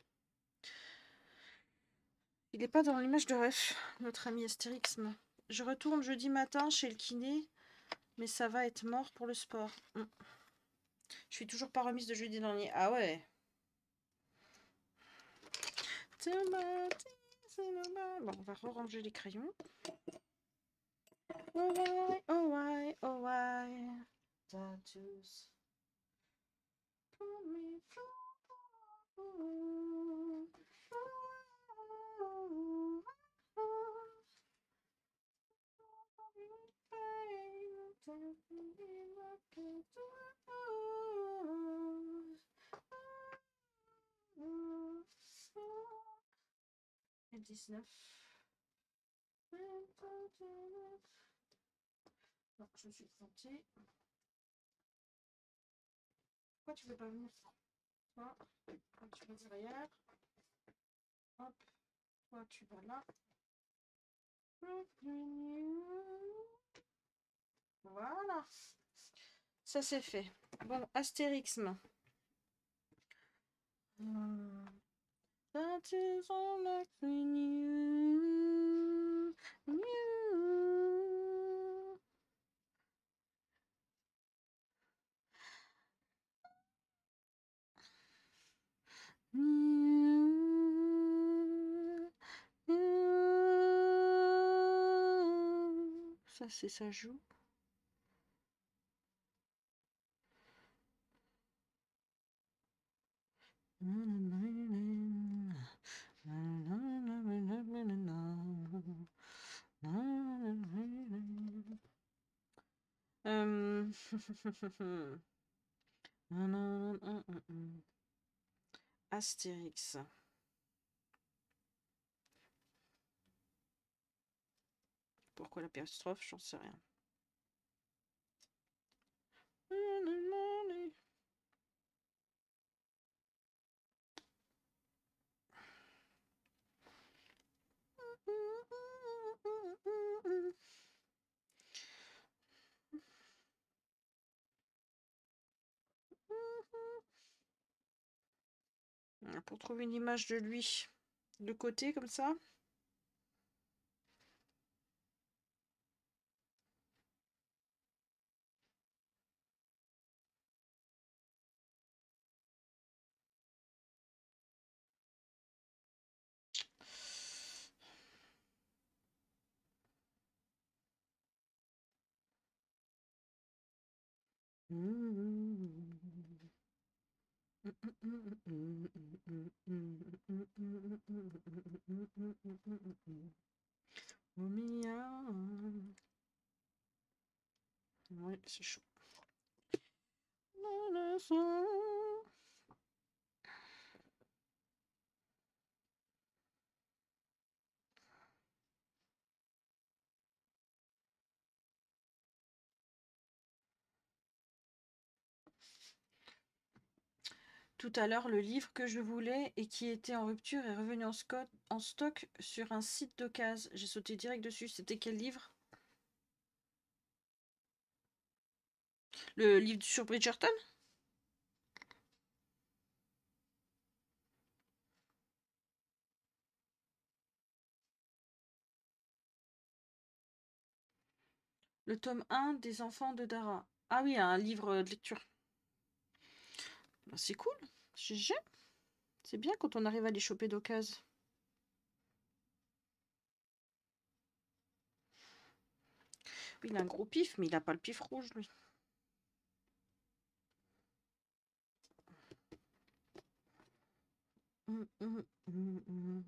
Il n'est pas dans l'image de ref, notre ami Astérixme. Je retourne jeudi matin chez le kiné, mais ça va être mort pour le sport. Mm. Je suis toujours pas remise de jeudi dernier. Ah ouais. Bon, on va re-ranger les crayons. Oh why, oh why, oh why. Tattoos. Et dix-neuf. Non, je me suis plantée. Pourquoi tu veux pas venir? Toi, tu vas derrière. Hop, toi tu vas là. Voilà. Ça c'est fait. Bon, Astérixme. Hmm. That is all I knew. Knew. Knew. Knew. Ça c'est ça joue. Euh... Astérix. Pourquoi l'apostrophe? J'en sais rien. Pour trouver une image de lui de côté comme ça. Oui, c'est chaud. Tout à l'heure, le livre que je voulais et qui était en rupture est revenu en, en stock sur un site d'occasion. J'ai sauté direct dessus. C'était quel livre? Le livre sur Bridgerton? Le tome un des enfants de Dara. Ah oui, un livre de lecture. Ben, c'est cool. G G. C'est bien quand on arrive à les choper d'occasion. Oui, il a un gros pif, mais il n'a pas le pif rouge, lui. Hum, hum, hum, hum.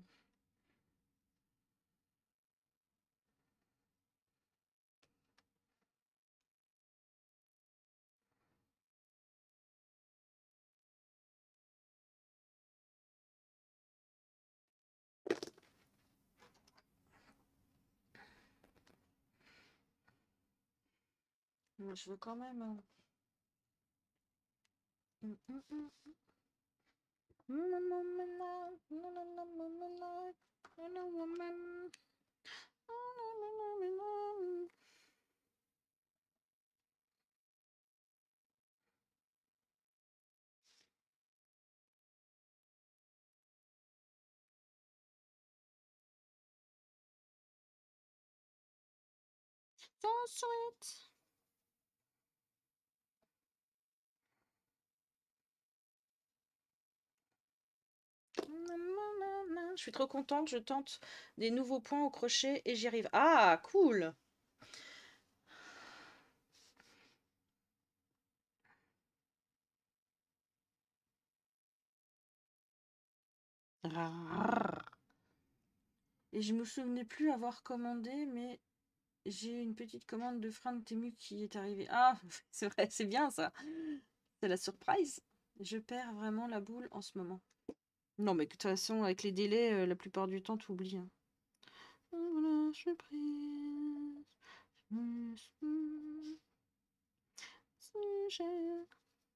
Moi, je veux quand même... Hum, hum, hum, hum. So sweet. Je suis trop contente, je tente des nouveaux points au crochet et j'y arrive. Ah, cool! Et je me souvenais plus avoir commandé, mais j'ai une petite commande de frein de Temu qui est arrivée. Ah, c'est vrai, c'est bien ça. C'est la surprise. Je perds vraiment la boule en ce moment. Non, mais de toute façon, avec les délais, euh, la plupart du temps, tu oublies. Hein. Voilà, surprise. Si j'ai...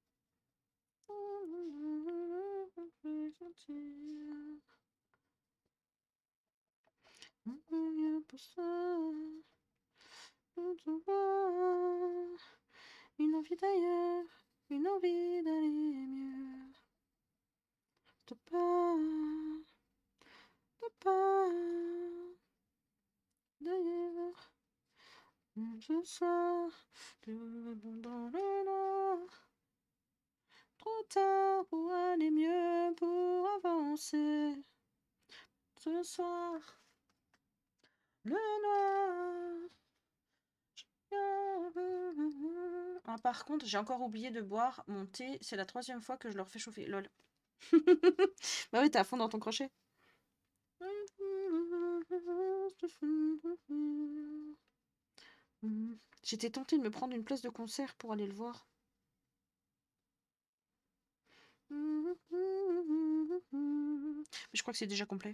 Pour ça, une envie d'ailleurs, une envie d'aller mieux. De pas, de pas d'ailleurs. Ce soir, dans le noir, trop tard pour aller mieux, pour avancer. Ce soir, le noir. Ah, par contre, j'ai encore oublié de boire mon thé. C'est la troisième fois que je le refais chauffer. Lol. Bah oui, t'es à fond dans ton crochet. J'étais tentée de me prendre une place de concert pour aller le voir. Mais je crois que c'est déjà complet.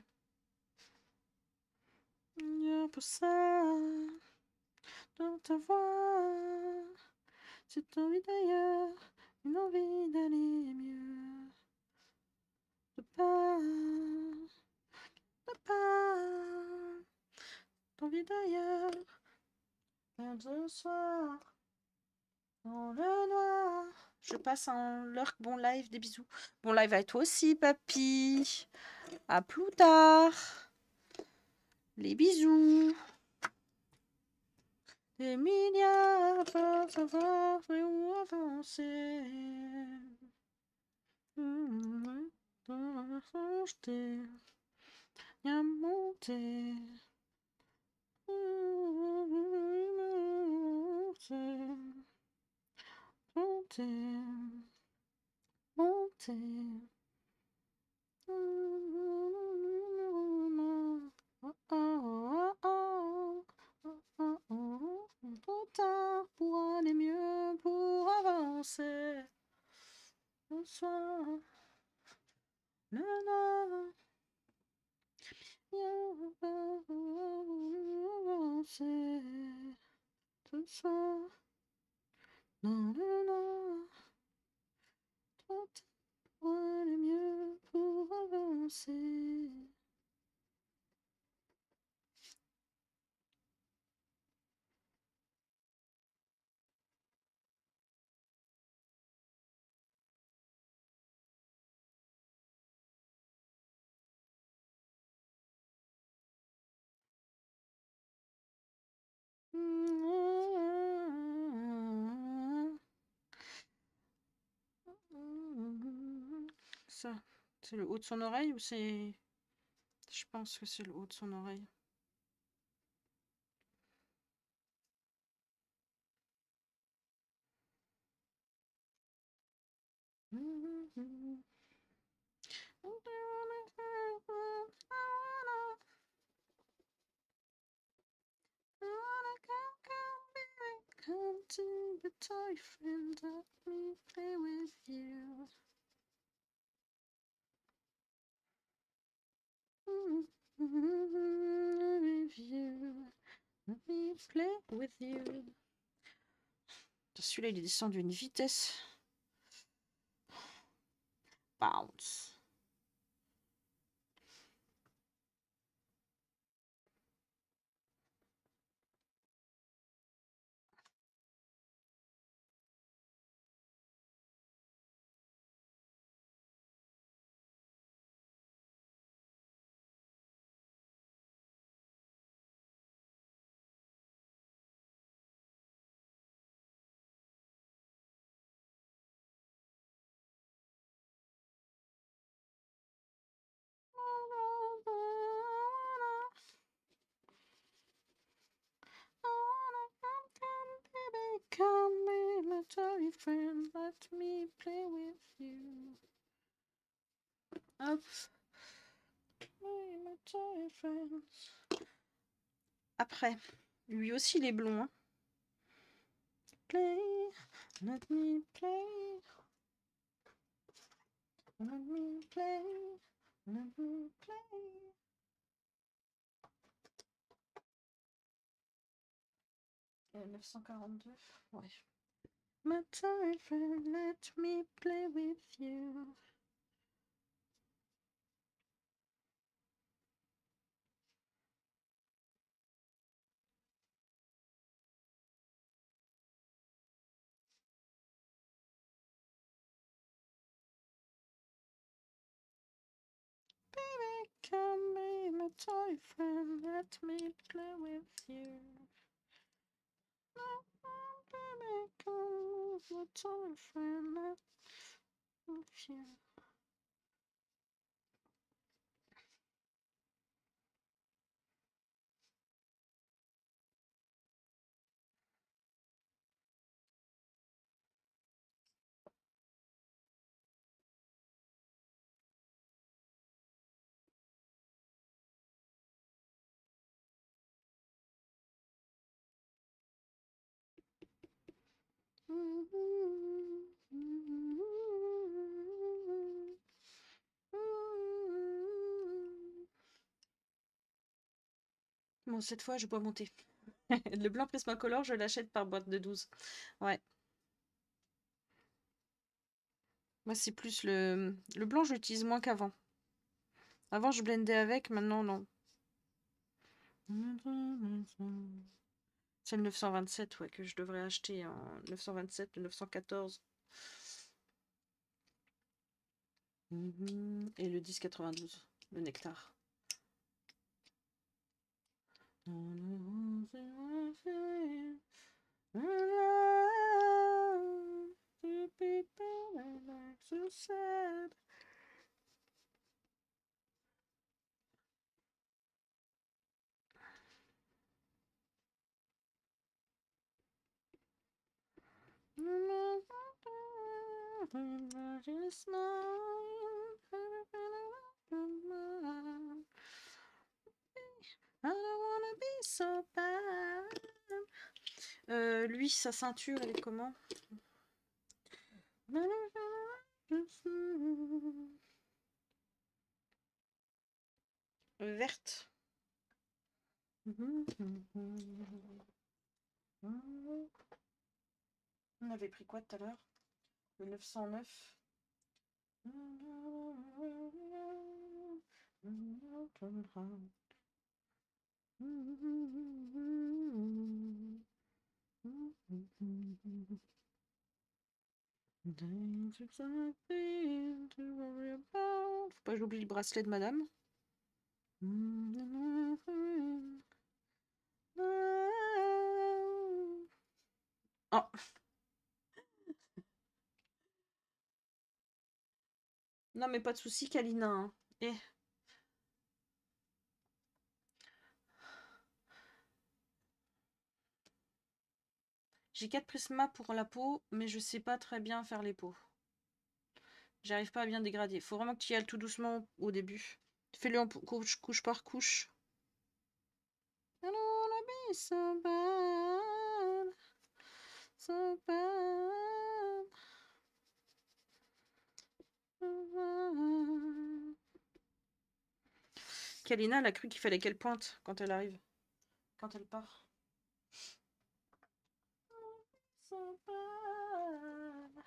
Pour ça, dans ta voix, cette envie d'ailleurs, une envie d'aller mieux. De pas, de pas, d'envie d'ailleurs, ce soir, dans le noir. Je passe un lurk, bon live, des bisous. Bon live à toi aussi, papy. À plus tard. Les bisous. Des milliards pour savoir où avancer. J't'ai bien monté. Monté. Monté. Trop tard pour aller mieux, pour avancer. Bonsoir, le noir. Avancer. Ce soir, dans le noir. Trop tard pour aller mieux, pour avancer. Ça, c'est le haut de son oreille ou c'est... Je pense que c'est le haut de son oreille. Come to the toy friend, let me play with you. With you. Let me play with you. Celui-là, il est descendu d'une vitesse. Bounce. Après, lui aussi il est blond. Hein. Play, let me play. Let me play. Let me play. Et neuf cent quarante-deux, ouais. My toy friend, let me play with you. Baby, come be my toy friend, let me play with you. Baby, come be my toy friend, let me play with you. Bon, cette fois, je dois monter. Le blanc Prismacolor, je l'achète par boîte de douze. Ouais. Moi, c'est plus le... Le blanc, j'utilise moins qu'avant. Avant, je blendais avec, maintenant, non. C'est le neuf cent vingt-sept, ouais, que je devrais acheter en neuf cent vingt-sept, le neuf cent quatorze. Et le dix quatre-vingt-douze, le nectar. Euh, lui, sa ceinture, elle est comment? Verte. On avait pris quoi tout à l'heure? Le neuf cent neuf. Faut pas que j'oublie le bracelet de madame. Oh. Non mais pas de soucis, Kalina. Hein. Eh. J'ai quatre prismas pour la peau, mais je sais pas très bien faire les peaux. J'arrive pas à bien dégrader. Faut vraiment que tu y ailles tout doucement au début. Fais-le en couche, couche par couche. I don't wanna be so bad. So bad. Kalina, elle a cru qu'il fallait qu'elle pointe quand elle arrive. Quand elle part. So bad.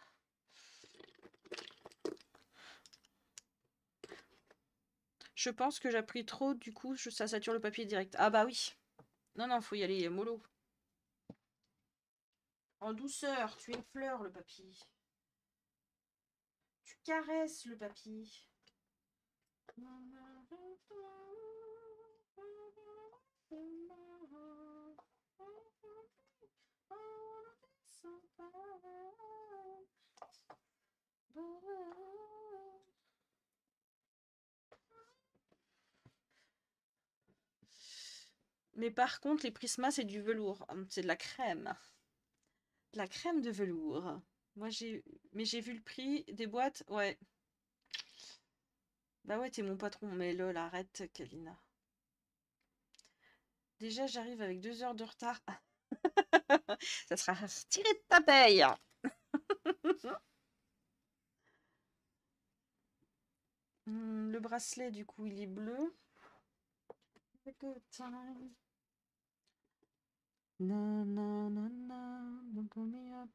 Je pense que j'ai pris trop, du coup, je, ça sature le papier direct. Ah bah oui. Non, non, faut y aller mollo. En douceur, tu effleures le papier. Tu caresses le papier. Mais par contre, les Prismas, c'est du velours. C'est de la crème. De la crème de velours. Moi, j'ai... Mais j'ai vu le prix des boîtes. Ouais. Bah ouais, t'es mon patron, mais lol, arrête, Kalina. Déjà, j'arrive avec deux heures de retard. Ça sera retiré de ta paye. Hmm, le bracelet, du coup, il est bleu. Good time. Na na na na, don't call me up.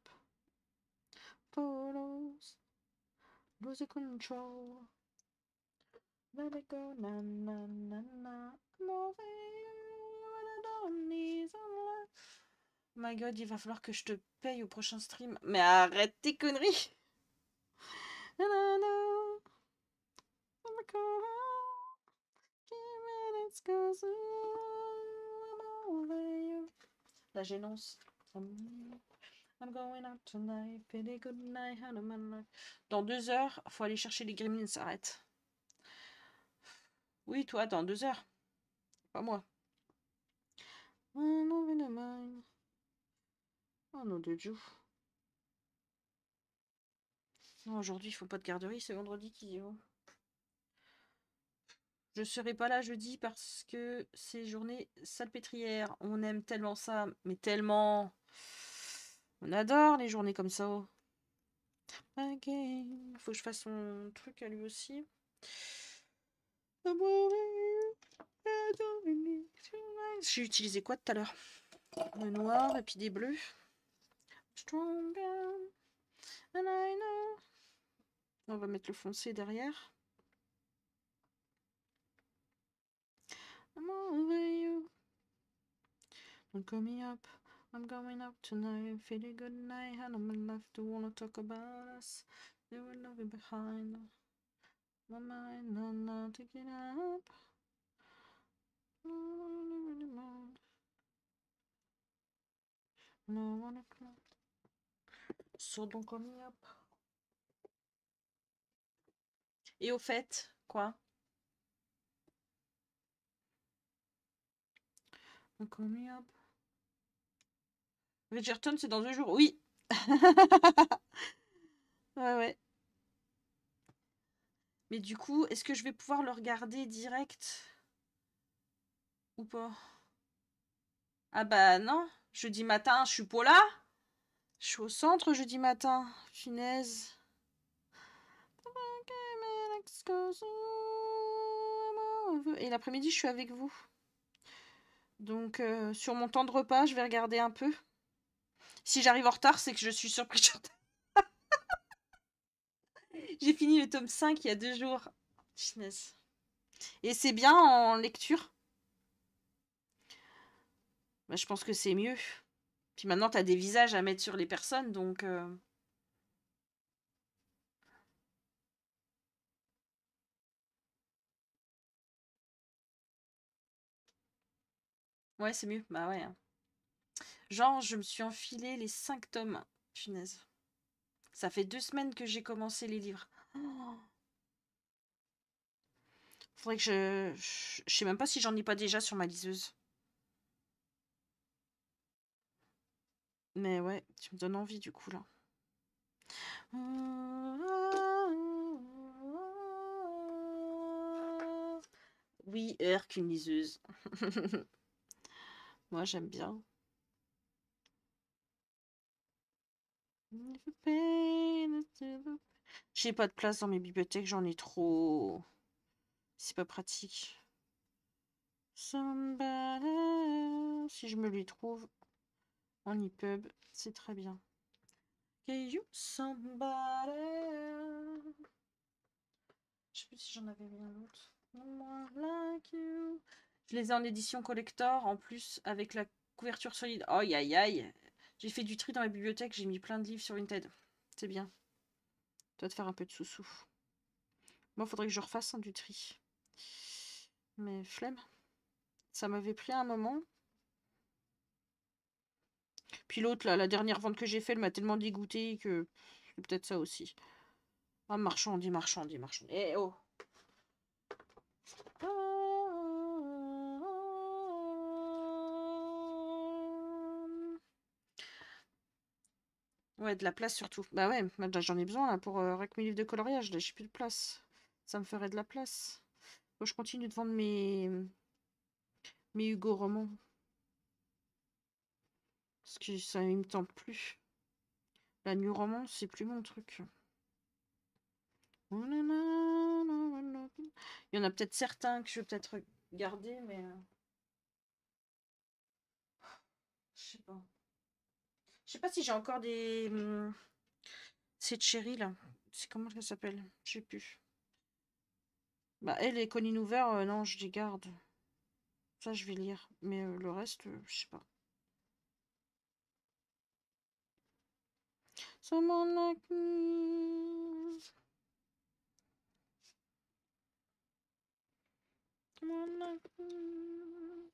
Photos, losing control. Let it go, na na na na. I'm over you, and I don't need some love. Oh my god, il va falloir que je te paye au prochain stream. Mais arrête tes conneries. Na na na. I'm a call. Few minutes goes I'm over you. La gênance. Um, I'm going out tonight, pretty good night, how do my life. Dans deux heures, faut aller chercher les gremlins, arrête. Oui, toi, dans deux heures. Pas moi. Oh non, de Dieu. Non, aujourd'hui, il faut pas de garderie, c'est vendredi qui y va. Je serai pas là jeudi parce que c'est journée salpêtrière. On aime tellement ça, mais tellement. On adore les journées comme ça. Ok, faut que je fasse son truc à lui aussi. J'ai utilisé quoi tout à l'heure? Le noir et puis des bleus. Stronger than I know. On va mettre le foncé derrière. I'm over you. Don't call me up. I'm going up tonight. Feeling good night. And I'm enough to wanna talk about us. They were nothing behind. My mind, no, no, take it up. No, wanna cry. So don't call me up. Et au fait, quoi? Don't call me up. Bridgerton, c'est dans deux jours. Oui. Ouais, ouais. Mais du coup, est-ce que je vais pouvoir le regarder direct ou pas? Ah bah non, jeudi matin, je suis pas là. Je suis au centre jeudi matin. Finesse. Et l'après-midi, je suis avec vous. Donc, euh, sur mon temps de repas, je vais regarder un peu. Si j'arrive en retard, c'est que je suis sur Bridgerton. J'ai fini le tome cinq il y a deux jours. Finesse. Et c'est bien en lecture. Bah, je pense que c'est mieux. Puis maintenant, tu as des visages à mettre sur les personnes, donc... Euh... Ouais, c'est mieux. Bah ouais. Genre, je me suis enfilé les cinq tomes. Punaise. Ça fait deux semaines que j'ai commencé les livres. Oh. Faudrait que je... Je, je sais même pas si j'en ai pas déjà sur ma liseuse. Mais ouais, tu me donnes envie du coup là. Oui, heure qu'une liseuse. Moi, j'aime bien. J'ai pas de place dans mes bibliothèques, j'en ai trop. C'est pas pratique. Somebody... Si je me les trouve en e-pub, c'est très bien. You somebody... Je sais plus si j'en avais mis un autre. Like you. Je les ai en édition collector, en plus, avec la couverture solide. Oh, aïe, aïe, aïe. J'ai fait du tri dans la bibliothèque, j'ai mis plein de livres sur Vinted. C'est bien. Toi, te faire un peu de sous-sous. Moi, il faudrait que je refasse hein, du tri. Mais flemme. Ça m'avait pris un moment. Puis l'autre, là, la dernière vente que j'ai faite, elle m'a tellement dégoûté que c'est peut-être ça aussi. Ah, marchandi, marchandi, marchandi. Eh oh! Ouais, de la place surtout. Bah ouais, j'en ai besoin là, pour euh, avec mes livres de coloriage, là, j'ai plus de place. Ça me ferait de la place. Faut que je continue de vendre mes, mes Hugo romans. Parce que ça ne me tente plus. La New Romance, c'est plus mon truc. Il y en a peut-être certains que je vais peut-être garder, mais... Je sais pas. Je sais pas si j'ai encore des... hum, Cette chérie là. C'est comment ça s'appelle? Je sais plus. Bah elle et Colin Hoover, euh, non, je les garde. Ça, je vais lire. Mais euh, le reste, euh, je sais pas. Someone like me. Someone like me.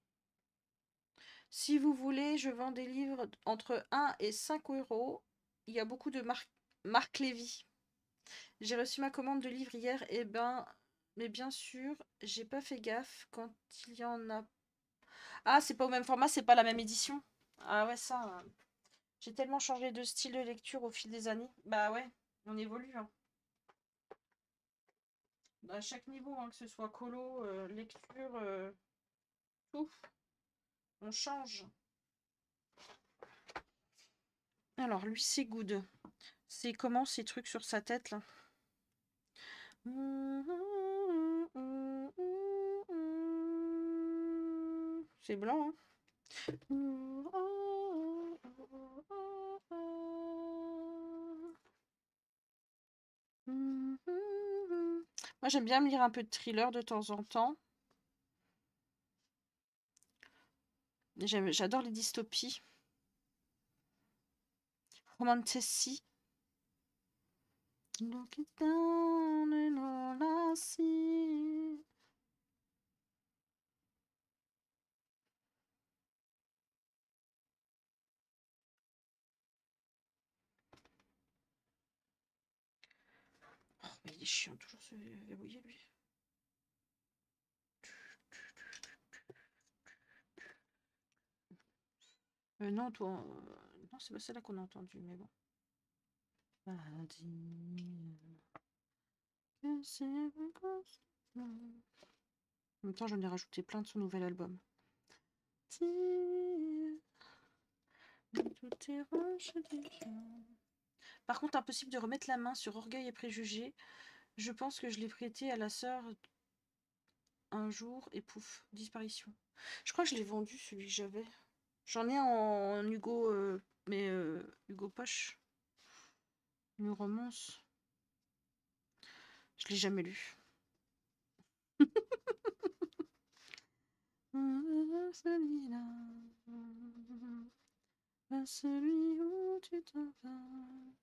Si vous voulez, je vends des livres entre un et cinq euros. Il y a beaucoup de marques Marc Lévy. J'ai reçu ma commande de livres hier, et ben, mais bien sûr, j'ai pas fait gaffe quand il y en a. Ah, c'est pas au même format, c'est pas la même édition. Ah ouais, ça. euh, J'ai tellement changé de style de lecture au fil des années. Bah ouais, on évolue, hein. À chaque niveau, hein, que ce soit colo, euh, lecture, euh, tout, on change. Alors, lui, c'est good. C'est comment ces trucs sur sa tête, là? C'est blanc, hein? Moi, j'aime bien me lire un peu de thriller de temps en temps. J'adore les dystopies. Romantasy. Look it down and all I see. Oh, mais il est chiant, toujours se verrouiller, lui. Euh, non, toi... euh, Non, c'est pas celle-là qu'on a entendue, mais bon. En même temps, j'en ai rajouté plein de son nouvel album. Par contre, impossible de remettre la main sur Orgueil et Préjugés. Je pense que je l'ai prêté à la sœur un jour et pouf, disparition. Je crois que je l'ai vendu, celui que j'avais. J'en ai en Hugo, euh, mais euh, Hugo Poche. Une romance. Je l'ai jamais lu. Celui-là. Celui où tu t'en vas.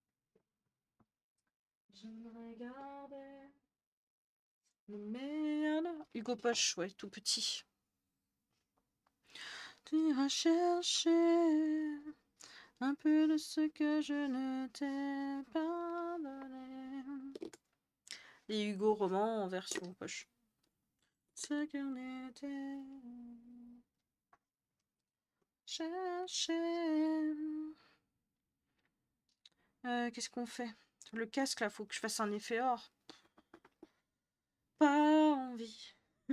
Je me regardais. Le merde. Hugo Poche, ouais, tout petit. Tu iras chercher un peu de ce que je ne t'ai pas donné. Les Hugo romans en version poche. Ce qu'on était chercher. Euh, Qu'est-ce qu'on fait? Le casque là, faut que je fasse un effet or. Pas envie.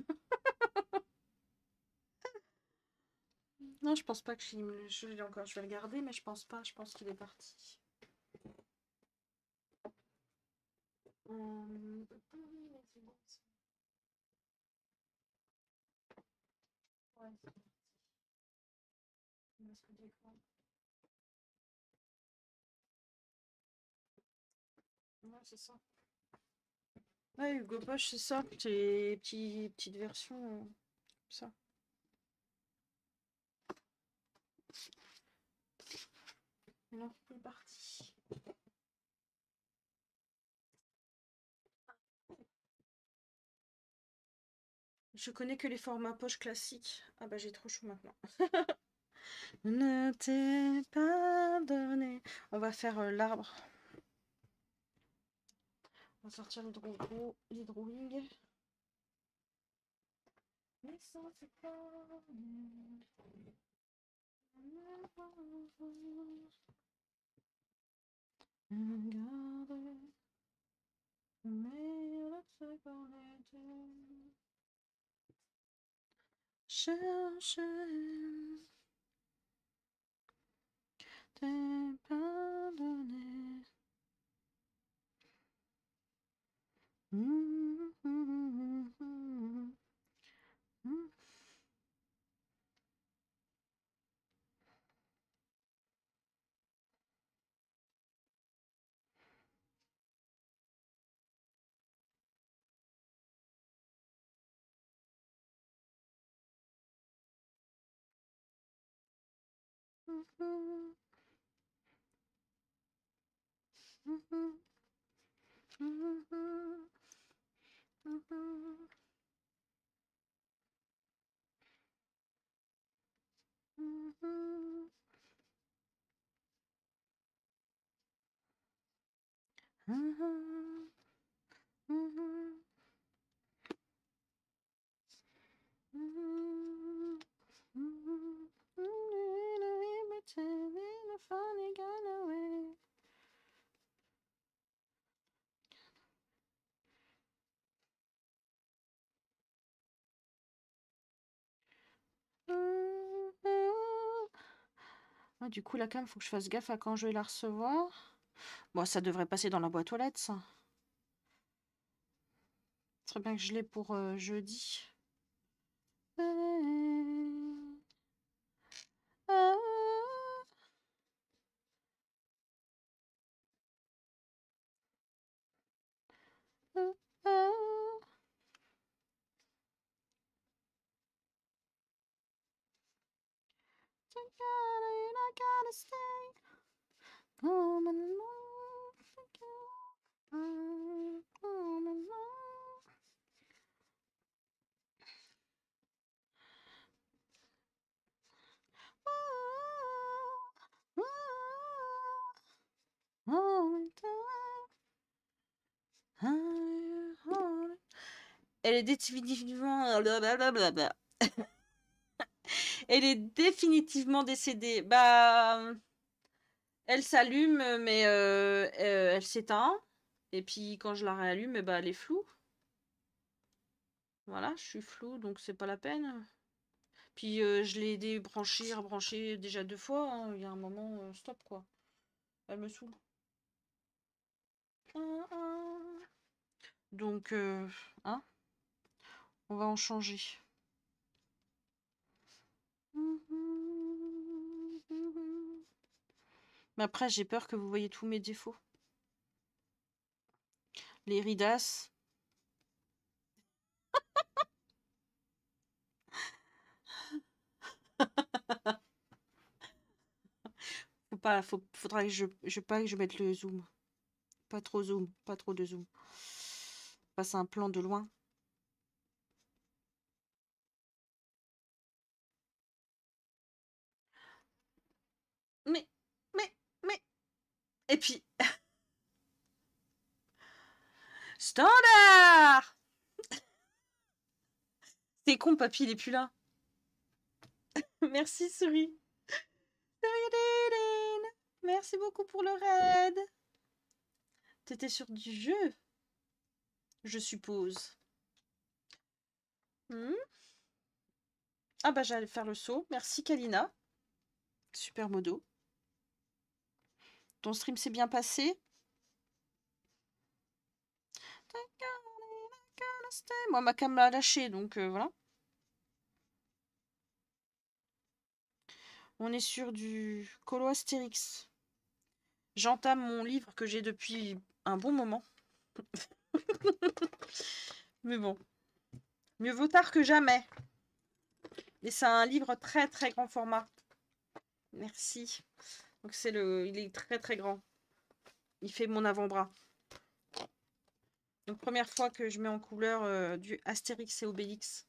Non, je pense pas que je, je l'ai encore. Je vais regarder, mais je pense pas. Je pense qu'il est parti. Hum... Ouais, ouais, c'est ça. Ouais, Hugo Poche, c'est ça. C'est les petits, petites versions. euh, ça. Non, il est parti. Je connais que les formats poche classiques. Ah bah j'ai trop chaud maintenant. Ne t'ai pas donné. On va faire euh, l'arbre. On va sortir les drawings. Les drawings. Mais ça c'est pas... Regarde. Cherche te pardonner. Mm, mm, mm, mm. Ah, du coup, la cam, faut que je fasse gaffe à quand je vais la recevoir. Bon, ça devrait passer dans la boîte aux lettres, ça. Ce serait bien que je l'ai pour euh, jeudi. Elle est définitivement... blablabla. Elle est définitivement décédée. Bah... Elle s'allume, mais euh, euh, elle s'éteint. Et puis quand je la réallume, bah, elle est floue. Voilà, je suis floue, donc c'est pas la peine. Puis euh, je l'ai débranché, rebranché déjà deux fois. Hein. Il y a un moment, euh, stop quoi. Elle me saoule. Donc, euh, hein, on va en changer. Mais après, j'ai peur que vous voyez tous mes défauts. Les ridas. Faut pas, faut, faudra que je, je pas que je mette le zoom. Pas trop zoom, pas trop de zoom. Passe un plan de loin. Mais, mais, mais. Et puis. Standard! C'est con, papy, il est plus là. Merci, souris. Merci beaucoup pour le raid. T'étais sur du jeu, je suppose. Hmm. Ah bah j'allais faire le saut. Merci Kalina. Super modo. Ton stream s'est bien passé? Moi ma cam m'a lâché donc euh, voilà. On est sur du Colo Astérix. J'entame mon livre que j'ai depuis un bon moment. Mais bon. Mieux vaut tard que jamais. Et c'est un livre très très grand format. Merci. Donc c'est le. Il est très très grand. Il fait mon avant-bras. Donc première fois que je mets en couleur euh, du Astérix et Obélix.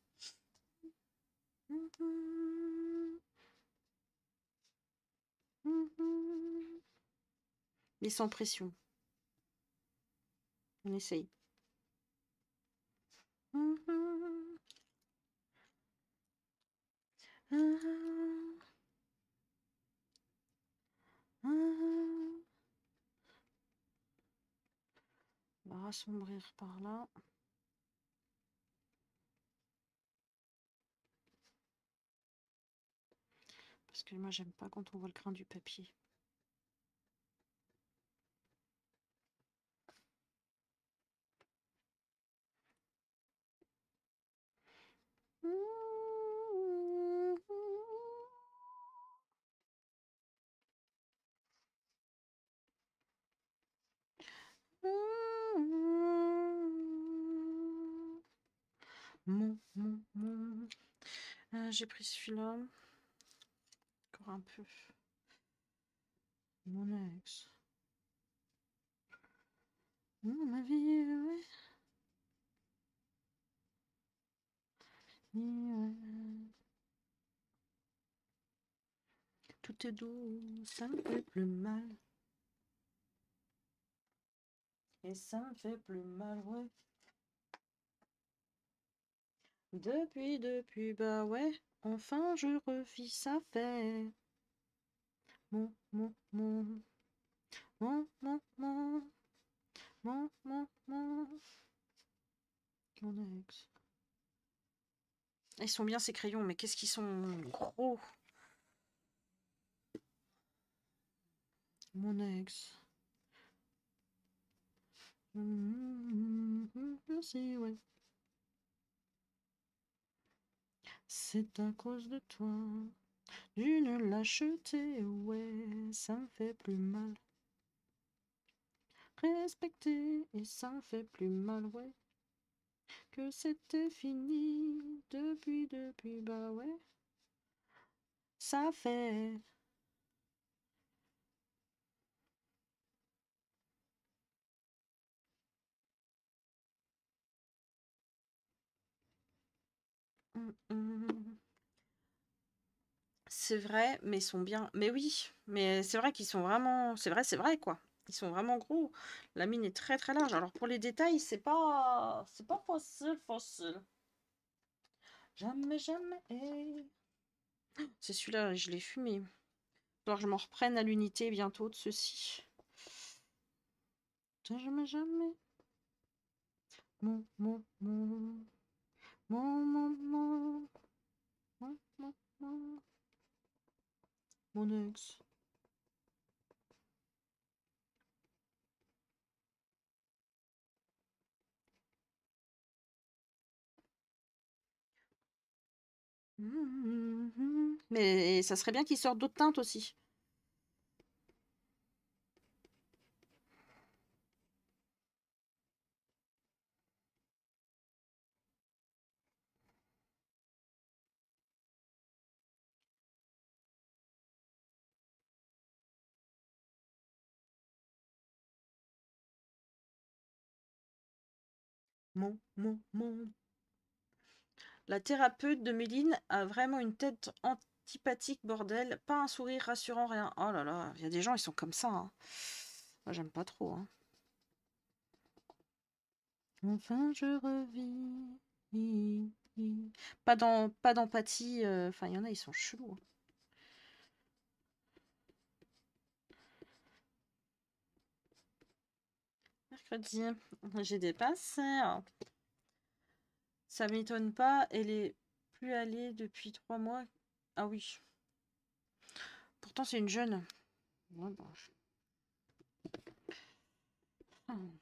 Mais sans pression. On essaye. Ah, assombrir par là. Parce que moi, j'aime pas quand on voit le grain du papier. Mon, mon, mon. Euh, j'ai pris celui-là. Encore un peu. Mon ex. Ma vie, ouais. Tout est doux, ça me fait plus mal. Et ça me fait plus mal, ouais. Depuis, depuis, bah ouais. Enfin, je revis, ça fait. Mon, mon, mon. Mon, mon, mon. Mon, mon, mon. Mon ex. Ils sont bien ces crayons, mais qu'est-ce qu'ils sont gros. Mon ex. Merci, ouais. C'est à cause de toi. D'une lâcheté, ouais. Ça me fait plus mal. Respecter, et ça me fait plus mal, ouais. Que c'était fini. Depuis, depuis, bah ouais. Ça fait. C'est vrai, mais ils sont bien. Mais oui, mais c'est vrai qu'ils sont vraiment. C'est vrai, c'est vrai, quoi. Ils sont vraiment gros. La mine est très très large. Alors pour les détails, c'est pas. C'est pas facile, facile. Jamais, jamais. C'est celui-là, je l'ai fumé. Alors je m'en reprenne à l'unité bientôt de ceci. Jamais, jamais. Mon, mon, mon. Mon, mon, mon. Mon, mon, mon. Mon ex. Mais ça serait bien qu'il sorte d'autres teintes aussi. Mon, mon, mon. La thérapeute de Méline a vraiment une tête antipathique, bordel. Pas un sourire rassurant, rien. Oh là là, il y a des gens, ils sont comme ça. Hein. Moi, j'aime pas trop. Hein. Enfin, je revis. Pas dans, pas d'empathie. Enfin, euh, il y en a, ils sont chelous. Hein. Mercredi, j'ai dépassé. Ça m'étonne pas. Elle est plus allée depuis trois mois. Ah oui. Pourtant, c'est une jeune. Ouais, bah. Hmm.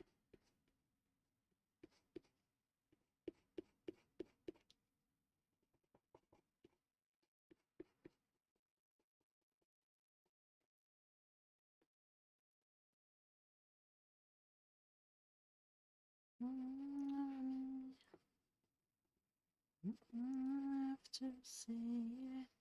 Have to see it.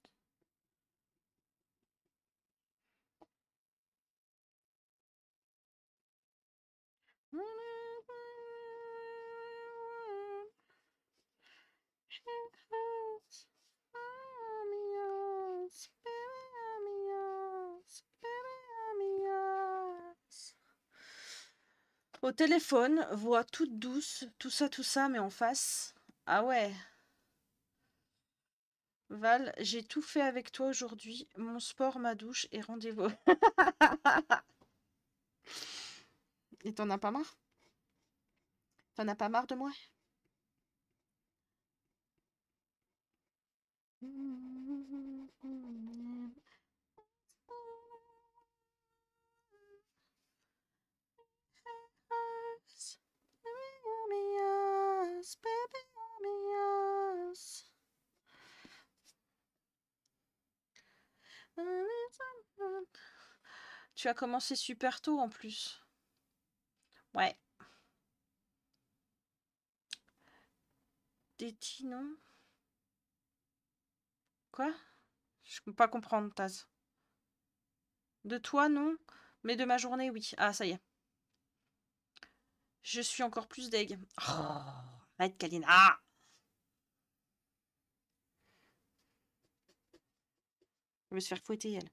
Au téléphone, voix toute douce, tout ça, tout ça, mais en face. Ah ouais. Val, j'ai tout fait avec toi aujourd'hui. Mon sport, ma douche et rendez-vous. Et t'en as pas marre? T'en as pas marre de moi? Tu as commencé super tôt en plus. Ouais. Déti, non? Quoi? Je peux pas comprendre, Taz. De toi, non? Mais de ma journée, oui. Ah, ça y est. Je suis encore plus deg. Oh, arrête, Kalina. Ah, elle veut se faire fouetter, elle.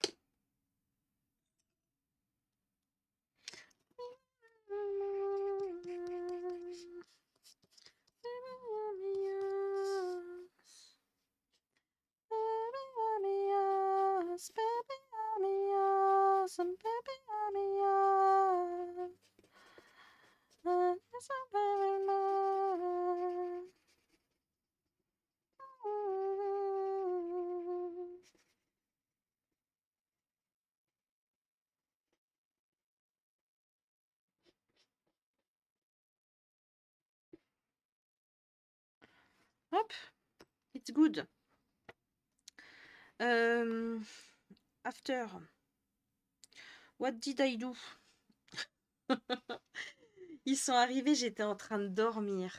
Hop, it's good. Euh, after. What did I do? Ils sont arrivés, j'étais en train de dormir.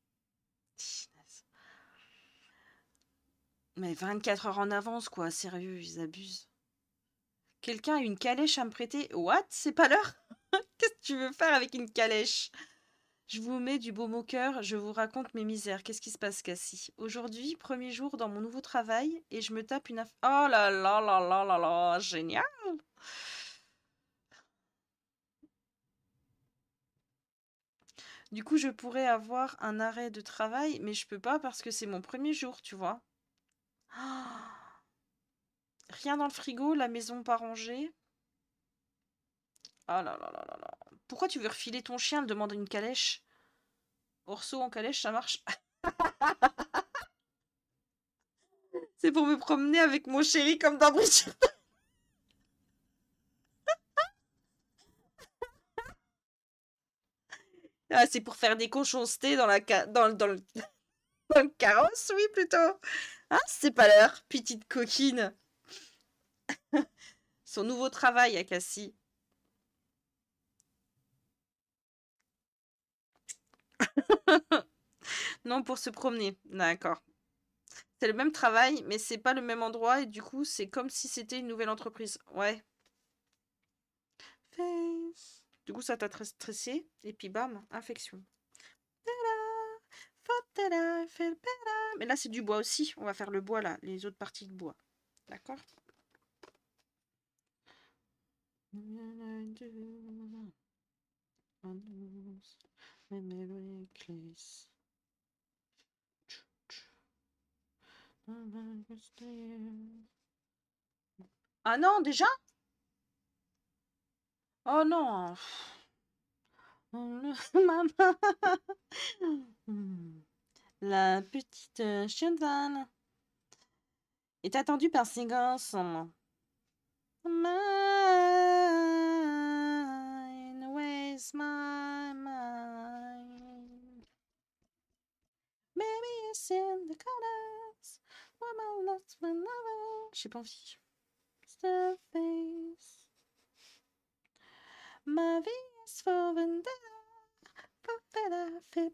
Mais vingt-quatre heures en avance, quoi. Sérieux, ils abusent. Quelqu'un a une calèche à me prêter? What? C'est pas l'heure? Qu'est-ce que tu veux faire avec une calèche? Je vous mets du baume au cœur, je vous raconte mes misères. Qu'est-ce qui se passe, Cassie? Aujourd'hui, premier jour dans mon nouveau travail, et je me tape une aff... Oh là là là là là là, génial! Du coup, je pourrais avoir un arrêt de travail, mais je peux pas parce que c'est mon premier jour, tu vois. Ah, rien dans le frigo, la maison pas rangée. Ah là là là là là. Pourquoi tu veux refiler ton chien, le demande une calèche? Orso en calèche, ça marche. C'est pour me promener avec mon chéri comme dans Bridgerton. Ah, c'est pour faire des conchoncetés dans, la ca- dans, le- dans, le... dans le carrosse, oui, plutôt. Ah, c'est pas l'heure, petite coquine. Son nouveau travail à Cassie. Non, pour se promener. D'accord. C'est le même travail, mais c'est pas le même endroit et du coup, c'est comme si c'était une nouvelle entreprise. Ouais. Face. Du coup, ça t'a très stressé et puis bam, infection. Mais là, c'est du bois aussi. On va faire le bois là, les autres parties de bois. D'accord? Ah non, déjà? Oh non. Maman. La petite cheval est attendue par ses gosses. Mine, where's my mind? Maybe it's in the colors. Woman lost my lover. J'ai pas envie. The face. Ma vie est for vendetta. For better, for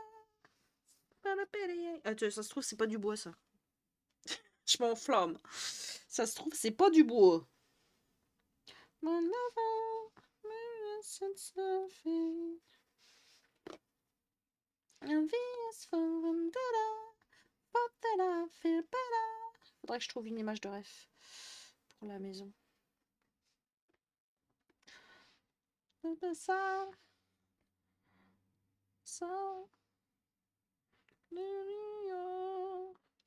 better. Attends, ça se trouve, c'est pas du bois, ça. Je m'enflamme. Ça se trouve, c'est pas du bois. Mon lover, my sense of it. La vie est for vendetta. For better, for better. Faudrait que je trouve une image de ref pour la maison. Ça. Ça.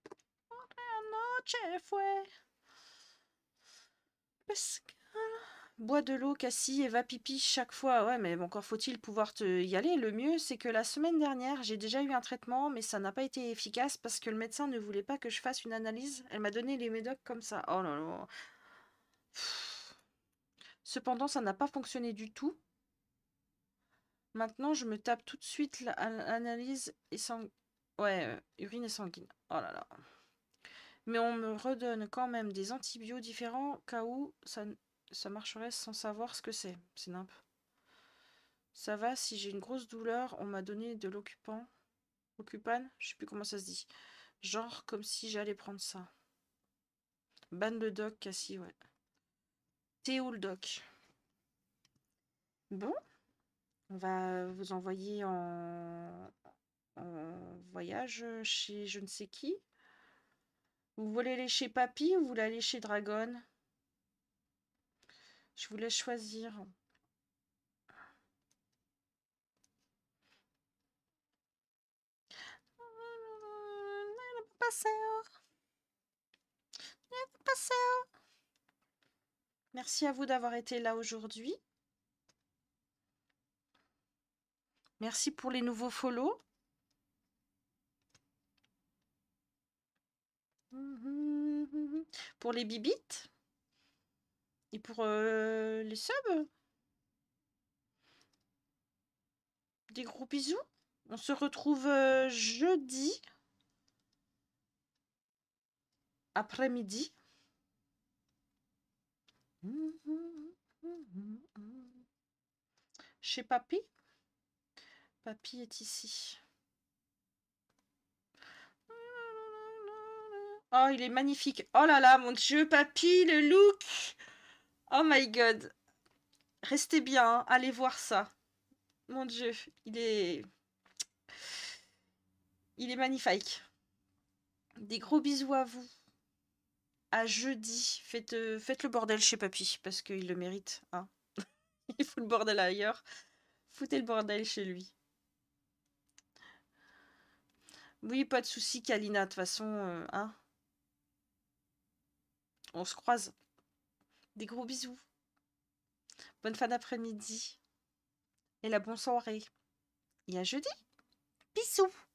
Otra noche fue pescar Bois de l'eau, Cassie, et va pipi chaque fois. Ouais, mais encore faut-il pouvoir te y aller. Le mieux, c'est que la semaine dernière, j'ai déjà eu un traitement, mais ça n'a pas été efficace parce que le médecin ne voulait pas que je fasse une analyse. Elle m'a donné les médocs comme ça. Oh là là. Cependant, ça n'a pas fonctionné du tout. Maintenant, je me tape tout de suite l'analyse et sang... Ouais, euh, urine et sanguine. Oh là là. Mais on me redonne quand même des antibiotiques différents, cas où ça, ça marcherait sans savoir ce que c'est. C'est nimp. Ça va, si j'ai une grosse douleur, on m'a donné de l'occupant. Occupane, je sais plus comment ça se dit. Genre comme si j'allais prendre ça. Ban le doc, Cassie, ouais. T'es où le doc? Bon, on va vous envoyer en, en voyage chez je ne sais qui. Vous voulez aller chez Papy ou vous voulez aller chez Dragon? Je vous laisse choisir. Merci à vous d'avoir été là aujourd'hui. Merci pour les nouveaux follow. Pour les bibites. Et pour euh, les subs. Des gros bisous. On se retrouve euh, jeudi après-midi. Chez Papy. Papy est ici. Oh, il est magnifique. Oh là là, mon Dieu, Papy, le look. Oh my God. Restez bien, hein. Allez voir ça. Mon Dieu, il est... Il est magnifique. Des gros bisous à vous. À jeudi. Faites, euh, faites le bordel chez Papy, parce qu'il le mérite. Hein. Il fout le bordel ailleurs. Foutez le bordel chez lui. Oui, pas de soucis, Kalina. De toute façon, euh, hein. On se croise. Des gros bisous. Bonne fin d'après-midi. Et la bonne soirée. Et à jeudi. Bisous.